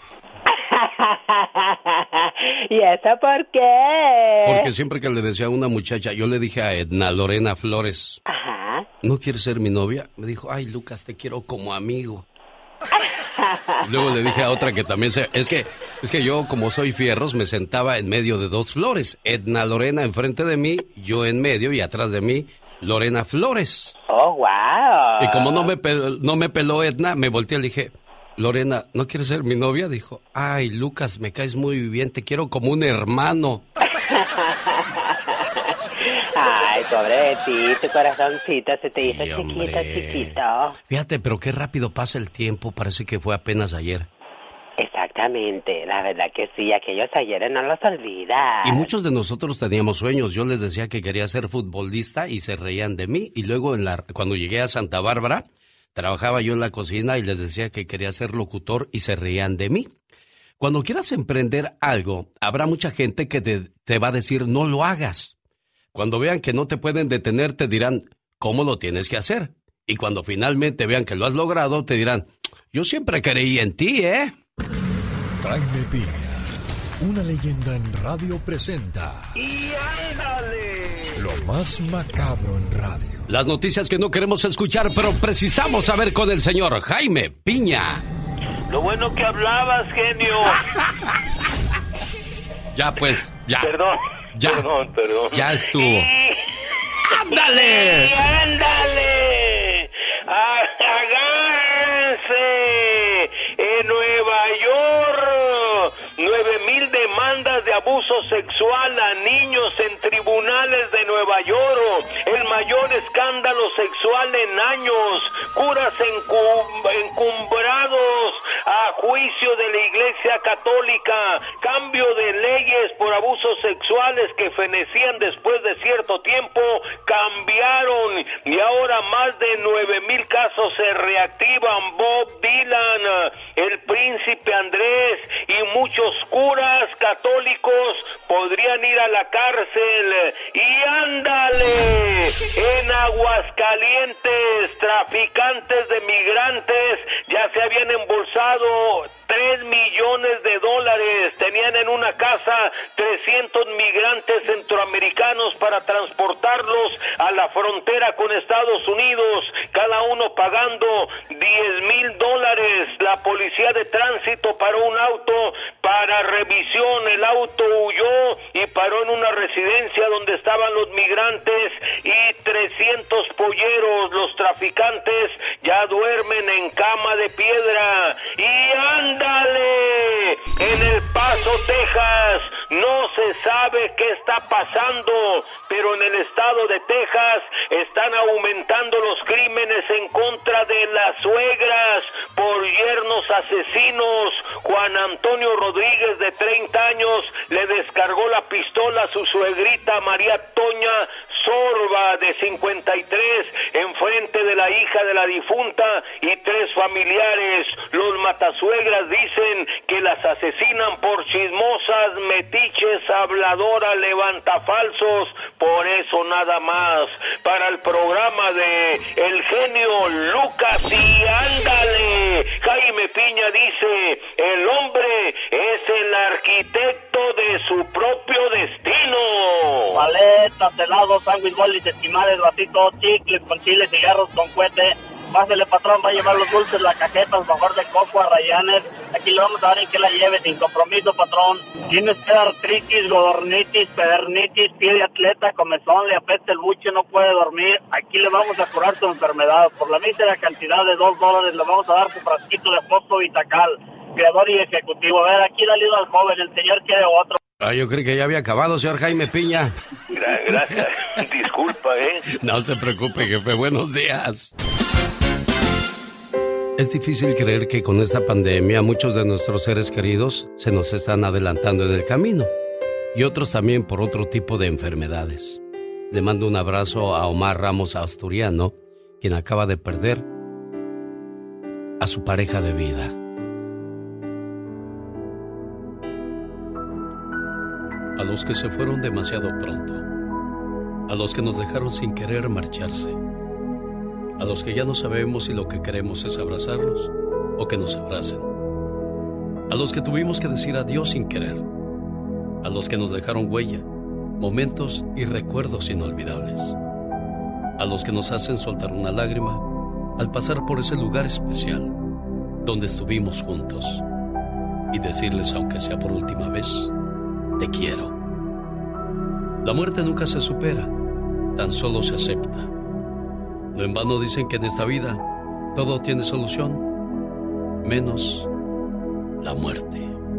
¿Y eso por qué? Porque siempre que le decía a una muchacha, yo le dije a Edna Lorena Flores, ajá, ¿no quieres ser mi novia? Me dijo, ay, Lucas, te quiero como amigo. Luego le dije a otra que también se... Es que, es que yo, como soy fierros, me sentaba en medio de dos Flores. Edna Lorena enfrente de mí, yo en medio y atrás de mí, Lorena Flores. Oh, wow. Y como no me peló, no me peló Edna, me volteé y le dije, Lorena, ¿no quieres ser mi novia? Dijo, ay, Lucas, me caes muy bien, te quiero como un hermano. Ay, pobre de ti, tu corazoncito se te hizo sí, chiquito, chiquito. Fíjate, pero qué rápido pasa el tiempo, parece que fue apenas ayer. Exactamente, la verdad que sí, aquellos ayeres no los olvidas. Y muchos de nosotros teníamos sueños, yo les decía que quería ser futbolista y se reían de mí. Y luego en la, cuando llegué a Santa Bárbara, trabajaba yo en la cocina y les decía que quería ser locutor y se reían de mí. Cuando quieras emprender algo, habrá mucha gente que te, te va a decir no lo hagas. Cuando vean que no te pueden detener, te dirán cómo lo tienes que hacer. Y cuando finalmente vean que lo has logrado, te dirán, yo siempre creí en ti, ¿eh? Jaime Piña, una leyenda en radio presenta. ¡Y ándale! Lo más macabro en radio. Las noticias que no queremos escuchar, pero precisamos saber con el señor Jaime Piña. Lo bueno que hablabas, genio. Ya pues, ya. Perdón, ya, perdón, perdón. Ya estuvo. Y... ¡Ándale! Y ¡ándale! ¡Agárrense! En Nueva York, nueve mil demandas de abuso sexual a niños en tribunales de Nueva York. El mayor escándalo sexual en años. Curas encum- encumbrados a juicio de la Iglesia Católica. Cambio de leyes por abusos sexuales que fenecían después de cierto tiempo cambiaron y ahora más de nueve mil casos se reactivan. Bob Dylan, el príncipe Andrés y muchos curas católicos podrían ir a la cárcel. Y ándale, en Aguascalientes, traficantes de migrantes ya se habían embolsado tres millones de dólares. Tenían en una casa trescientos migrantes centroamericanos para transportarlos a la frontera con Estados Unidos, cada uno pagando diez mil dólares. La policía de tránsito paró un auto para revisión. El auto huyó y paró en una residencia donde estaban los migrantes y trescientos polleros. Los traficantes ya duermen en cama de piedra. Y ándale, en El Paso, Texas, no se sabe qué está pasando, pero en el estado de Texas están aumentando los crímenes en contra de las suegras por yernos asesinos. Juan Antonio Rodríguez, de treinta años, le descargó la pistola a su suegrita María Toña Sorba, de cincuenta y tres, enfrente de la hija de la difunta y tres familiares. Los matasuegras dicen que las asesinan por chismosas, metiches, habladoras, levantafalsos, por eso nada más. Para el programa de El Genio Lucas y ándale, Jaime Piña dice, el hombre es el arquitecto de su propio destino. Paletas, helados, sándwich, bolis, esquimales, vasitos, chicles con chile, cigarros con cohete. Pásele, patrón, va a llevar los dulces, las cajetas, mejor de coco a rayanes. Aquí le vamos a dar en que la lleve, sin compromiso, patrón. Tienes que dar artritis, godornitis, pedernitis, pie de atleta, comezón, le apesta el buche, no puede dormir. Aquí le vamos a curar tu enfermedad. Por la mísera cantidad de dos dólares le vamos a dar su frasquito de fosfo Vitacal. Creador y ejecutivo. A ver, aquí le ayuda al joven, el señor quiere otro. Ah, yo creí que ya había acabado, señor Jaime Piña. Gra- gracias, disculpa, ¿eh? No se preocupe, jefe, buenos días. Es difícil creer que con esta pandemia muchos de nuestros seres queridos se nos están adelantando en el camino y otros también por otro tipo de enfermedades. Le mando un abrazo a Omar Ramos Asturiano, quien acaba de perder a su pareja de vida. A los que se fueron demasiado pronto, a los que nos dejaron sin querer marcharse, a los que ya no sabemos si lo que queremos es abrazarlos o que nos abracen, a los que tuvimos que decir adiós sin querer, a los que nos dejaron huella, momentos y recuerdos inolvidables, a los que nos hacen soltar una lágrima al pasar por ese lugar especial donde estuvimos juntos y decirles, aunque sea por última vez, te quiero. La muerte nunca se supera, tan solo se acepta. No en vano dicen que en esta vida todo tiene solución, menos la muerte.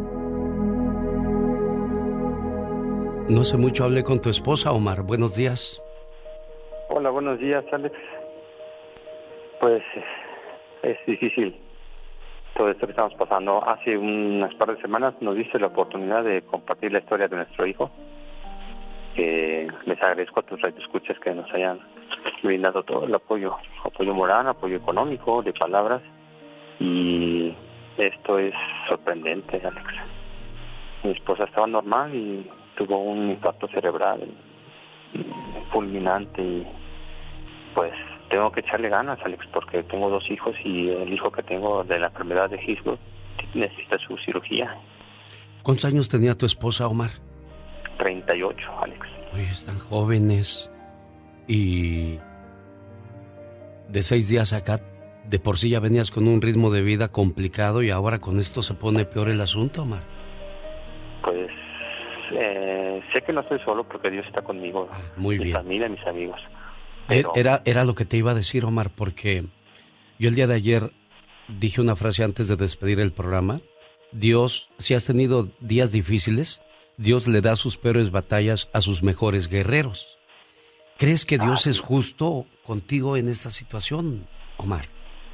No hace mucho hablé con tu esposa, Omar. Buenos días. Hola, buenos días, Alex. Pues es difícil todo esto que estamos pasando. Hace unas par de semanas nos diste la oportunidad de compartir la historia de nuestro hijo. Que les agradezco a tus radioescuchas que nos hayan brindado todo el apoyo, apoyo moral, apoyo económico, de palabras, y esto es sorprendente, Alex. Mi esposa estaba normal y tuvo un impacto cerebral fulminante y pues tengo que echarle ganas, Alex, porque tengo dos hijos y el hijo que tengo de la enfermedad de Hirschsprung necesita su cirugía. ¿Cuántos años tenía tu esposa, Omar? treinta y ocho, Alex. Oye, están jóvenes. Y de seis días acá, de por sí ya venías con un ritmo de vida complicado y ahora con esto se pone peor el asunto, Omar. Pues eh, sé que no estoy solo porque Dios está conmigo. Muy mi bien. familia, mis amigos. Pero... Era, era lo que te iba a decir, Omar, porque yo el día de ayer dije una frase antes de despedir el programa. Dios, si has tenido días difíciles, Dios le da sus peores batallas a sus mejores guerreros. ¿Crees que Dios ah, es justo contigo en esta situación, Omar?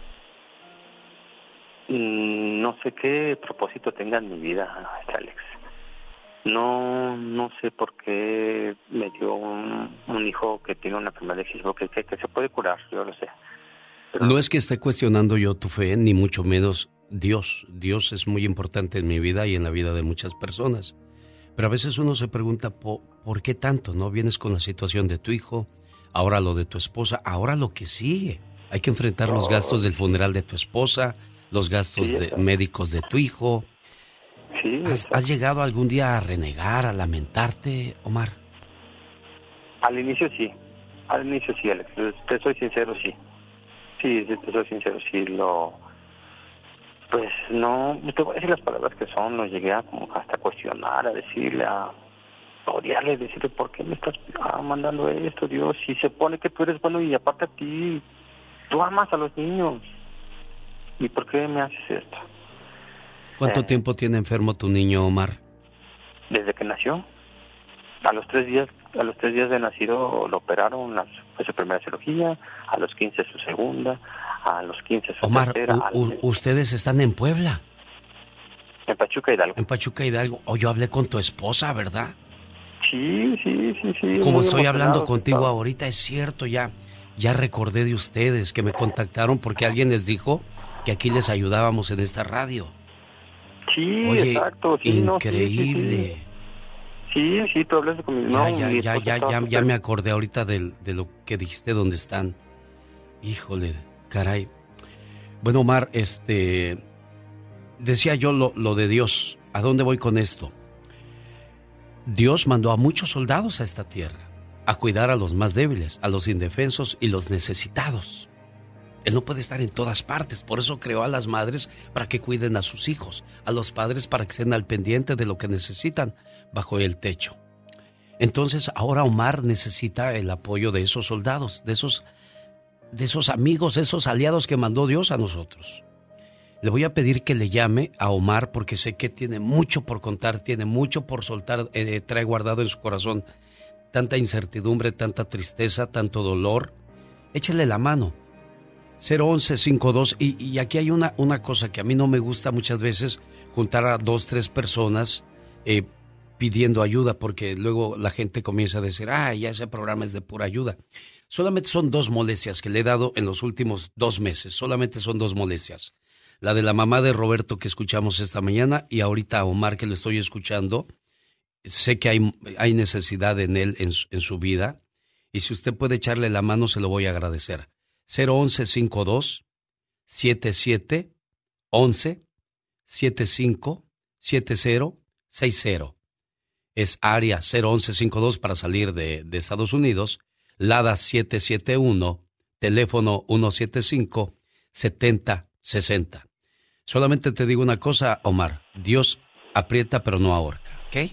No sé qué propósito tenga en mi vida, Alex. No no sé por qué me dio un, un hijo que tiene una enfermedad de Hirschsprung que, que, que se puede curar, yo lo sé. Pero... No es que esté cuestionando yo tu fe, ni mucho menos Dios. Dios es muy importante en mi vida y en la vida de muchas personas. Pero a veces uno se pregunta, ¿por, ¿por qué tanto? ¿No? Vienes con la situación de tu hijo, ahora lo de tu esposa, ahora lo que sigue. Hay que enfrentar oh. los gastos del funeral de tu esposa, los gastos sí, de, médicos de tu hijo. Sí, ¿Has, ¿Has llegado algún día a renegar, a lamentarte, Omar? Al inicio sí, al inicio sí, Alex. Te soy sincero, sí. Sí, te soy sincero, sí, lo... Pues no, te voy a decir las palabras que son, lo llegué a como hasta cuestionar, a decirle, a, a odiarle, decirle, ¿por qué me estás ah, mandando esto, Dios? Si se pone que tú eres bueno y aparte a ti, tú amas a los niños, ¿y por qué me haces esto? ¿Cuánto eh, tiempo tiene enfermo tu niño, Omar? Desde que nació, a los tres días, a los tres días de nacido lo operaron, la, fue su primera cirugía, a los quince su segunda, a los quince su Omar, tercera. U, u, ustedes están en Puebla. En Pachuca Hidalgo. En Pachuca Hidalgo. Oh, yo hablé con tu esposa, ¿verdad? Sí, sí, sí, sí. Como muy estoy hablando emocionados contigo estamos. ahorita, es cierto, ya, ya recordé de ustedes que me contactaron porque alguien les dijo que aquí les ayudábamos en esta radio. Sí, Oye, exacto. Sí, no, sí, increíble. Sí, sí, sí, tú hablas con mi... Ya, no, ya, mi ya, esposa ya, estaba ya, súper- ya me acordé ahorita del- de, lo que dijiste donde están. Híjole, caray. Bueno, Omar, este... decía yo lo, lo de Dios. ¿A dónde voy con esto? Dios mandó a muchos soldados a esta tierra a cuidar a los más débiles, a los indefensos y los necesitados. Él no puede estar en todas partes, por eso creó a las madres para que cuiden a sus hijos, a los padres para que estén al pendiente de lo que necesitan bajo el techo. Entonces ahora Omar necesita el apoyo de esos soldados, de esos, de esos amigos, esos aliados que mandó Dios a nosotros. Le voy a pedir que le llame a Omar porque sé que tiene mucho por contar, tiene mucho por soltar, eh, trae guardado en su corazón tanta incertidumbre, tanta tristeza, tanto dolor. Échale la mano. cero once cincuenta y dos y, y aquí hay una, una cosa que a mí no me gusta muchas veces, juntar a dos, tres personas eh, pidiendo ayuda, porque luego la gente comienza a decir, ah, ya ese programa es de pura ayuda. Solamente son dos molestias que le he dado en los últimos dos meses, solamente son dos molestias. La de la mamá de Roberto que escuchamos esta mañana y ahorita a Omar que lo estoy escuchando. Sé que hay, hay necesidad en él, en, su- en su vida, y si usted puede echarle la mano se lo voy a agradecer. cero once cincuenta y dos setenta y siete once setenta y cinco setenta sesenta. Es área cero once cincuenta y dos para salir de, de Estados Unidos, Lada siete siete uno, teléfono uno siete cinco setenta sesenta. Solamente te digo una cosa, Omar, Dios aprieta pero no ahorca, ¿ok?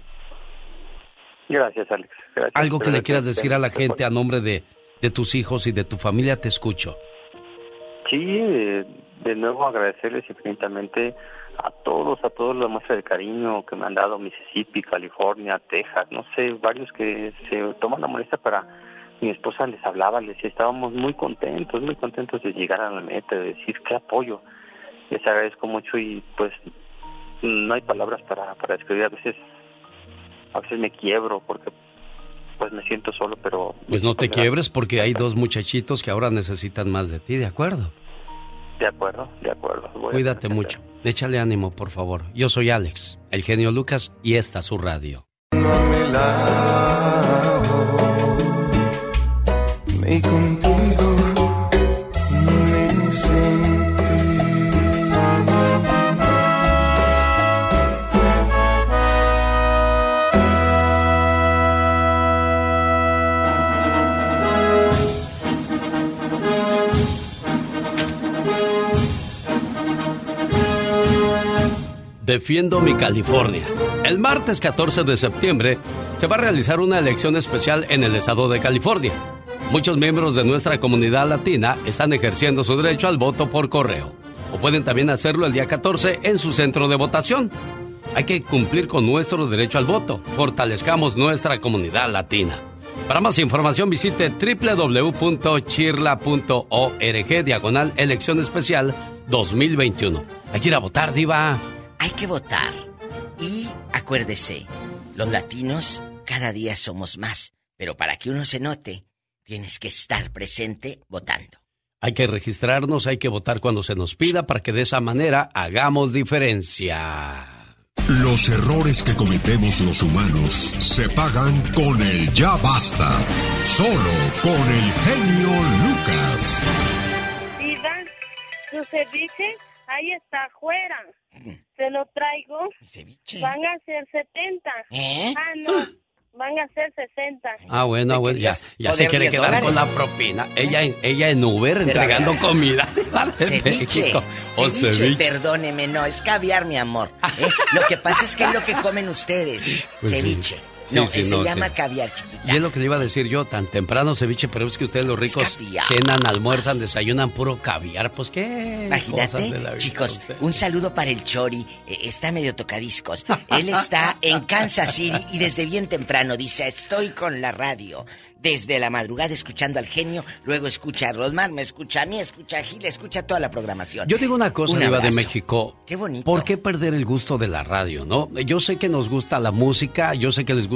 Gracias, Alex. Gracias. Algo que le Gracias, quieras decir a la gracias. gente a nombre de, de tus hijos y de tu familia, te escucho. Sí, de, de nuevo agradecerles infinitamente a todos, a todos la muestra de cariño que me han dado, Mississippi, California, Texas, no sé, varios que se toman la molestia para... Mi esposa les hablaba, les decía, estábamos muy contentos, muy contentos de llegar a la meta, de decir qué apoyo. Les agradezco mucho y pues no hay palabras para, para describir. A veces, a veces me quiebro porque pues me siento solo, pero... Pues no te quiebres porque hay dos muchachitos que ahora necesitan más de ti, ¿de acuerdo? De acuerdo, de acuerdo. Voy a Cuídate mucho. Échale ánimo, por favor. Yo soy Alex, el genio Lucas, y esta es su radio. Y contigo me sentí. Defiendo mi California. El martes catorce de septiembre se va a realizar una elección especial en el estado de California. Muchos miembros de nuestra comunidad latina están ejerciendo su derecho al voto por correo. O pueden también hacerlo el día catorce en su centro de votación. Hay que cumplir con nuestro derecho al voto. Fortalezcamos nuestra comunidad latina. Para más información visite doble u doble u doble u punto chirla punto org diagonal elección especial dos mil veintiuno. Hay que ir a votar, diva. Hay que votar. Y acuérdese, los latinos cada día somos más. Pero para que uno se note, tienes que estar presente votando. Hay que registrarnos, hay que votar cuando se nos pida para que de esa manera hagamos diferencia. Los errores que cometemos los humanos se pagan con el ya basta. Solo con el genio Lucas. Diva, su ceviche ahí está afuera. Se lo traigo. Van a ser setenta. ¿Eh? Ah, no. Van a ser sesenta. Ah, bueno, ah, bueno, ya, ya se poner quiere diez quedar con la dólares? propina. Ella, en- ella en Uber Pero, entregando a ver, comida. Ceviche. México. O ceviche, ceviche. perdóneme, no, es caviar, mi amor. ¿eh? Lo que pasa es que es lo que comen ustedes. Pues sí. ceviche. Sí, no, sí, eh, se no, llama sí. caviar, chiquita. Y es lo que le iba a decir yo, tan temprano ceviche, pero es que ustedes los ricos caviar. cenan, almuerzan, desayunan puro caviar, pues qué cosas Imagínate, de la vida, chicos, usted. un saludo para el Chori. eh, está medio tocadiscos. Él está en Kansas City y desde bien temprano dice, estoy con la radio. Desde la madrugada escuchando al genio, luego escucha a Rosmar, me escucha a mí, escucha a Gil, escucha toda la programación. Yo digo una cosa, Un Diva de abrazo. México. Qué bonito. ¿Por qué perder el gusto de la radio, no? Yo sé que nos gusta la música, yo sé que les gusta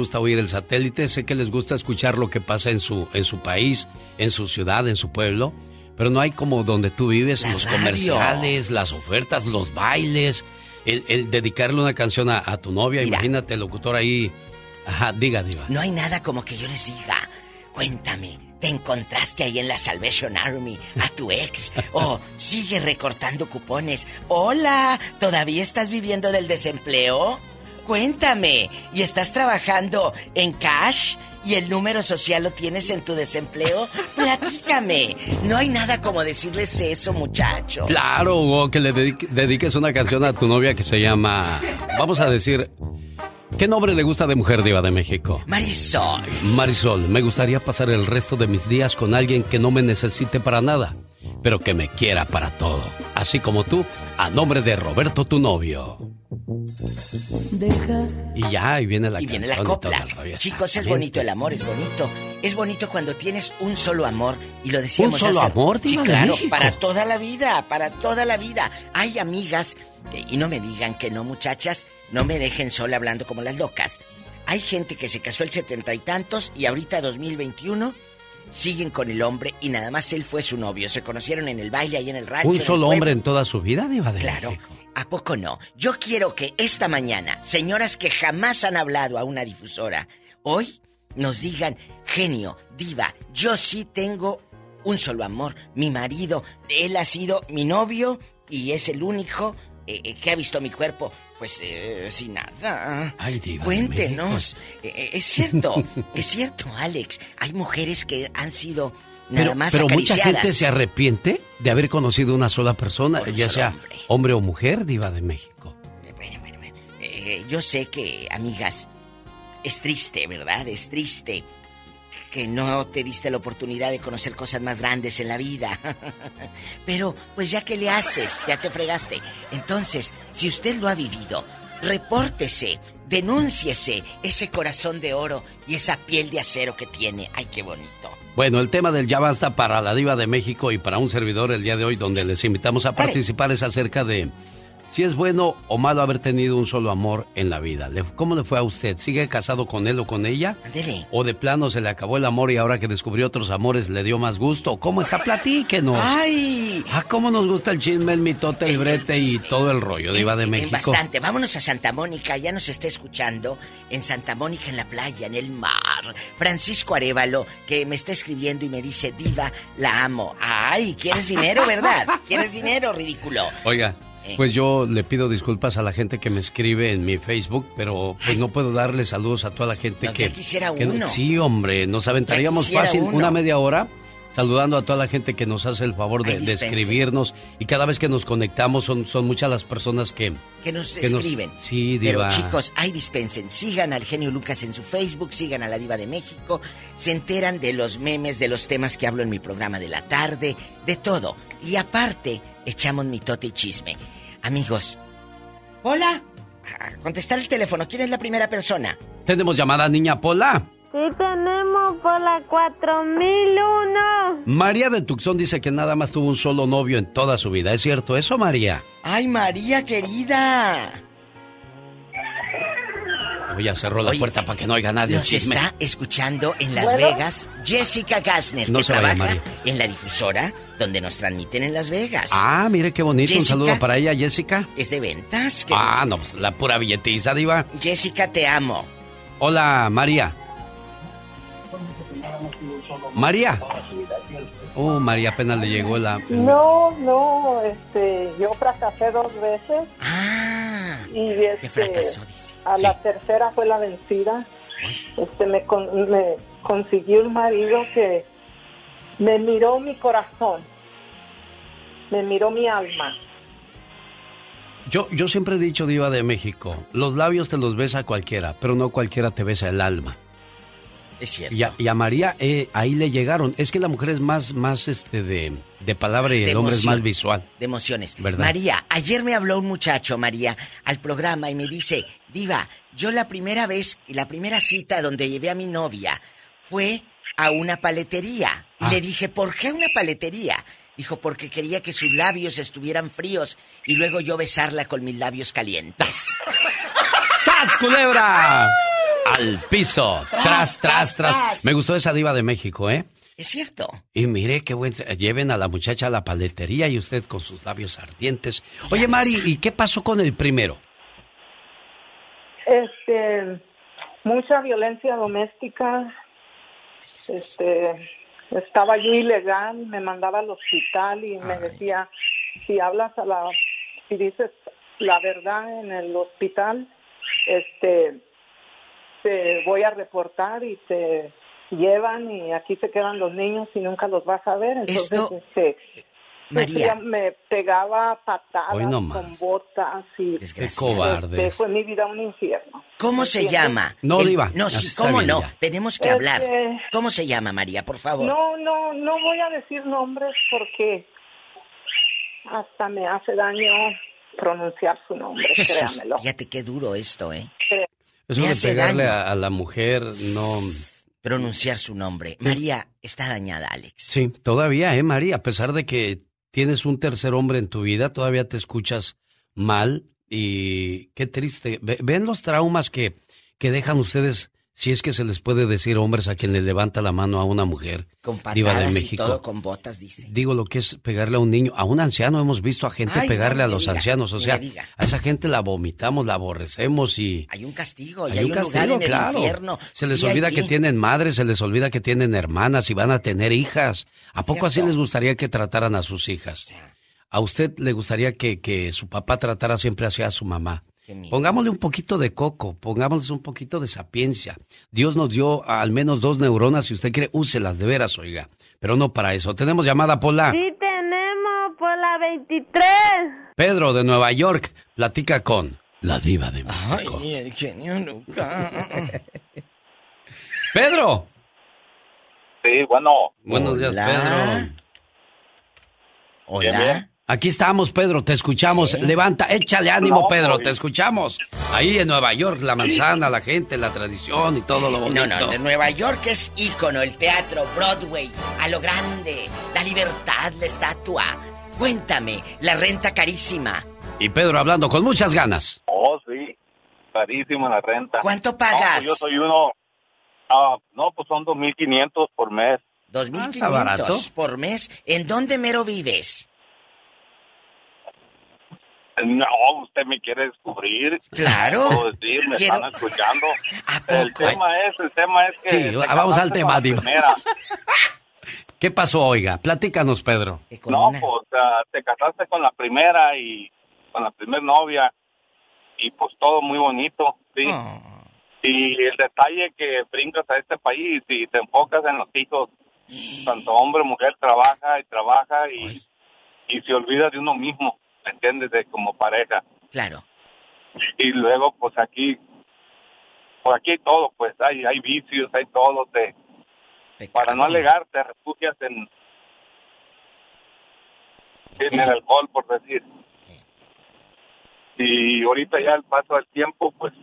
gusta oír el satélite, sé que les gusta escuchar lo que pasa en su, en su país, en su ciudad, en su pueblo, pero no hay como donde tú vives, La los radio. comerciales, las ofertas, los bailes, el, el dedicarle una canción a, a tu novia. Mira. Imagínate, el locutor ahí. Ajá, diga, diva. No hay nada como que yo les diga, cuéntame, ¿te encontraste ahí en la Salvation Army a tu ex? O sigue recortando cupones. Hola, ¿todavía estás viviendo del desempleo? Cuéntame, ¿y estás trabajando en cash? ¿Y el número social lo tienes en tu desempleo? Platícame. No hay nada como decirles eso, muchachos. Claro, o que le dedique- dediques una canción a tu novia que se llama... Vamos a decir... ¿Qué nombre le gusta de mujer, diva de México? Marisol. Marisol, me gustaría pasar el resto de mis días con alguien que no me necesite para nada, pero que me quiera para todo. Así como tú, a nombre de Roberto, tu novio. Deja. Y ya, ahí viene la Y viene canción la y todo copla. el rollo. Chicos, es Exactamente. bonito el amor, es bonito. Es bonito cuando tienes un solo amor. Y lo decíamos ¿Un solo hace- amor, Sí, diva de claro, México? para toda la vida, para toda la vida. Hay amigas, eh, y no me digan que no, muchachas, no me dejen sola hablando como las locas. Hay gente que se casó el setenta y tantos y ahorita dos mil veintiuno siguen con el hombre y nada más él fue su novio. Se conocieron en el baile ahí en el rancho. ¿Un en el solo pueblo. hombre en toda su vida, diva de Claro. México? ¿A poco no? Yo quiero que esta mañana, señoras que jamás han hablado a una difusora, hoy nos digan, genio, diva, yo sí tengo un solo amor, mi marido, él ha sido mi novio y es el único eh, eh, que ha visto mi cuerpo. Pues eh, sin nada. Ay, diva de Cuéntenos. Eh, eh, es cierto, es cierto, Alex. Hay mujeres que han sido nada Pero, más pero mucha acariciadas. gente se arrepiente de haber conocido una sola persona, Por un ya solo sea hombre. hombre o mujer, diva de México. Eh, yo sé que, amigas, es triste, ¿verdad? Es triste que no te diste la oportunidad de conocer cosas más grandes en la vida. Pero, pues ya que le haces, ya te fregaste. Entonces, si usted lo ha vivido, repórtese, denúnciese ese corazón de oro y esa piel de acero que tiene. Ay, qué bonito. Bueno, el tema del Ya Basta para la diva de México y para un servidor el día de hoy, donde les invitamos a participar, es acerca de si es bueno o malo haber tenido un solo amor en la vida. Le- ¿Cómo le fue a usted? ¿Sigue casado con él o con ella? Ándele. ¿O de plano se le acabó el amor y ahora que descubrió otros amores le dio más gusto? ¿Cómo está? Platíquenos. ¡Ay! Ah, cómo nos gusta el chisme, el mitote, el brete y todo el rollo, diva de En México. bastante. Vámonos a Santa Mónica. Ya nos está escuchando en Santa Mónica, en la playa, en el mar. Francisco Arévalo, que me está escribiendo y me dice, diva, la amo. Ay, ¿quieres dinero, verdad? ¿Quieres dinero, ridículo? Oiga, pues yo le pido disculpas a la gente que me escribe en mi Facebook, pero pues no puedo darle saludos a toda la gente No, que... ya quisiera que- uno. Sí, hombre, nos aventaríamos quisiera fácil uno. una media hora saludando a toda la gente que nos hace el favor de, Ay, de dispense. escribirnos, y cada vez que nos conectamos son, son muchas las personas que... Que nos que nos- escriben. Sí, Pero diva. chicos, ahí dispensen. Sigan al genio Lucas en su Facebook, sigan a la Diva de México. Se enteran de los memes, de los temas que hablo en mi programa de la tarde, de todo. Y aparte, echamos mitote y chisme. Amigos. Hola. A contestar el teléfono. ¿Quién es la primera persona? Tenemos llamada, niña Pola. Sí tenemos por la cuatro mil uno. María de Tucson dice que nada más tuvo un solo novio en toda su vida. ¿Es cierto eso, María? ¡Ay, María querida! Ya cerró la Oye, puerta para que no oiga nadie el Nos chisme. está escuchando en Las ¿Bueno? Vegas Jessica Gassner, No que se vaya, trabaja María. en la difusora donde nos transmiten en Las Vegas. Ah, mire qué bonito. Jessica. Un saludo para ella, Jessica. Es de ventas. que- Ah, no, pues la pura billetiza, diva. Jessica, te amo. Hola, María. María. Oh, María apenas le llegó la... No, no, este, yo fracasé dos veces. Ah, y este, fracasó, a Sí. la tercera fue la vencida. Este, me, con- me consiguió un marido que me miró mi corazón, me miró mi alma. Yo, yo siempre he dicho, diva de México, los labios te los besa cualquiera, pero no cualquiera te besa el alma. Es cierto. Y a, y a María eh, ahí le llegaron. Es que la mujer es más, más este de, de palabra y De el hombre es emoción. más visual. De emociones. ¿Verdad? María, ayer me habló un muchacho, María, al programa y me dice, Diva, yo la primera vez, la primera cita donde llevé a mi novia fue a una paletería. Y Ah. le dije, ¿por qué una paletería? Dijo, porque quería que sus labios estuvieran fríos y luego yo besarla con mis labios calientes. ¡Sas, culebra! al piso. Tras, tras, tras, tras. tras. Me gustó esa diva de México, ¿eh? Es cierto. Y mire qué buen... Lleven a la muchacha a la paletería y usted con sus labios ardientes. Oye, Mari, ¿y qué pasó con el primero? Este... Mucha violencia doméstica. Este... Estaba yo ilegal, me mandaba al hospital y Ay. me decía, si hablas a la... Si dices la verdad en el hospital, este... te voy a reportar y te llevan y aquí se quedan los niños y nunca los vas a ver. Entonces, Esto... este, María. me pegaba patadas no con botas y qué cobardes. Este, fue mi vida un infierno. ¿Cómo se ¿Entiendes? llama? No, El... diva. No, sí, ¿cómo no? Ya. Tenemos que este... hablar. ¿Cómo se llama, María, por favor? No, no, no voy a decir nombres porque hasta me hace daño pronunciar su nombre, Jesús, créamelo. Fíjate qué duro esto, ¿eh? Eso de pegarle a, a la mujer, no... Pronunciar su nombre. María está dañada, Alex. Sí, todavía, ¿eh, María? A pesar de que tienes un tercer hombre en tu vida, todavía te escuchas mal y qué triste. Ven los traumas que, que dejan ustedes, si es que se les puede decir hombres a quien le levanta la mano a una mujer. Con patadas diva de México. Y todo, con botas, dice. Digo lo que es pegarle a un niño, a un anciano. Hemos visto a gente Ay, pegarle no, a los diga, ancianos. O sea, a esa gente la vomitamos, la aborrecemos y... Hay un castigo, y hay, hay un, un castigo, lugar en claro. el infierno. Se les y olvida allí... que tienen madres, se les olvida que tienen hermanas y van a tener hijas. ¿A poco Cierto. así les gustaría que trataran a sus hijas? ¿A usted le gustaría que, que su papá tratara siempre así a su mamá? Pongámosle un poquito de coco, pongámosle un poquito de sapiencia. Dios nos dio al menos dos neuronas, si usted quiere, úselas de veras, oiga. Pero no para eso. ¿Tenemos llamada, Pola? Sí, tenemos, Pola veintitrés. Pedro, de Nueva York, platica con la diva de México. Ay, el genio Lucas. ¡Pedro! Sí, bueno. Buenos días, Hola. Pedro. Hola. Bien, bien. Aquí estamos, Pedro, te escuchamos. ¿Eh? Levanta, échale ánimo, No, Pedro, pues. te escuchamos. Ahí en Nueva York, la manzana, la gente, la tradición y todo lo bonito. No, no, de Nueva York es ícono, el teatro, Broadway, a lo grande, la libertad, la estatua. Cuéntame, la renta carísima. Y Pedro hablando con muchas ganas. Oh, sí, carísima la renta. ¿Cuánto No, pagas? pues yo soy uno, ah, no, pues son dos mil quinientos por mes. dos mil Ah, ¿está barato? quinientos por mes. ¿En dónde mero vives? No, usted me quiere descubrir. Claro. Puedo decir, me Quiero- están escuchando. ¿A poco? El tema es, el tema es que... Sí, te vamos al casaste tema, con la Diva. primera. ¿Qué pasó, oiga? Platícanos, Pedro. Que con No, una- pues ah, te casaste con la primera y con la primer novia y pues todo muy bonito, ¿sí? Oh. Y el detalle que brincas a este país y te enfocas en los hijos, tanto hombre, mujer, trabaja y trabaja y, y se olvida de uno mismo, ¿me entiendes? De como pareja. Claro. Y luego, pues aquí, pues aquí hay todo, pues hay, hay vicios, hay todo, te, para no alegar, te refugias en, en el alcohol, por decir. Y ahorita ya el paso del tiempo, pues...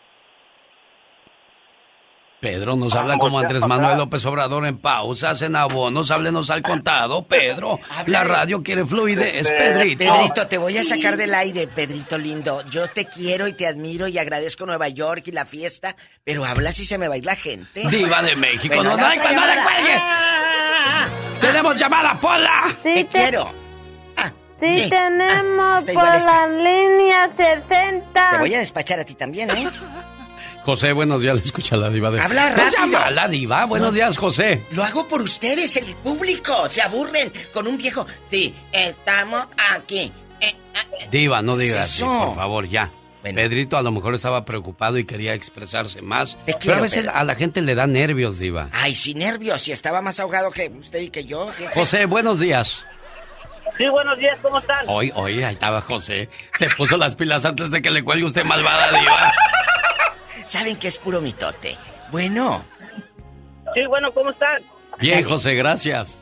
Pedro, nos Ah, habla como voltea Andrés para Manuel atrás. López Obrador en pausas, en abonos, háblenos al contado, Pedro. La radio quiere fluidez, Pedrito. Pedrito, te voy a sacar del aire, Pedrito lindo. Yo te quiero y te admiro y agradezco Nueva York y la fiesta, pero habla si se me va a ir la gente. Diva de México, Bueno, no, la no, otra no le llamada. cuelgue. ¡Tenemos llamada, Pola! Sí, Te te- quiero. sí eh, tenemos estoy por molesta. la línea sesenta. Te voy a despachar a ti también, ¿eh? José, buenos días, le escucha la diva de... Habla No se rápido. llama la diva, buenos No. días, José. Lo hago por ustedes, el público. Se aburren con un viejo. Sí, estamos aquí. Eh, eh, Diva, no ¿Qué es digas así, eso? por favor, ya. Bueno. Pedrito a lo mejor estaba preocupado y quería expresarse más. Te pero quiero, a veces Pedro. a la gente le da nervios, Diva. Ay, sin nervios. Si estaba más ahogado que usted y que yo. Si este- José, buenos días. Sí, buenos días, ¿cómo están? Hoy, hoy, ahí estaba José. Se puso las pilas antes de que le cuelgue usted, malvada Diva. Saben que es puro mitote. Bueno, Sí, bueno, ¿cómo están? Bien, José, gracias.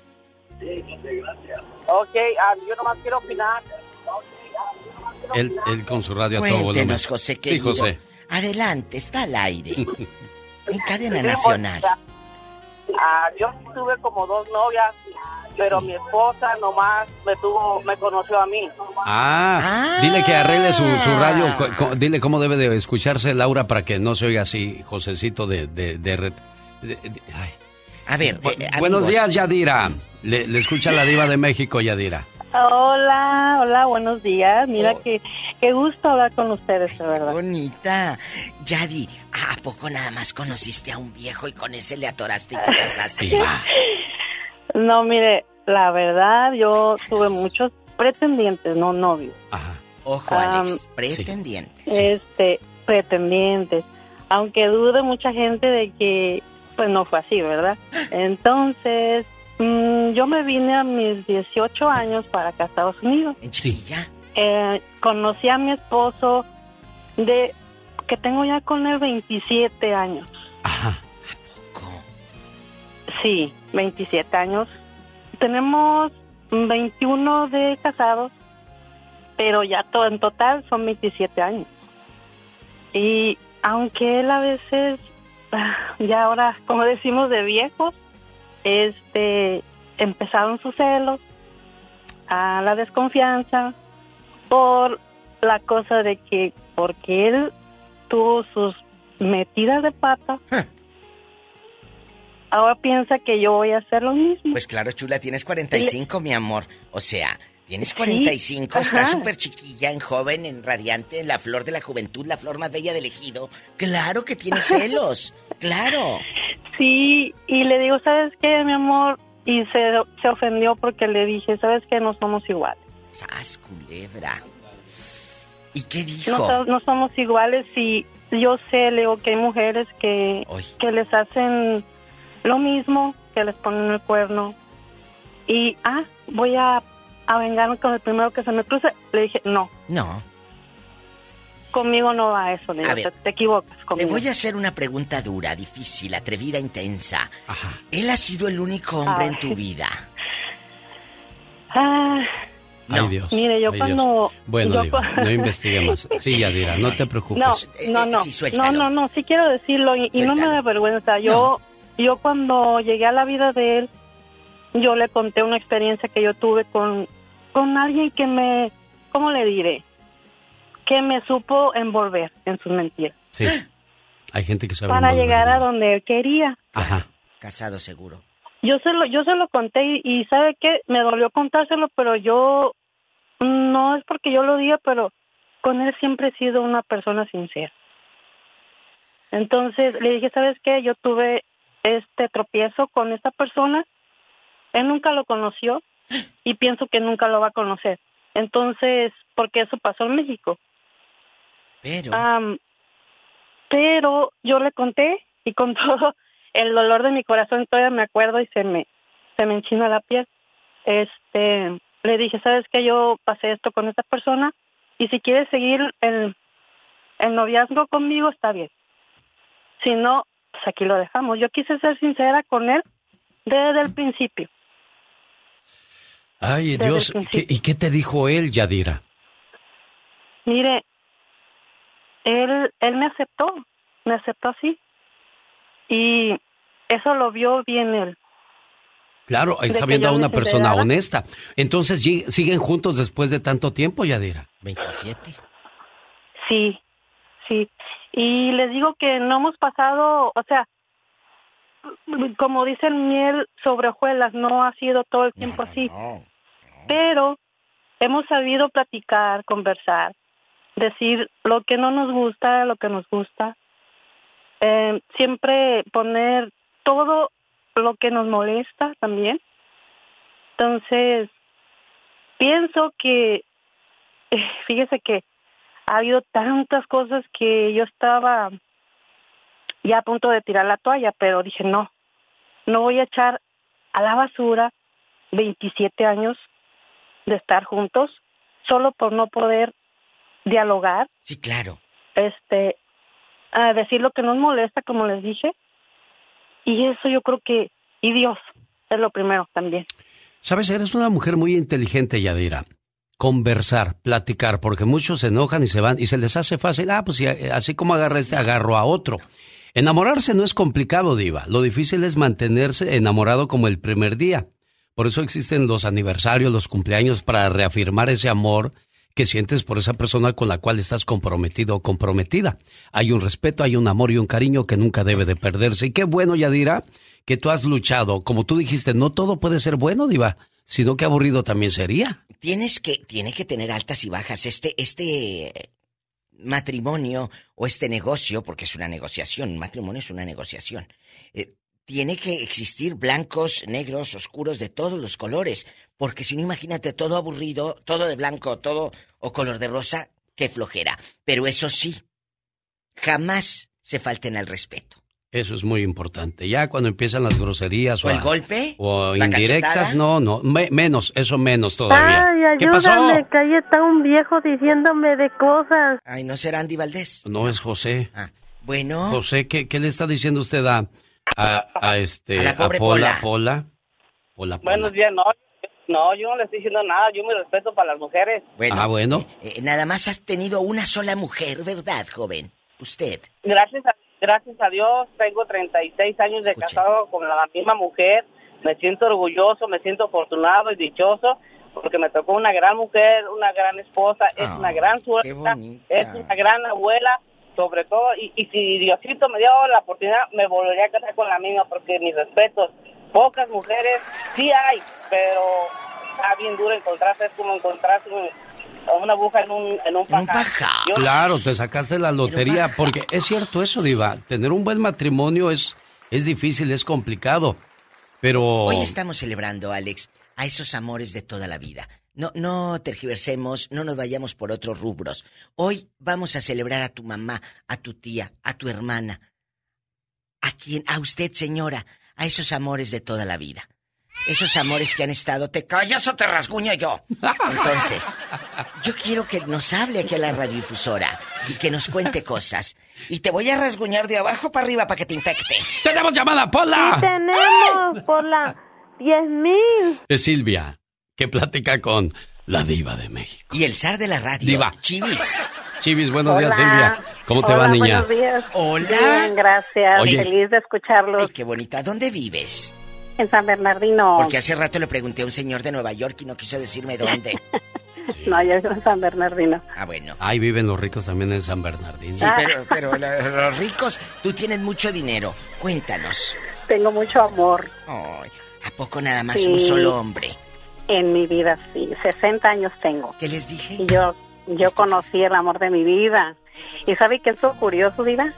Ok, ah, yo nomás quiero opinar. Él, él con su radio a todo volumen. cuéntenos, José Sí, querido. José. Adelante, está al aire. En cadena nacional. Ah, yo tuve como dos novias pero mi esposa nomás me tuvo, me conoció a mí. Ah, ah. Dile que arregle su, su radio, co, co, dile cómo debe de escucharse Laura para que no se oiga así, Josecito de... de, de, de, de, de ay. A ver, eh, buenos amigos. días, Yadira. Le, le escucha la diva de México, Yadira. Hola, hola, buenos días. Mira oh. que qué gusto hablar con ustedes, de verdad. Bonita. Yadi, ¿a poco nada más conociste a un viejo y con ese le atoraste y te casaste? No, mire, la verdad, yo tuve muchos pretendientes, no novios. Ajá. Ojo, Alex, um, pretendientes. Este, pretendientes. Aunque dude mucha gente de que, pues no fue así, ¿verdad? Entonces, mmm, yo me vine a mis dieciocho años para acá a Estados Unidos. ¿En Chiquilla? Eh, conocí a mi esposo de que tengo ya con él veintisiete años. Ajá. Sí, veintisiete años. Tenemos veintiuno de casados, pero ya todo en total son veintisiete años. Y aunque él a veces, ya ahora, como decimos de viejos, este, empezaron sus celos, a la desconfianza, por la cosa de que, porque él tuvo sus metidas de pata, ahora piensa que yo voy a hacer lo mismo. Pues claro, chula, tienes cuarenta y cinco, mi amor. O sea, tienes cuarenta y cinco, sí, estás súper chiquilla, en joven, en radiante, en la flor de la juventud, la flor más bella del ejido. Claro que tienes celos, claro. Sí, y le digo, ¿sabes qué, mi amor? Y se, se ofendió porque le dije, ¿sabes qué? No somos iguales. ¡Sas, culebra! ¿Y qué dijo? No, no somos iguales y yo sé, le digo, que hay mujeres que, que les hacen lo mismo, que les ponen el cuerno. Y, ah, voy a, a vengarme con el primero que se me cruce. Le dije, no. No. Conmigo no va eso, le digo, te, te equivocas conmigo. Le voy a hacer una pregunta dura, difícil, atrevida, intensa. Ajá. ¿Él ha sido el único hombre Ay. en tu vida? Ah... No. Ay, Dios. Mire, yo Ay, cuando... Dios. Bueno, yo Diva, cu... no investigue más. Sí, Yadira, no te preocupes. No, no, no. Sí, no, no, no, sí quiero decirlo y, y no me da vergüenza. Yo, no. yo cuando llegué a la vida de él, yo le conté una experiencia que yo tuve con, con alguien que me... ¿Cómo le diré? Que me supo envolver en sus mentiras. Sí, hay gente que sabe para envolver. Llegar a donde él quería. Ajá. Casado seguro. Yo se lo, yo se lo conté y, y ¿sabe qué? Me dolió contárselo, pero yo, no es porque yo lo diga, pero con él siempre he sido una persona sincera. Entonces le dije, ¿sabes qué? Yo tuve este tropiezo con esta persona, él nunca lo conoció y pienso que nunca lo va a conocer. Entonces, porque eso pasó en México. Pero... Um, pero yo le conté y con todo... el dolor de mi corazón todavía me acuerdo y se me se me enchina la piel. Este, le dije, ¿sabes qué? Yo pasé esto con esta persona y si quieres seguir el, el noviazgo conmigo, está bien. Si no, pues aquí lo dejamos. Yo quise ser sincera con él desde el principio. Ay, desde Dios, ¿qué, ¿y qué te dijo él, Yadira? Mire, él, él me aceptó, me aceptó así. Y eso lo vio bien él. Claro, está viendo a una persona honesta. Entonces, ¿siguen juntos después de tanto tiempo, Yadira? veintisiete. Sí, sí. Y les digo que no hemos pasado, o sea, como dicen, miel sobre hojuelas, no ha sido todo el tiempo no, así. No, no. Pero hemos sabido platicar, conversar, decir lo que no nos gusta, lo que nos gusta. Eh, siempre poner todo lo que nos molesta también. Entonces, pienso que, eh, fíjese que ha habido tantas cosas que yo estaba ya a punto de tirar la toalla, pero dije, no, no voy a echar a la basura veintisiete años de estar juntos solo por no poder dialogar. Sí, claro. Este... a decir lo que nos molesta, como les dije, y eso yo creo que, y Dios, es lo primero también. Sabes, eres una mujer muy inteligente, Yadira. Conversar, platicar, porque muchos se enojan y se van, y se les hace fácil, ah, pues así como agarra este, agarro a otro. Enamorarse no es complicado, Diva, lo difícil es mantenerse enamorado como el primer día, Por eso existen los aniversarios, los cumpleaños, para reafirmar ese amor que sientes por esa persona con la cual estás comprometido o comprometida. Hay un respeto, hay un amor y un cariño que nunca debe de perderse. Y qué bueno, Yadira, que tú has luchado. Como tú dijiste, no todo puede ser bueno, Diva, sino que aburrido también sería. Tienes que, tiene que tener altas y bajas. Este, este matrimonio o este negocio, porque es una negociación, un matrimonio es una negociación. Eh, tiene que existir blancos, negros, oscuros, de todos los colores. Porque si no, imagínate, todo aburrido, todo de blanco, todo o color de rosa, qué flojera. Pero eso sí, jamás se falten al respeto. Eso es muy importante. Ya cuando empiezan las groserías o, o el a, golpe o ¿la indirectas, cachetada? no, no, me, menos, eso menos todavía. Ay, ¿Qué pasó? ayúdame, que ahí está un viejo diciéndome de cosas. Ay, ¿no será Andy Valdés? No, es José. Ah, bueno. José, ¿qué, qué le está diciendo usted a, a, a este, a la pobre a Pola, Pola? Pola? Pola, Pola. Buenos días, no, no, yo no le estoy diciendo nada, yo me respeto para las mujeres. Bueno, ah, bueno. Eh, eh, nada más has tenido una sola mujer, ¿verdad, joven? Usted. Gracias a, gracias a Dios, tengo treinta y seis años de Escuche. casado con la misma mujer. Me siento orgulloso, me siento afortunado y dichoso porque me tocó una gran mujer, una gran esposa, es Oh, una gran suegra, es una gran abuela, sobre todo. Y, y si Diosito me dio la oportunidad, me volvería a casar con la misma porque mis respetos. Pocas mujeres, sí hay, pero está bien duro encontrarse, es como encontrarse un, una aguja en un, en un pajar. Yo- Claro, te sacaste la lotería, porque es cierto eso, Diva. Tener un buen matrimonio es, es difícil, es complicado, pero... Hoy estamos celebrando, Alex, a esos amores de toda la vida. No, no tergiversemos, no nos vayamos por otros rubros. Hoy vamos a celebrar a tu mamá, a tu tía, a tu hermana, a quien, a usted, señora, a esos amores de toda la vida. Esos amores que han estado, ¿te callas o te rasguño yo? Entonces, yo quiero que nos hable aquí a la radiodifusora y que nos cuente cosas. Y te voy a rasguñar de abajo para arriba para que te infecte. ¡Tenemos llamada, Pola! Sí, tenemos por la diez mil. Es Silvia, que platica con la Diva de México. Y el zar de la radio, Diva. Chivis. Chivis, buenos Hola. días, Silvia. ¿Cómo te Hola, va, niña? Buenos días. Hola. Bien, gracias. Oye. Feliz de escucharlos. Ay, qué bonita. ¿Dónde vives? En San Bernardino. Porque hace rato le pregunté a un señor de Nueva York y no quiso decirme dónde. No, yo vivo en San Bernardino. Ah, bueno. Ahí viven los ricos también en San Bernardino. Sí, pero, pero la- los ricos, tú tienes mucho dinero. Cuéntanos. Tengo mucho amor. Ay, ¿a poco nada más Sí. un solo hombre? En mi vida, sí. sesenta años tengo. ¿Qué les dije? Y yo, yo conocí el amor de mi vida. ¿Y sabe qué es lo curioso, Diva?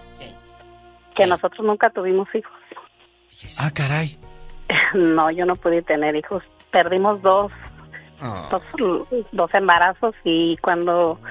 Que nosotros nunca tuvimos hijos. Ah, caray. No, yo no pude tener hijos. Perdimos dos, dos, dos embarazos y cuando,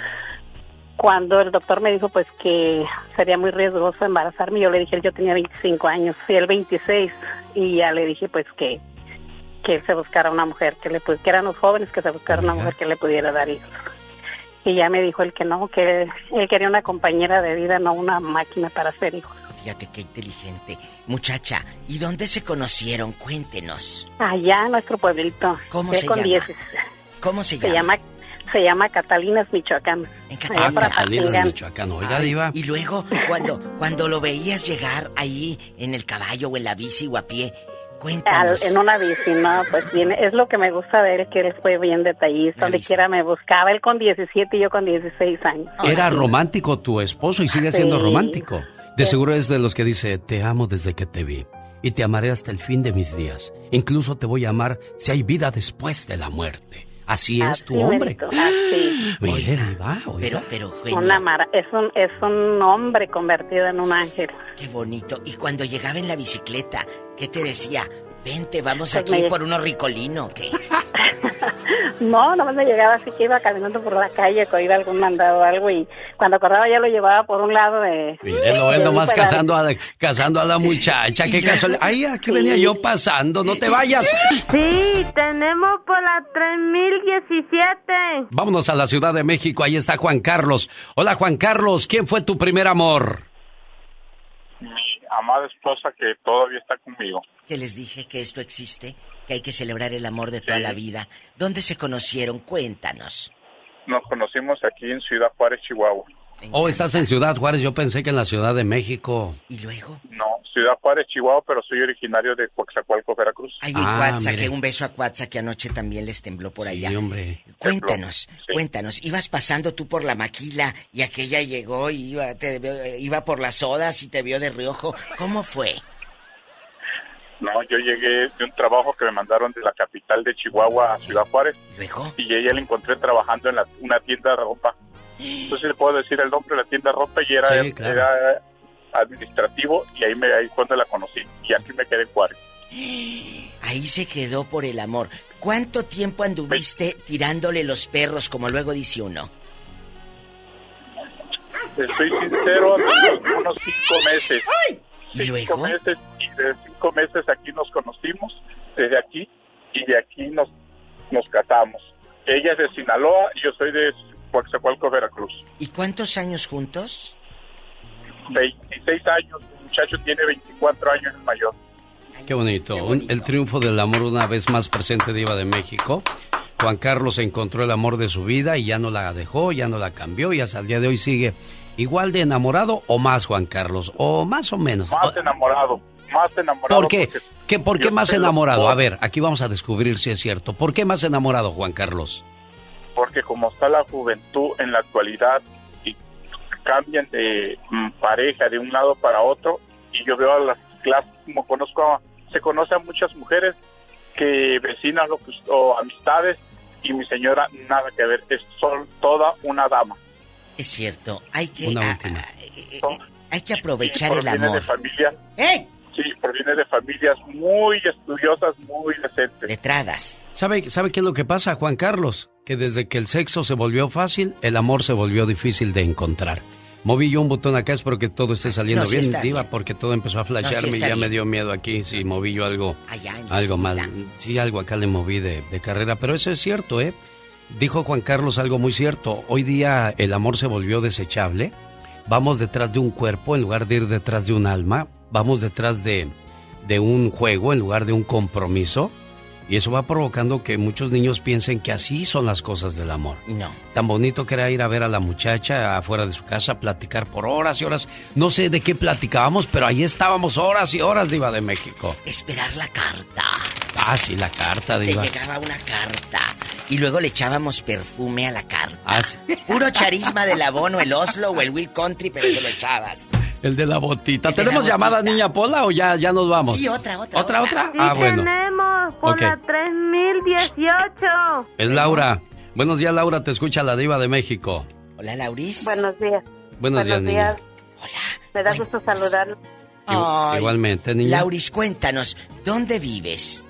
cuando el doctor me dijo pues que sería muy riesgoso embarazarme, yo le dije, yo tenía veinticinco años y él veintiséis y ya le dije pues que, que él se buscara una mujer, que le pues, que eran los jóvenes, que se buscara una mujer que le pudiera dar hijos. Y ya me dijo él que no, que él quería una compañera de vida, no una máquina para hacer hijos. Fíjate qué inteligente. Muchacha, ¿y dónde se conocieron? Cuéntenos. Allá en nuestro pueblito. ¿Cómo Ya se con llama? diez. ¿Cómo se Se llama? llama, se llama Catalinas, Michoacán. En Allá por Catalinas, Apatzingán. Michoacán. Oiga, Ay, Diva. Y luego, cuando, cuando lo veías llegar ahí en el caballo o en la bici o a pie, Al- cuéntanos. en una bici, no, pues bien, es lo que me gusta de él, que él fue bien detallista, donde quiera me buscaba, él con diecisiete y yo con dieciséis años. Era romántico tu esposo y sigue siendo Sí. romántico. De seguro es de los que dice, te amo desde que te vi y te amaré hasta el fin de mis días. Incluso te voy a amar si hay vida después de la muerte. Así es tu Así, hombre. Benito, así. Mire, Diva, oiga. Pero, pero, genio, Una mara, es un, es un hombre convertido en un ángel. qué bonito. Y cuando llegaba en la bicicleta, ¿qué te decía? Vente, vamos Pues aquí me- por unos ricolino, ¿qué? No, nomás me llegaba así que iba caminando por la calle, que iba algún mandado o algo, y cuando acordaba ya lo llevaba por un lado de... Mírelo, él de- nomás de la- casando a, casando a la muchacha. Qué casualidad. Ay, aquí venía yo pasando. No te vayas. Sí, tenemos por la tres mil diecisiete. Vámonos a la Ciudad de México. Ahí está Juan Carlos. Hola, Juan Carlos. ¿Quién fue tu primer amor? Mi amada esposa que todavía está conmigo. Que les dije que esto existe, que hay que celebrar el amor de toda la vida. ¿Dónde se conocieron? Cuéntanos. Nos conocimos aquí en Ciudad Juárez, Chihuahua. Oh, estás en Ciudad Juárez, yo pensé que en la Ciudad de México. ¿Y luego? No, Ciudad Juárez, Chihuahua, pero soy originario de Coatzacoalcos, Veracruz. Ay, en Ah, Cuatza, mire. que un beso a Cuatza, que anoche también les tembló por allá. Sí, hombre. Cuéntanos, Sí. cuéntanos, ibas pasando tú por la maquila y aquella llegó y iba, te vio- iba por las sodas y te vio de reojo. ¿Cómo fue? No, yo llegué de un trabajo que me mandaron de la capital de Chihuahua a Ciudad Juárez. ¿Luego? Y ella la encontré trabajando en la- una tienda de ropa. Entonces le puedo decir el nombre de la tienda de ropa y era, Sí, claro. era administrativo y ahí me ahí cuando la conocí y aquí me quedé en Juárez. Ahí se quedó por el amor. ¿Cuánto tiempo anduviste tirándole los perros, como luego dice uno? Estoy sincero, unos, unos cinco meses. ¿Y cinco luego? meses y de cinco meses aquí nos conocimos, desde aquí, y de aquí nos, nos casamos. Ella es de Sinaloa y yo soy de Coatzacoalcos, Veracruz. ¿Y cuántos años juntos? veintiséis años, el muchacho tiene veinticuatro años el mayor. Qué bonito. Un- el triunfo del amor una vez más presente, Diva de México. Juan Carlos encontró el amor de su vida y ya no la dejó, ya no la cambió y hasta el día de hoy sigue igual de enamorado o más, Juan Carlos, o más o menos. Más enamorado, más enamorado. ¿Por qué? porque ¿Qué, ¿Por qué yo más sé lo enamorado? mejor. A ver, aquí vamos a descubrir si es cierto. ¿Por qué más enamorado, Juan Carlos? Porque como está la juventud en la actualidad y cambian de mm, pareja de un lado para otro, y yo veo a las clases, como conozco a, se conoce a muchas mujeres que vecinas lo que- o amistades, y mi señora nada que ver, es sol, toda una dama. Es cierto, hay que, Una a- última. a- eh, eh, hay que aprovechar Y el proviene amor. de familia, ¡Eh! sí, proviene de familias muy estudiosas, muy decentes. Letradas. ¿Sabe, ¿Sabe qué es lo que pasa, Juan Carlos? Que desde que el sexo se volvió fácil, el amor se volvió difícil de encontrar. Moví yo un botón acá, espero que todo esté saliendo No, sí bien, está Diva, bien. porque todo empezó a flashearme No, sí y está ya me bien. dio miedo aquí si moví yo algo, Allá en algo mal. Esquimita. Sí, algo acá le moví de, de carrera, pero eso es cierto, ¿eh? Dijo Juan Carlos algo muy cierto. Hoy día el amor se volvió desechable. Vamos detrás de un cuerpo en lugar de ir detrás de un alma. Vamos detrás de, de un juego en lugar de un compromiso. Y eso va provocando que muchos niños piensen que así son las cosas del amor. No. Tan bonito que era ir a ver a la muchacha afuera de su casa, platicar por horas y horas. No sé de qué platicábamos, pero ahí estábamos horas y horas, Diva de México. Esperar la carta. Ah, sí, la carta, Te Diva. llegaba una carta y luego le echábamos perfume a la carta. Ah, sí. Puro charisma del abono, el Oslo o el Will Country, pero se lo echabas. El de la botita. El de ¿Tenemos la llamada, botita. Niña Pola, o ya, ya nos vamos? Sí, otra, otra. ¿Otra, otra? Sí Ah, bueno. tenemos por Ok. la tres mil dieciocho. Es Laura. Buenos días, Laura. Te escucha la Diva de México. Hola, Lauris. Buenos días. Buenos, días, niña. Me da gusto saludarlo. Igu- Ay, Igualmente, niña. Lauris, cuéntanos, ¿dónde vives?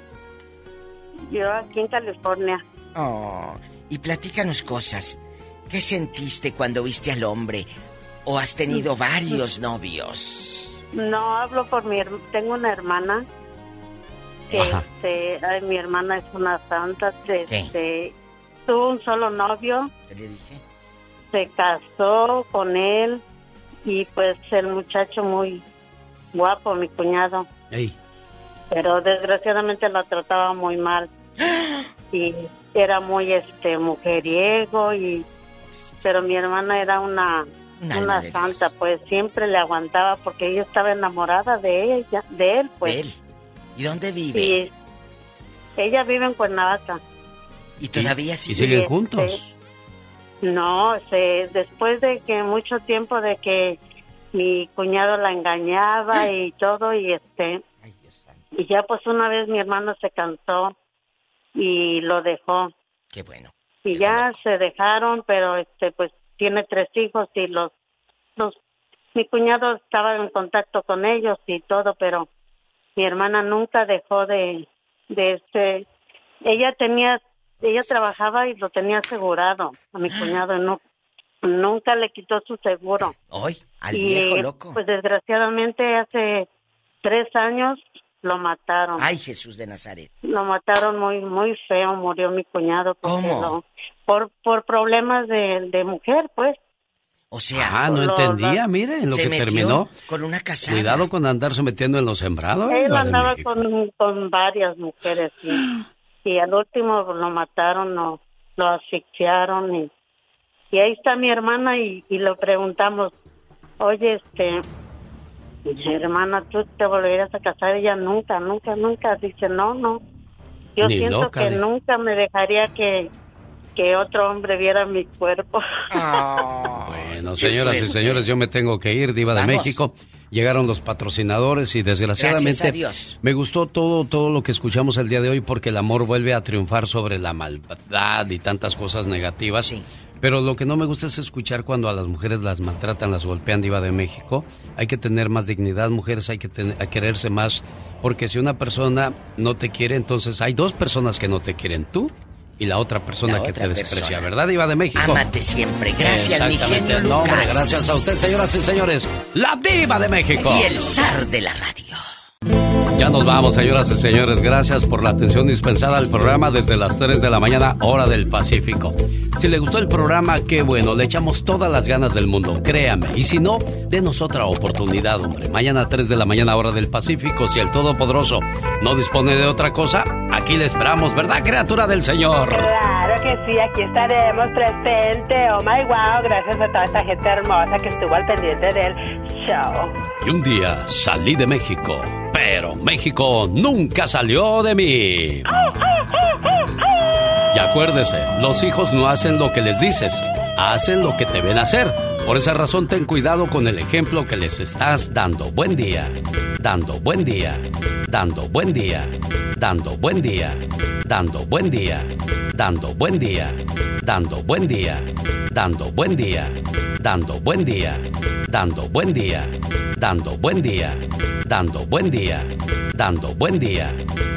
Yo aquí en California. Oh, y platícanos cosas. ¿Qué sentiste cuando viste al hombre? ¿O has tenido varios novios? No hablo por mi hermana. Tengo una hermana que Ajá. este, ay, mi hermana es una santa. ¿Qué? Este, tuvo un solo novio, ¿Qué le dije? se casó con él y pues el muchacho muy guapo, mi cuñado, Ey, pero desgraciadamente la trataba muy mal y era muy este mujeriego y pero mi hermana era una Un alma una de santa, pues siempre le aguantaba porque ella estaba enamorada de ella, de él, pues. ¿De él? ¿Y dónde vive? Y ella vive en Cuernavaca. ¿Y todavía ¿Y sigue? siguen este, juntos? No, se, después de que mucho tiempo de que mi cuñado la engañaba y todo y este Ay, Dios santo. y ya pues una vez mi hermano se cansó y lo dejó Qué bueno. y Qué ya bueno. se dejaron, pero este pues tiene tres hijos y los los mi cuñado estaba en contacto con ellos y todo, pero mi hermana nunca dejó de de este ella tenía ella trabajaba y lo tenía asegurado a mi cuñado y no nunca le quitó su seguro. Hoy, al y viejo loco. pues desgraciadamente hace tres años lo mataron. Ay, Jesús de Nazaret. Lo mataron muy muy feo, murió mi cuñado. porque ¿Cómo? lo- por por problemas de, de mujer, pues. O sea, Ah, no lo- entendía, lo- mire, en lo se que metió terminó. con una casada. Cuidado con andarse metiendo en los sembrados. Él Diva de andaba México. con, con varias mujeres y, y al último lo mataron, lo, lo asfixiaron y Y ahí está mi hermana y, y le preguntamos, oye, este, mi hermana, ¿tú te volverías a casar? Ella nunca, nunca, nunca. Dice, no, no. Yo Ni siento loca, que dijo. nunca me dejaría que, que otro hombre viera mi cuerpo. Bueno, señoras y señores, yo me tengo que ir, Diva de Vamos. México. Llegaron los patrocinadores y desgraciadamente Gracias a Dios. me gustó todo todo lo que escuchamos el día de hoy porque el amor vuelve a triunfar sobre la maldad y tantas cosas negativas. Sí. Pero lo que no me gusta es escuchar cuando a las mujeres las maltratan, las golpean, Diva de México. Hay que tener más dignidad, mujeres, hay que ten- a quererse más, porque si una persona no te quiere, entonces hay dos personas que no te quieren, tú y la otra persona La que otra te desprecia, persona. ¿verdad, Diva de México? Ámate siempre. Gracias, mi Exactamente. genio No, hombre, Lucas. gracias a usted, señoras y señores. La Diva de México. Y el zar de la radio. Ya nos vamos, señoras y señores. Gracias por la atención dispensada al programa desde las tres de la mañana, hora del Pacífico. Si le gustó el programa, qué bueno. Le echamos todas las ganas del mundo, créame. Y si no, denos otra oportunidad, hombre. Mañana tres de la mañana, hora del Pacífico. Si el Todopoderoso no dispone de otra cosa, aquí le esperamos, ¿verdad, criatura del Señor? Claro que sí, aquí estaremos presentes. Oh my wow, gracias a toda esta gente hermosa que estuvo al pendiente del show. Y un día salí de México, pero México nunca salió de mí. Y acuérdese, los hijos no hacen lo que les dices, hacen lo que te ven hacer. Por esa razón, ten cuidado con el ejemplo que les estás dando. Buen día, dando buen día, dando buen día, dando buen día, dando buen día, dando buen día, dando buen día, dando buen día, dando buen día, dando buen día, dando buen día, dando buen día, dando buen día,